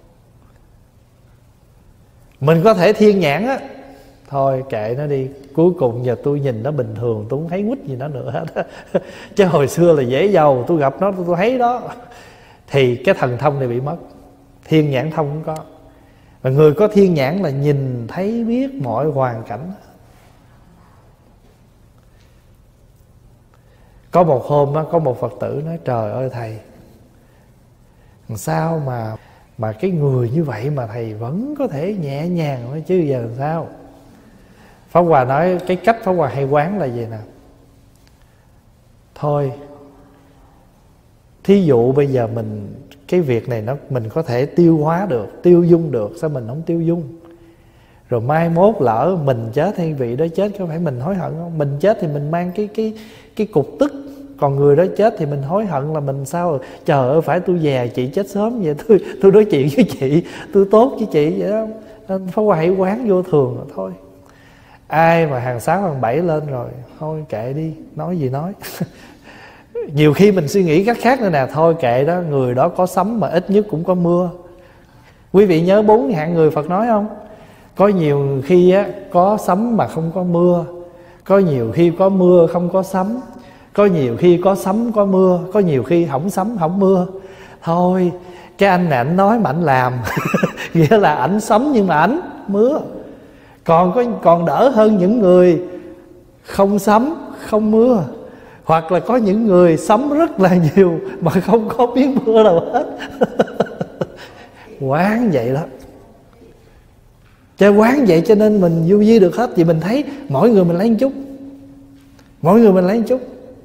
Mình có thể thiên nhãn á, thôi kệ nó đi, cuối cùng giờ tôi nhìn nó bình thường, tôi không thấy quýt gì nó nữa hết. Chứ hồi xưa là dễ giàu, tôi gặp nó tôi thấy đó. Thì cái thần thông này bị mất. Thiên nhãn thông cũng có. Và người có thiên nhãn là nhìn thấy biết mọi hoàn cảnh. Có một hôm đó, có một Phật tử nói: trời ơi thầy, sao mà cái người như vậy mà thầy vẫn có thể nhẹ nhàng nói chứ giờ làm sao? Pháp Hòa nói cái cách Pháp Hòa hay quán là gì nè: thôi, thí dụ bây giờ cái việc này mình có thể tiêu hóa được, tiêu dung được, sao mình không tiêu dung? Rồi mai mốt lỡ mình chết hay vị đó chết, có phải mình hối hận không? Mình chết thì mình mang cái cục tức, còn người đó chết thì mình hối hận là mình sao? Trời ơi, phải tôi già chị chết sớm vậy, tôi nói chuyện với chị, tôi tốt với chị vậy đó. Nên Pháp Hòa hãy quán vô thường rồi thôi. Ai mà hàng 6 hàng 7 lên rồi, thôi kệ đi, nói gì nói. Nhiều khi mình suy nghĩ cách khác nữa nè: thôi kệ đó, người đó có sấm mà ít nhất cũng có mưa. Quý vị nhớ 4 hạng người Phật nói không? Có nhiều khi á, có sấm mà không có mưa, có nhiều khi có mưa không có sấm, có nhiều khi có sấm có mưa, có nhiều khi không sấm không mưa. Thôi cái anh này ảnh nói mà ảnh làm nghĩa là ảnh sấm nhưng mà ảnh mưa. Còn đỡ hơn những người không sấm không mưa. Hoặc là có những người sấm rất là nhiều mà không có biết mưa đâu hết. Quán vậy đó. Cho quán vậy cho nên mình du di được hết. Vì mình thấy mỗi người mình lấy một chút, mỗi người mình lấy một chút.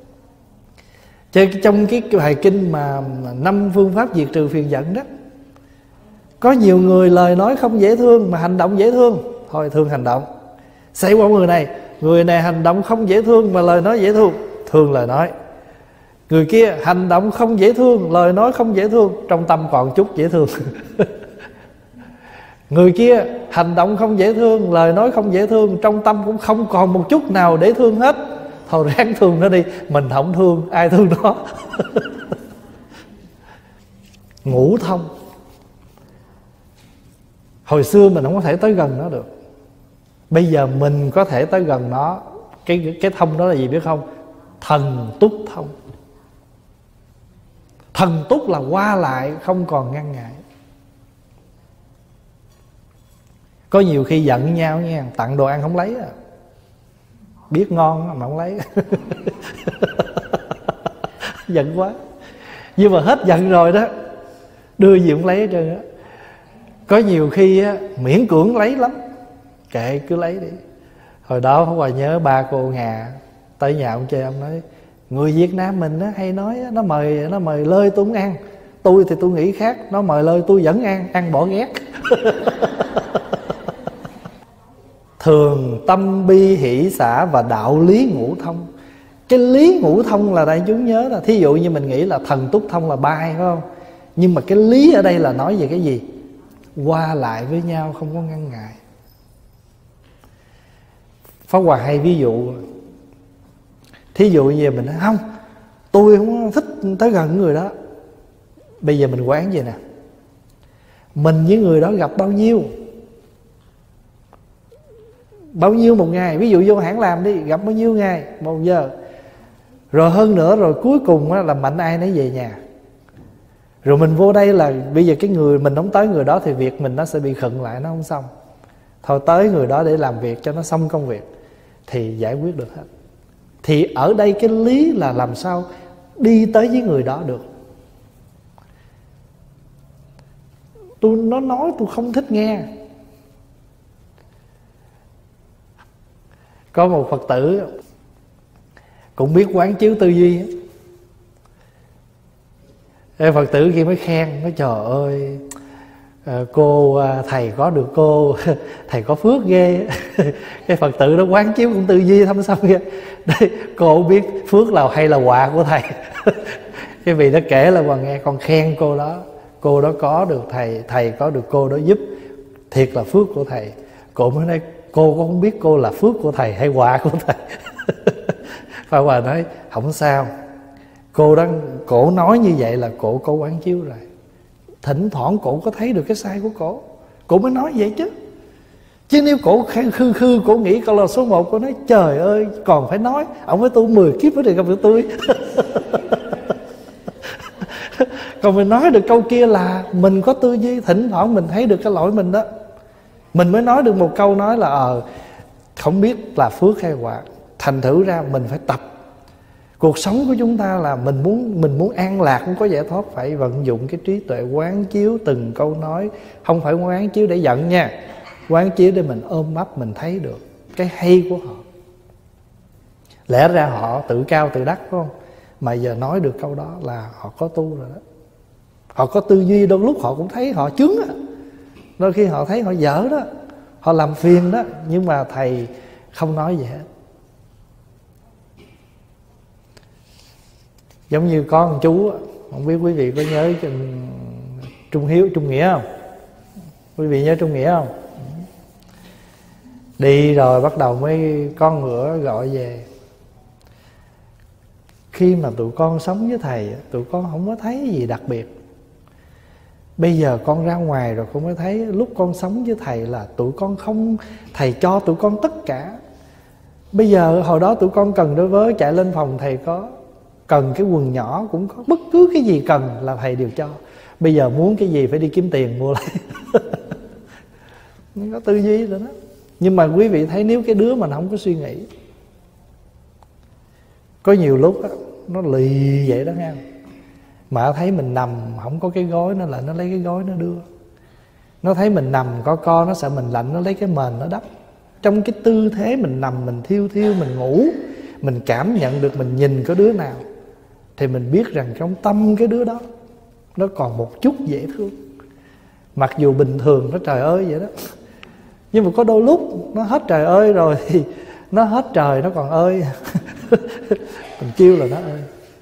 Trong cái bài kinh mà 5 phương pháp diệt trừ phiền giận đó, có nhiều người lời nói không dễ thương mà hành động dễ thương. Thôi thương hành động. Xảy qua người này hành động không dễ thương mà lời nói dễ thương, thương lời nói. Người kia hành động không dễ thương, lời nói không dễ thương, trong tâm còn chút dễ thương. Người kia hành động không dễ thương, lời nói không dễ thương, trong tâm cũng không còn một chút nào để thương hết. Thôi ráng thương nó đi, mình không thương, ai thương nó. Ngũ thông. Hồi xưa mình không có thể tới gần nó được, bây giờ mình có thể tới gần nó. Cái thông đó là gì biết không? Thần túc thông. Thần túc là qua lại không còn ngăn ngại. Có nhiều khi giận nhau nha, tặng đồ ăn không lấy à. Biết ngon mà không lấy. Giận quá. Nhưng mà hết giận rồi đó, đưa gì cũng lấy hết trơn á. Có nhiều khi á, miễn cưỡng lấy lắm, kệ cứ lấy đi. Hồi đó Pháp Hòa nhớ ba cô Hà tới nhà ông chơi, ông nói: người Việt Nam mình á, hay nói á, nó mời lơi tôi không ăn. Tôi thì tôi nghĩ khác, nó mời lơi tôi vẫn ăn bỏ ghét. Thường tâm bi hỷ xả và đạo lý ngũ thông. Cái lý ngũ thông là đại chúng nhớ là, thí dụ như mình nghĩ là thần túc thông là bay, phải không? Nhưng mà cái lý ở đây là nói về cái gì? Qua lại với nhau không có ngăn ngại. Pháp Hòa hay ví dụ, thí dụ như mình nói: không, tôi không thích tới gần người đó. Bây giờ mình quán vậy nè, mình với người đó gặp bao nhiêu một ngày. Ví dụ vô hãng làm đi, gặp bao nhiêu ngày, 1 giờ. Rồi hơn nữa, rồi cuối cùng á, là mạnh ai nấy về nhà. Rồi mình vô đây là bây giờ cái người mình không tới người đó thì việc mình nó sẽ bị khựng lại, nó không xong. Thôi tới người đó để làm việc cho nó xong công việc thì giải quyết được hết. Thì ở đây cái lý là làm sao đi tới với người đó được. Nó nói tôi không thích nghe. Có một Phật tử cũng biết quán chiếu tư duy. Phật tử kia mới khen, nói trời ơi, cô thầy có được cô, thầy có phước ghê. Cái Phật tử đó quán chiếu cũng tư duy thâm sâu ghê. Đây, cô không biết phước là hay là quà của thầy. Cái vị đó kể là bà nghe, con khen cô đó có được thầy, thầy có được cô đó giúp, thiệt là phước của thầy. Cô mới nói cô cũng không biết cô là phước của thầy hay quà của thầy. Pháp Hòa nói không sao, cổ nói như vậy là cổ có quán chiếu rồi. Thỉnh thoảng cổ có thấy được cái sai của cổ mới nói vậy chứ. Chứ nếu cổ khư cổ nghĩ con là số 1, cổ nói trời ơi còn phải nói, ông với tôi 10 kiếp mới được gặp được tôi. Còn mình nói được câu kia là mình có tư duy, thỉnh thoảng mình thấy được cái lỗi mình đó, mình mới nói được một câu nói là không biết là phước hay quả. Thành thử ra mình phải tập. Cuộc sống của chúng ta là mình muốn an lạc, muốn có giải thoát, phải vận dụng cái trí tuệ quán chiếu từng câu nói. Không phải quán chiếu để giận nha, quán chiếu để mình ôm ấp, mình thấy được cái hay của họ. Lẽ ra họ tự cao tự đắc phải không, mà giờ nói được câu đó là họ có tu rồi đó. Họ có tư duy, đôi lúc họ cũng thấy họ chướng á, đôi khi họ thấy họ dở đó, họ làm phiền đó, nhưng mà thầy không nói gì hết. Giống như có một chú, không biết quý vị có nhớ Trung Nghĩa không? Quý vị nhớ Trung Nghĩa không? Đi rồi bắt đầu mới con ngựa gọi về. Khi mà tụi con sống với thầy, tụi con không có thấy gì đặc biệt. Bây giờ con ra ngoài rồi con mới thấy lúc con sống với thầy là tụi con không, thầy cho tụi con tất cả. Bây giờ hồi đó tụi con cần đối với chạy lên phòng thầy có, cần cái quần nhỏ cũng có, bất cứ cái gì cần là thầy đều cho. Bây giờ muốn cái gì phải đi kiếm tiền mua lại. Có tư duy rồi đó. Nhưng mà quý vị thấy nếu cái đứa mà nó không có suy nghĩ, có nhiều lúc đó, nó lì vậy đó nghe, mà thấy mình nằm không có cái gối, nó lại nó lấy cái gối nó đưa. Nó thấy mình nằm co nó sợ mình lạnh, nó lấy cái mền nó đắp. Trong cái tư thế mình nằm, mình thiêu mình ngủ, mình cảm nhận được, mình nhìn có đứa nào thì mình biết rằng trong tâm cái đứa đó nó còn một chút dễ thương. Mặc dù bình thường nó trời ơi vậy đó, nhưng mà có đôi lúc nó hết trời ơi rồi thì nó hết trời nó còn ơi. Mình kêu là nó ơi.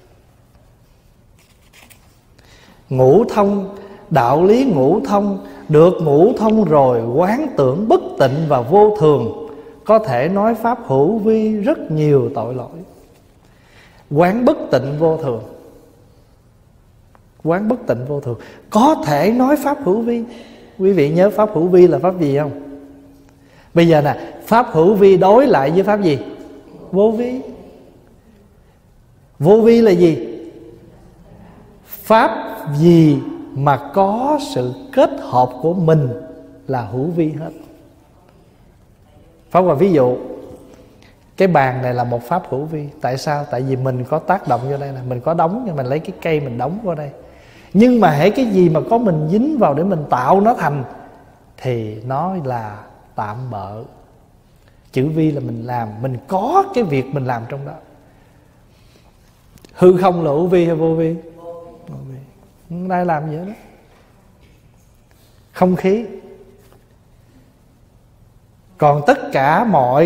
Ngũ thông, đạo lý ngũ thông, được ngũ thông rồi quán tưởng bất tịnh và vô thường, có thể nói pháp hữu vi rất nhiều tội lỗi. Quán bất tịnh vô thường, quán bất tịnh vô thường, có thể nói pháp hữu vi. Quý vị nhớ pháp hữu vi là pháp gì không? Bây giờ nè, pháp hữu vi đối lại với pháp gì? Vô vi. Vô vi là gì? Pháp gì mà có sự kết hợp của mình là hữu vi hết. Pháp Hòa ví dụ, cái bàn này là một pháp hữu vi. Tại sao? Tại vì mình có tác động vô đây nè, mình có đóng, nhưng mình lấy cái cây mình đóng vào đây. Nhưng mà hễ cái gì mà có mình dính vào để mình tạo nó thành thì nó là tạm bợ. Chữ vi là mình làm, mình có cái việc mình làm trong đó. Hư không là hữu vi hay vô vi? Vô vi. Đây làm gì đó. Không khí. Còn tất cả mọi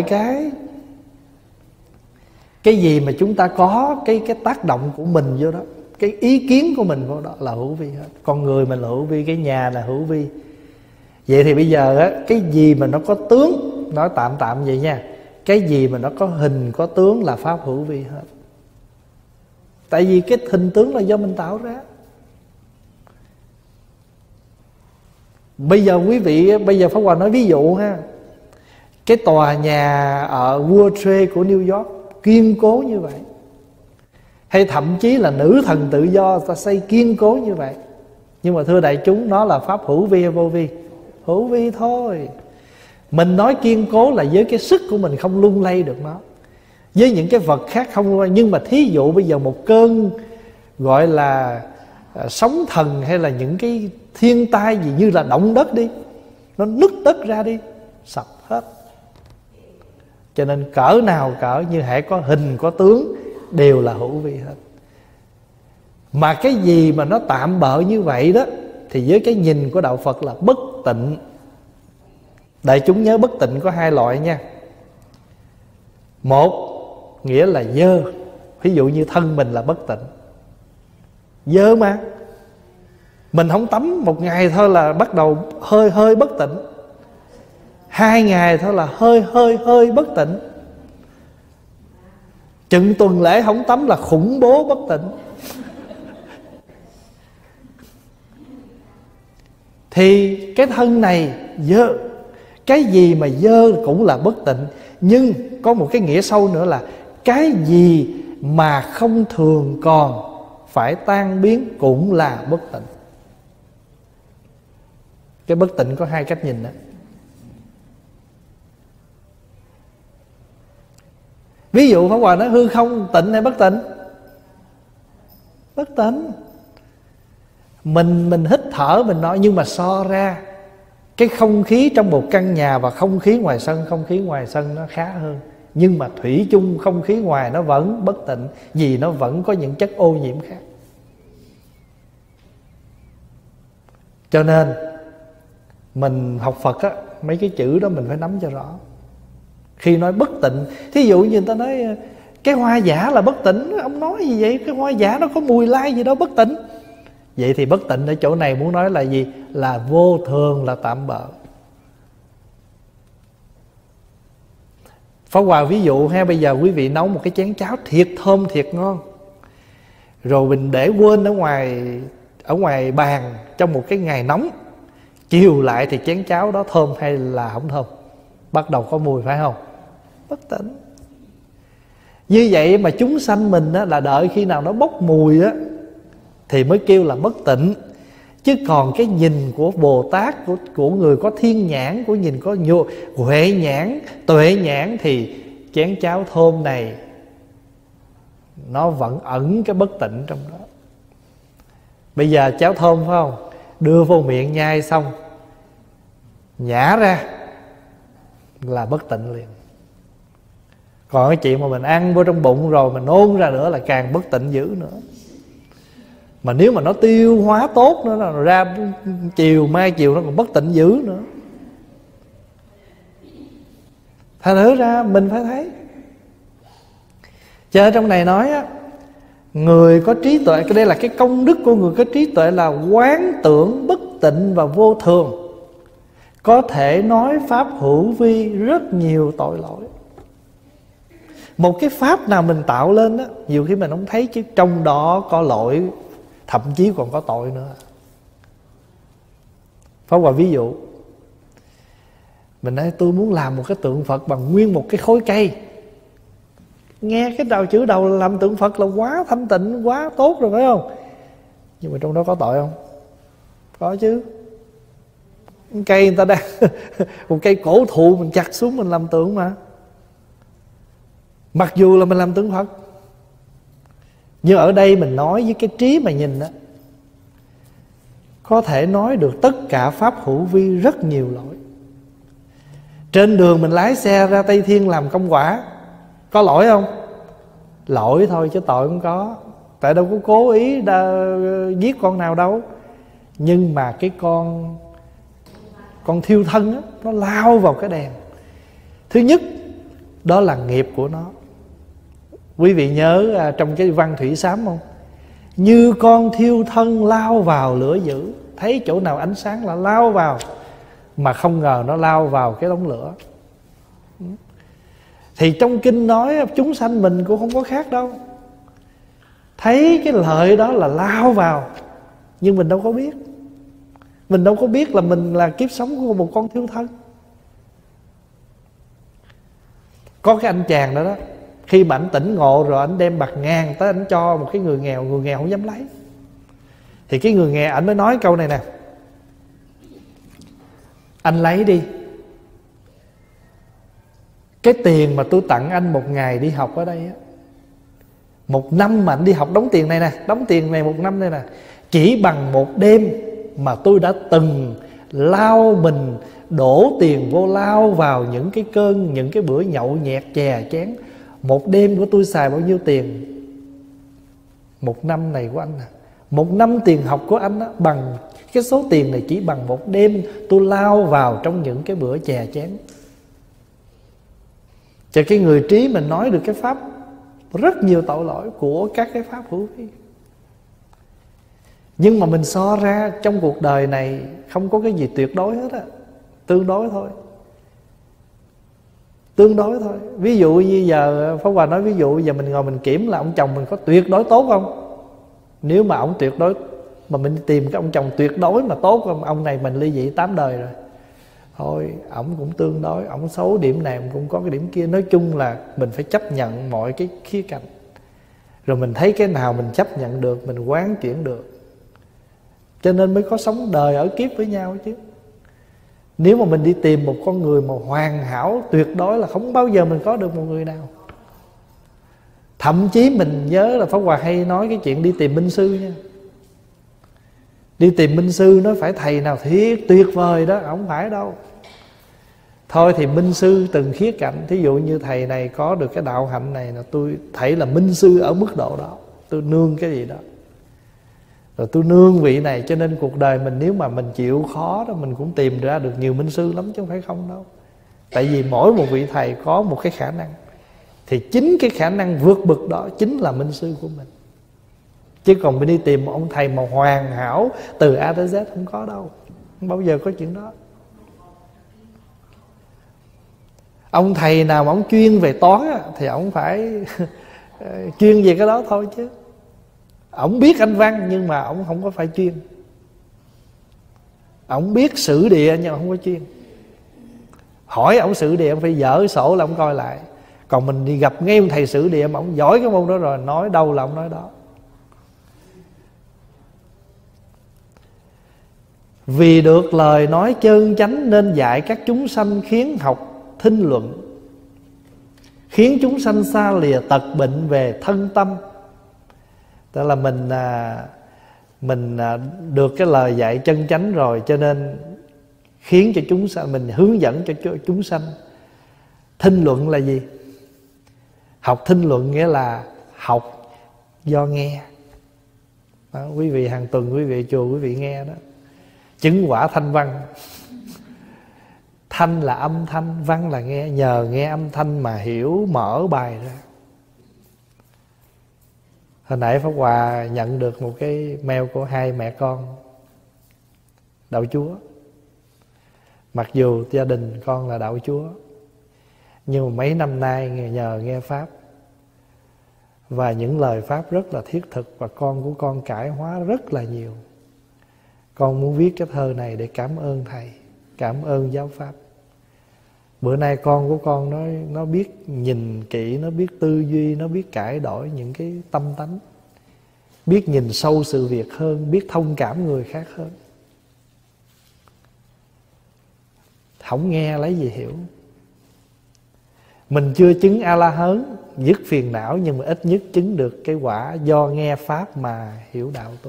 cái gì mà chúng ta có cái tác động của mình vô đó, cái ý kiến của mình vô đó là hữu vi hết. Con người mình là hữu vi, cái nhà là hữu vi. Vậy thì bây giờ á, cái gì mà nó có tướng, nói tạm vậy nha, cái gì mà nó có hình có tướng là pháp hữu vi hết. Tại vì cái hình tướng là do mình tạo ra. Bây giờ quý vị, bây giờ Pháp Hòa nói ví dụ ha, cái tòa nhà ở World Trade của New York kiên cố như vậy, hay thậm chí là nữ thần tự do ta xây kiên cố như vậy, nhưng mà thưa đại chúng, nó là pháp hữu vi hay vô vi? Hữu vi thôi. Mình nói kiên cố là với cái sức của mình không lung lay được nó, với những cái vật khác không lung lay. Nhưng mà thí dụ bây giờ một cơn gọi là sóng thần hay là những cái thiên tai gì, như là động đất đi, nó nứt đất ra đi, sập hết. Cho nên cỡ nào cỡ, như hễ có hình có tướng đều là hữu vi hết. Mà cái gì mà nó tạm bợ như vậy đó, thì với cái nhìn của đạo Phật là bất tịnh. Đại chúng nhớ bất tịnh có hai loại nha. Một, nghĩa là dơ. Ví dụ như thân mình là bất tịnh, dơ mà. Mình không tắm một ngày thôi là bắt đầu hơi hơi bất tịnh, 2 ngày thôi là hơi bất tịnh. Chừng tuần lễ không tắm là khủng bố bất tịnh. Thì cái thân này dơ, cái gì mà dơ cũng là bất tịnh. Nhưng có một cái nghĩa sâu nữa là cái gì mà không thường còn phải tan biến cũng là bất tịnh. Cái bất tịnh có hai cách nhìn đó. Ví dụ Pháp Hòa nói hư không tịnh hay bất tịnh? Bất tịnh. Mình hít thở mình nói, nhưng mà so ra cái không khí trong một căn nhà và không khí ngoài sân, không khí ngoài sân nó khá hơn. Nhưng mà thủy chung không khí ngoài nó vẫn bất tịnh, vì nó vẫn có những chất ô nhiễm khác. Cho nên mình học Phật á, mấy cái chữ đó mình phải nắm cho rõ. Khi nói bất tịnh, thí dụ như người ta nói cái hoa giả là bất tịnh, ông nói gì vậy? Cái hoa giả nó có mùi lai gì đâu bất tịnh. Vậy thì bất tịnh ở chỗ này muốn nói là gì? Là vô thường, là tạm bợ. Pháp Hòa ví dụ ha, bây giờ quý vị nấu một cái chén cháo thiệt thơm, thiệt ngon, rồi mình để quên ở ngoài bàn trong một cái ngày nóng, chiều lại thì chén cháo đó thơm hay là không thơm? Bắt đầu có mùi phải không? Bất tịnh. Như vậy mà chúng sanh mình á, là đợi khi nào nó bốc mùi á thì mới kêu là bất tịnh. Chứ còn cái nhìn của Bồ Tát, của người có thiên nhãn, của nhìn có huệ nhãn, tuệ nhãn, thì chén cháo thơm này nó vẫn ẩn cái bất tịnh trong đó. Bây giờ cháo thơm phải không? Đưa vô miệng nhai xong, nhả ra là bất tịnh liền. Còn cái chuyện mà mình ăn vô trong bụng rồi mình nôn ra nữa là càng bất tịnh dữ nữa. Mà nếu mà nó tiêu hóa tốt nữa là ra mai chiều nó còn bất tịnh dữ nữa. Thành thử ra mình phải thấy. Cho ở trong này nói á, người có trí tuệ, cái đây là cái công đức của người có trí tuệ, là quán tưởng bất tịnh và vô thường, có thể nói pháp hữu vi rất nhiều tội lỗi. Một cái pháp nào mình tạo lên đó, nhiều khi mình không thấy, chứ trong đó có lỗi, thậm chí còn có tội nữa. Pháp Hòa ví dụ, mình nói tôi muốn làm một cái tượng Phật bằng nguyên một cái khối cây. Nghe cái chữ đầu là làm tượng Phật là quá thanh tịnh, quá tốt rồi phải không? Nhưng mà trong đó có tội không? Có chứ. Cây người ta đang một cây cổ thụ mình chặt xuống mình làm tượng mà. Mặc dù là mình làm tượng Phật. Nhưng ở đây mình nói với cái trí mà nhìn đó, có thể nói được tất cả pháp hữu vi rất nhiều lỗi. Trên đường mình lái xe ra Tây Thiên làm công quả, có lỗi không? Lỗi thôi chứ tội không có. Tại đâu có cố ý giết con nào đâu. Nhưng mà cái con thiêu thân á, nó lao vào cái đèn. Thứ nhất, đó là nghiệp của nó. Quý vị nhớ trong cái văn Thủy Sám không? Như con thiêu thân lao vào lửa dữ. Thấy chỗ nào ánh sáng là lao vào, mà không ngờ nó lao vào cái đống lửa. Thì trong kinh nói chúng sanh mình cũng không có khác đâu. thấy cái lợi đó là lao vào. Nhưng mình đâu có biết. Mình đâu có biết là mình là kiếp sống của một con thiêu thân. Có cái anh chàng đó đó, khi mà ảnh tỉnh ngộ rồi, ảnh đem bạc ngàn tới ảnh cho một cái người nghèo. Người nghèo không dám lấy. Thì cái người nghèo ảnh mới nói câu này nè: anh lấy đi. Cái tiền mà tôi tặng anh một ngày đi học ở đây á, một năm mà anh đi học đóng tiền này nè, đóng tiền này một năm đây nè, chỉ bằng một đêm mà tôi đã từng lao mình, đổ tiền vô, lao vào những cái cơn, những cái bữa nhậu nhẹt chè chén. Một đêm của tôi xài bao nhiêu tiền? Một năm này của anh à, một năm tiền học của anh á, bằng cái số tiền này chỉ bằng một đêm tôi lao vào trong những cái bữa chè chén. Cho cái người trí mình nói được cái pháp rất nhiều tội lỗi của các cái pháp hữu vi. Nhưng mà mình so ra trong cuộc đời này không có cái gì tuyệt đối hết á, tương đối thôi. Tương đối thôi. Ví dụ như giờ Pháp Hòa nói, ví dụ giờ mình ngồi mình kiểm là ông chồng mình có tuyệt đối tốt không? Nếu mà ông tuyệt đối, mà mình tìm cái ông chồng tuyệt đối mà tốt không, ông này mình ly dị 8 đời rồi. Thôi, ổng cũng tương đối, ổng xấu điểm này cũng có cái điểm kia. Nói chung là mình phải chấp nhận mọi cái khía cạnh. Rồi mình thấy cái nào mình chấp nhận được, mình quán chuyển được, cho nên mới có sống đời ở kiếp với nhau chứ. Nếu mà mình đi tìm một con người mà hoàn hảo tuyệt đối là không bao giờ mình có được một người nào. Thậm chí mình nhớ là Pháp Hòa hay nói cái chuyện đi tìm minh sư nha. Đi tìm minh sư nó phải thầy nào thiết tuyệt vời đó, không phải đâu. Thôi thì minh sư từng khía cạnh. Thí dụ như thầy này có được cái đạo hạnh này là tôi thấy là minh sư ở mức độ đó, tôi nương cái gì đó, rồi tôi nương vị này. Cho nên cuộc đời mình nếu mà mình chịu khó đó, mình cũng tìm ra được nhiều minh sư lắm chứ không phải không đâu. Tại vì mỗi một vị thầy có một cái khả năng, thì chính cái khả năng vượt bực đó chính là minh sư của mình. Chứ còn mình đi tìm một ông thầy mà hoàn hảo từ A tới Z không có đâu, không bao giờ có chuyện đó. Ông thầy nào mà ông chuyên về toán á, thì ông phải chuyên về cái đó thôi chứ. Ông biết Anh văn nhưng mà ông không có phải chuyên. Ông biết sử địa nhưng mà không có chuyên. Hỏi ông sử địa ông phải dở sổ là ông coi lại. Còn mình đi gặp ngay ông thầy sử địa mà ông giỏi cái môn đó rồi, nói đâu là ông nói đó. Vì được lời nói chân chánh nên dạy các chúng sanh, khiến học thinh luận, khiến chúng sanh xa lìa tật bệnh về thân tâm. Tức là mình được cái lời dạy chân chánh rồi, cho nên khiến cho chúng sanh, mình hướng dẫn cho chúng sanh. Thinh luận là gì? Học thinh luận nghĩa là học do nghe đó, quý vị hàng tuần quý vị chùa quý vị nghe đó. Chứng quả thanh văn. Thanh là âm thanh, văn là nghe. Nhờ nghe âm thanh mà hiểu mở bài ra. Hồi nãy Pháp Hòa nhận được một cái mail của hai mẹ con đạo Chúa. Mặc dù gia đình con là đạo Chúa, nhưng mà mấy năm nay nhờ nghe Pháp và những lời Pháp rất là thiết thực, và con của con cải hóa rất là nhiều. Con muốn viết cái thơ này để cảm ơn Thầy, cảm ơn giáo Pháp. Bữa nay con của con nó biết nhìn kỹ, nó biết tư duy, nó biết cải đổi những cái tâm tánh, biết nhìn sâu sự việc hơn, biết thông cảm người khác hơn. Không nghe lấy gì hiểu. Mình chưa chứng A-la-hán dứt phiền não, nhưng mà ít nhất chứng được cái quả do nghe Pháp mà hiểu đạo tu.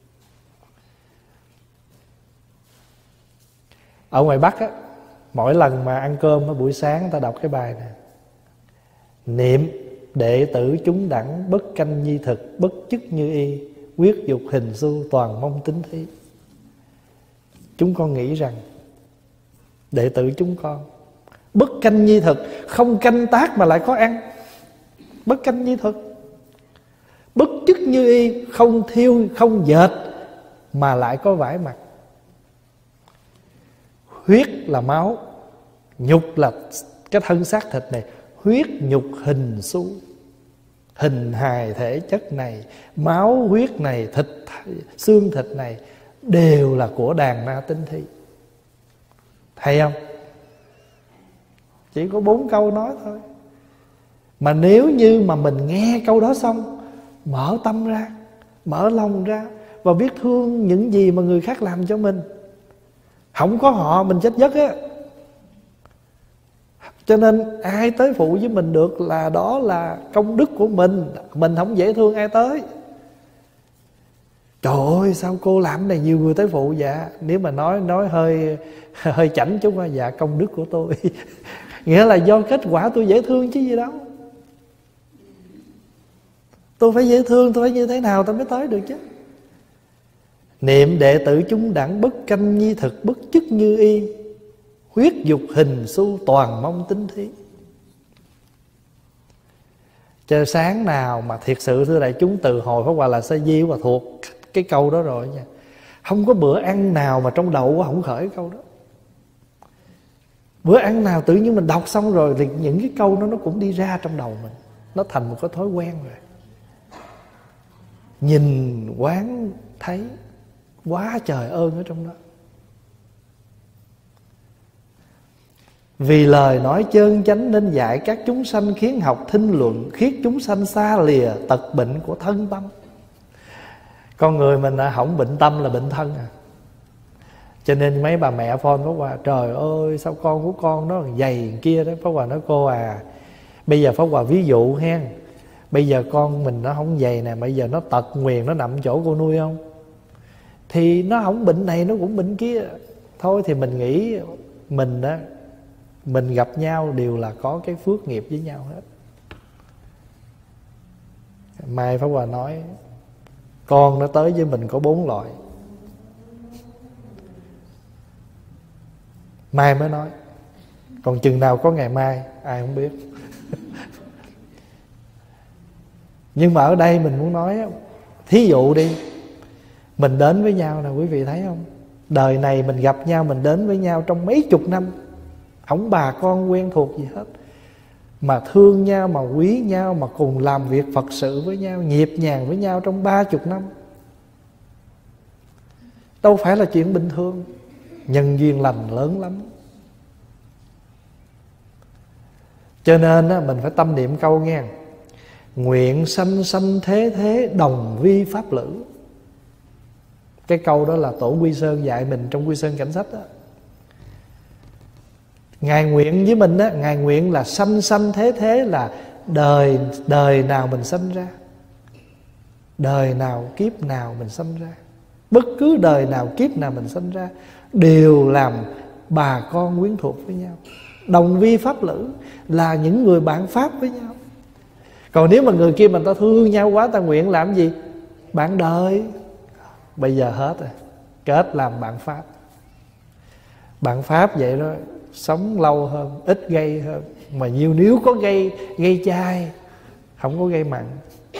Ở ngoài Bắc á, mỗi lần mà ăn cơm ở buổi sáng, ta đọc cái bài này: niệm đệ tử chúng đẳng, bất canh nhi thực, bất chức như y, quyết dục hình xu, toàn mong tính thí. Chúng con nghĩ rằng đệ tử chúng con bất canh nhi thực, không canh tác mà lại có ăn. Bất canh nhi thực. Bất chức như y, không thiêu không dệt mà lại có vải mặc. Huyết là máu, nhục là cái thân xác thịt này. Huyết nhục hình xu. hình hài thể chất này, máu huyết này, thịt xương thịt này đều là của đàn na tinh thi. Thấy không? Chỉ có 4 câu nói thôi. Mà nếu như mà mình nghe câu đó xong, mở tâm ra, mở lòng ra và biết thương những gì mà người khác làm cho mình. Không có họ mình chết giấc á. Cho nên ai tới phụ với mình được là đó là công đức của mình. Mình không dễ thương ai tới. Trời ơi sao cô làm này nhiều người tới phụ? Dạ nếu mà nói hơi chảnh chút á, dạ công đức của tôi. Nghĩa là do kết quả tôi dễ thương chứ gì đâu. Tôi phải dễ thương, tôi phải như thế nào tôi mới tới được chứ. Niệm đệ tử chúng đẳng, bất canh nhi thực, bất chức như y, huyết dục hình xu toàn mong tính thí. Cho sáng nào mà thiệt sự thưa đại chúng, từ hồi Pháp Hòa là Sa Di và thuộc cái câu đó rồi nha. Không có bữa ăn nào mà trong đầu không khởi cái câu đó. Bữa ăn nào tự nhiên mình đọc xong rồi thì những cái câu đó nó cũng đi ra trong đầu mình. Nó thành một cái thói quen rồi. Nhìn quán thấy quá trời ơn ở trong đó. Vì lời nói chơn chánh nên dạy các chúng sanh, khiến học thinh luận, khiết chúng sanh xa lìa tật bệnh của thân tâm. Con người mình không bệnh tâm là bệnh thân à. Cho nên mấy bà mẹ phone Pháp Hòa, trời ơi sao con của con nó dày kia đó. Pháp Hòa nói cô à, bây giờ Pháp Hòa ví dụ hen, bây giờ con mình nó không dày nè, bây giờ nó tật nguyền, nó nằm chỗ cô nuôi không, thì nó không bệnh này nó cũng bệnh kia. Thôi thì mình nghĩ mình á, mình gặp nhau đều là có cái phước nghiệp với nhau hết. Mai Pháp Hòa nói con nó tới với mình có 4 loại. Mai mới nói, còn chừng nào có ngày mai ai không biết. Nhưng mà ở đây mình muốn nói, thí dụ đi, mình đến với nhau nè, quý vị thấy không? Đời này mình gặp nhau, mình đến với nhau trong mấy chục năm, không bà con quen thuộc gì hết, mà thương nhau, mà quý nhau, mà cùng làm việc Phật sự với nhau, nhịp nhàng với nhau trong 30 năm. Đâu phải là chuyện bình thường. Nhân duyên lành lớn lắm. Cho nên á, mình phải tâm niệm câu nghe: nguyện sanh sanh thế thế đồng vi pháp lữ. Cái câu đó là Tổ Quy Sơn dạy mình trong Quy Sơn Cảnh Sách đó. Ngài nguyện với mình á, Ngài nguyện là sanh sanh thế thế là đời nào mình sanh ra, đời nào kiếp nào mình sanh ra, bất cứ đời nào kiếp nào mình sanh ra đều làm bà con quyến thuộc với nhau. Đồng vi pháp lữ là những người bạn pháp với nhau. Còn nếu mà người kia mà ta thương nhau quá, ta nguyện làm gì? Bạn đời. Bây giờ hết rồi, kết làm bạn pháp. Bạn pháp vậy đó, sống lâu hơn, ít gây hơn. Mà nếu có gây chai, không có gây mặn.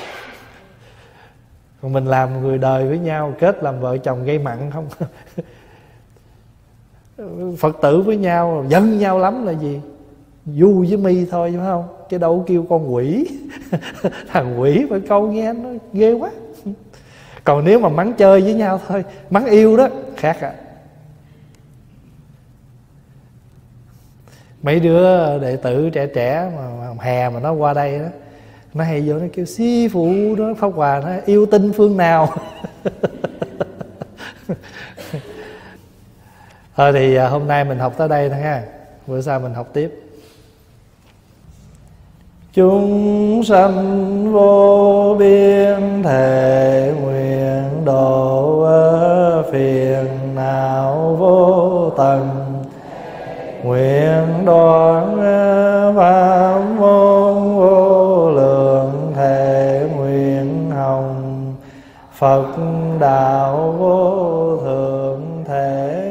Còn mình làm người đời với nhau, kết làm vợ chồng gây mặn không? Phật tử với nhau giận nhau lắm là gì? Du với mi thôi, phải không? Chứ đâu kêu con quỷ. Thằng quỷ phải câu nghe nó ghê quá. Còn nếu mà mắng chơi với nhau thôi, mắng yêu đó khác à. Mấy đứa đệ tử trẻ mà hè mà nó qua đây đó, nó hay vô nó kêu sư phụ nó Pháp Hòa nó yêu tinh phương nào. Thôi thì hôm nay mình học tới đây thôi ha. Bữa sau mình học tiếp. Chúng sanh vô biên thể nguyện độ phiền não vô tận, nguyện đoạn pháp môn vô lượng, thể nguyện hồng Phật đạo vô thượng thể.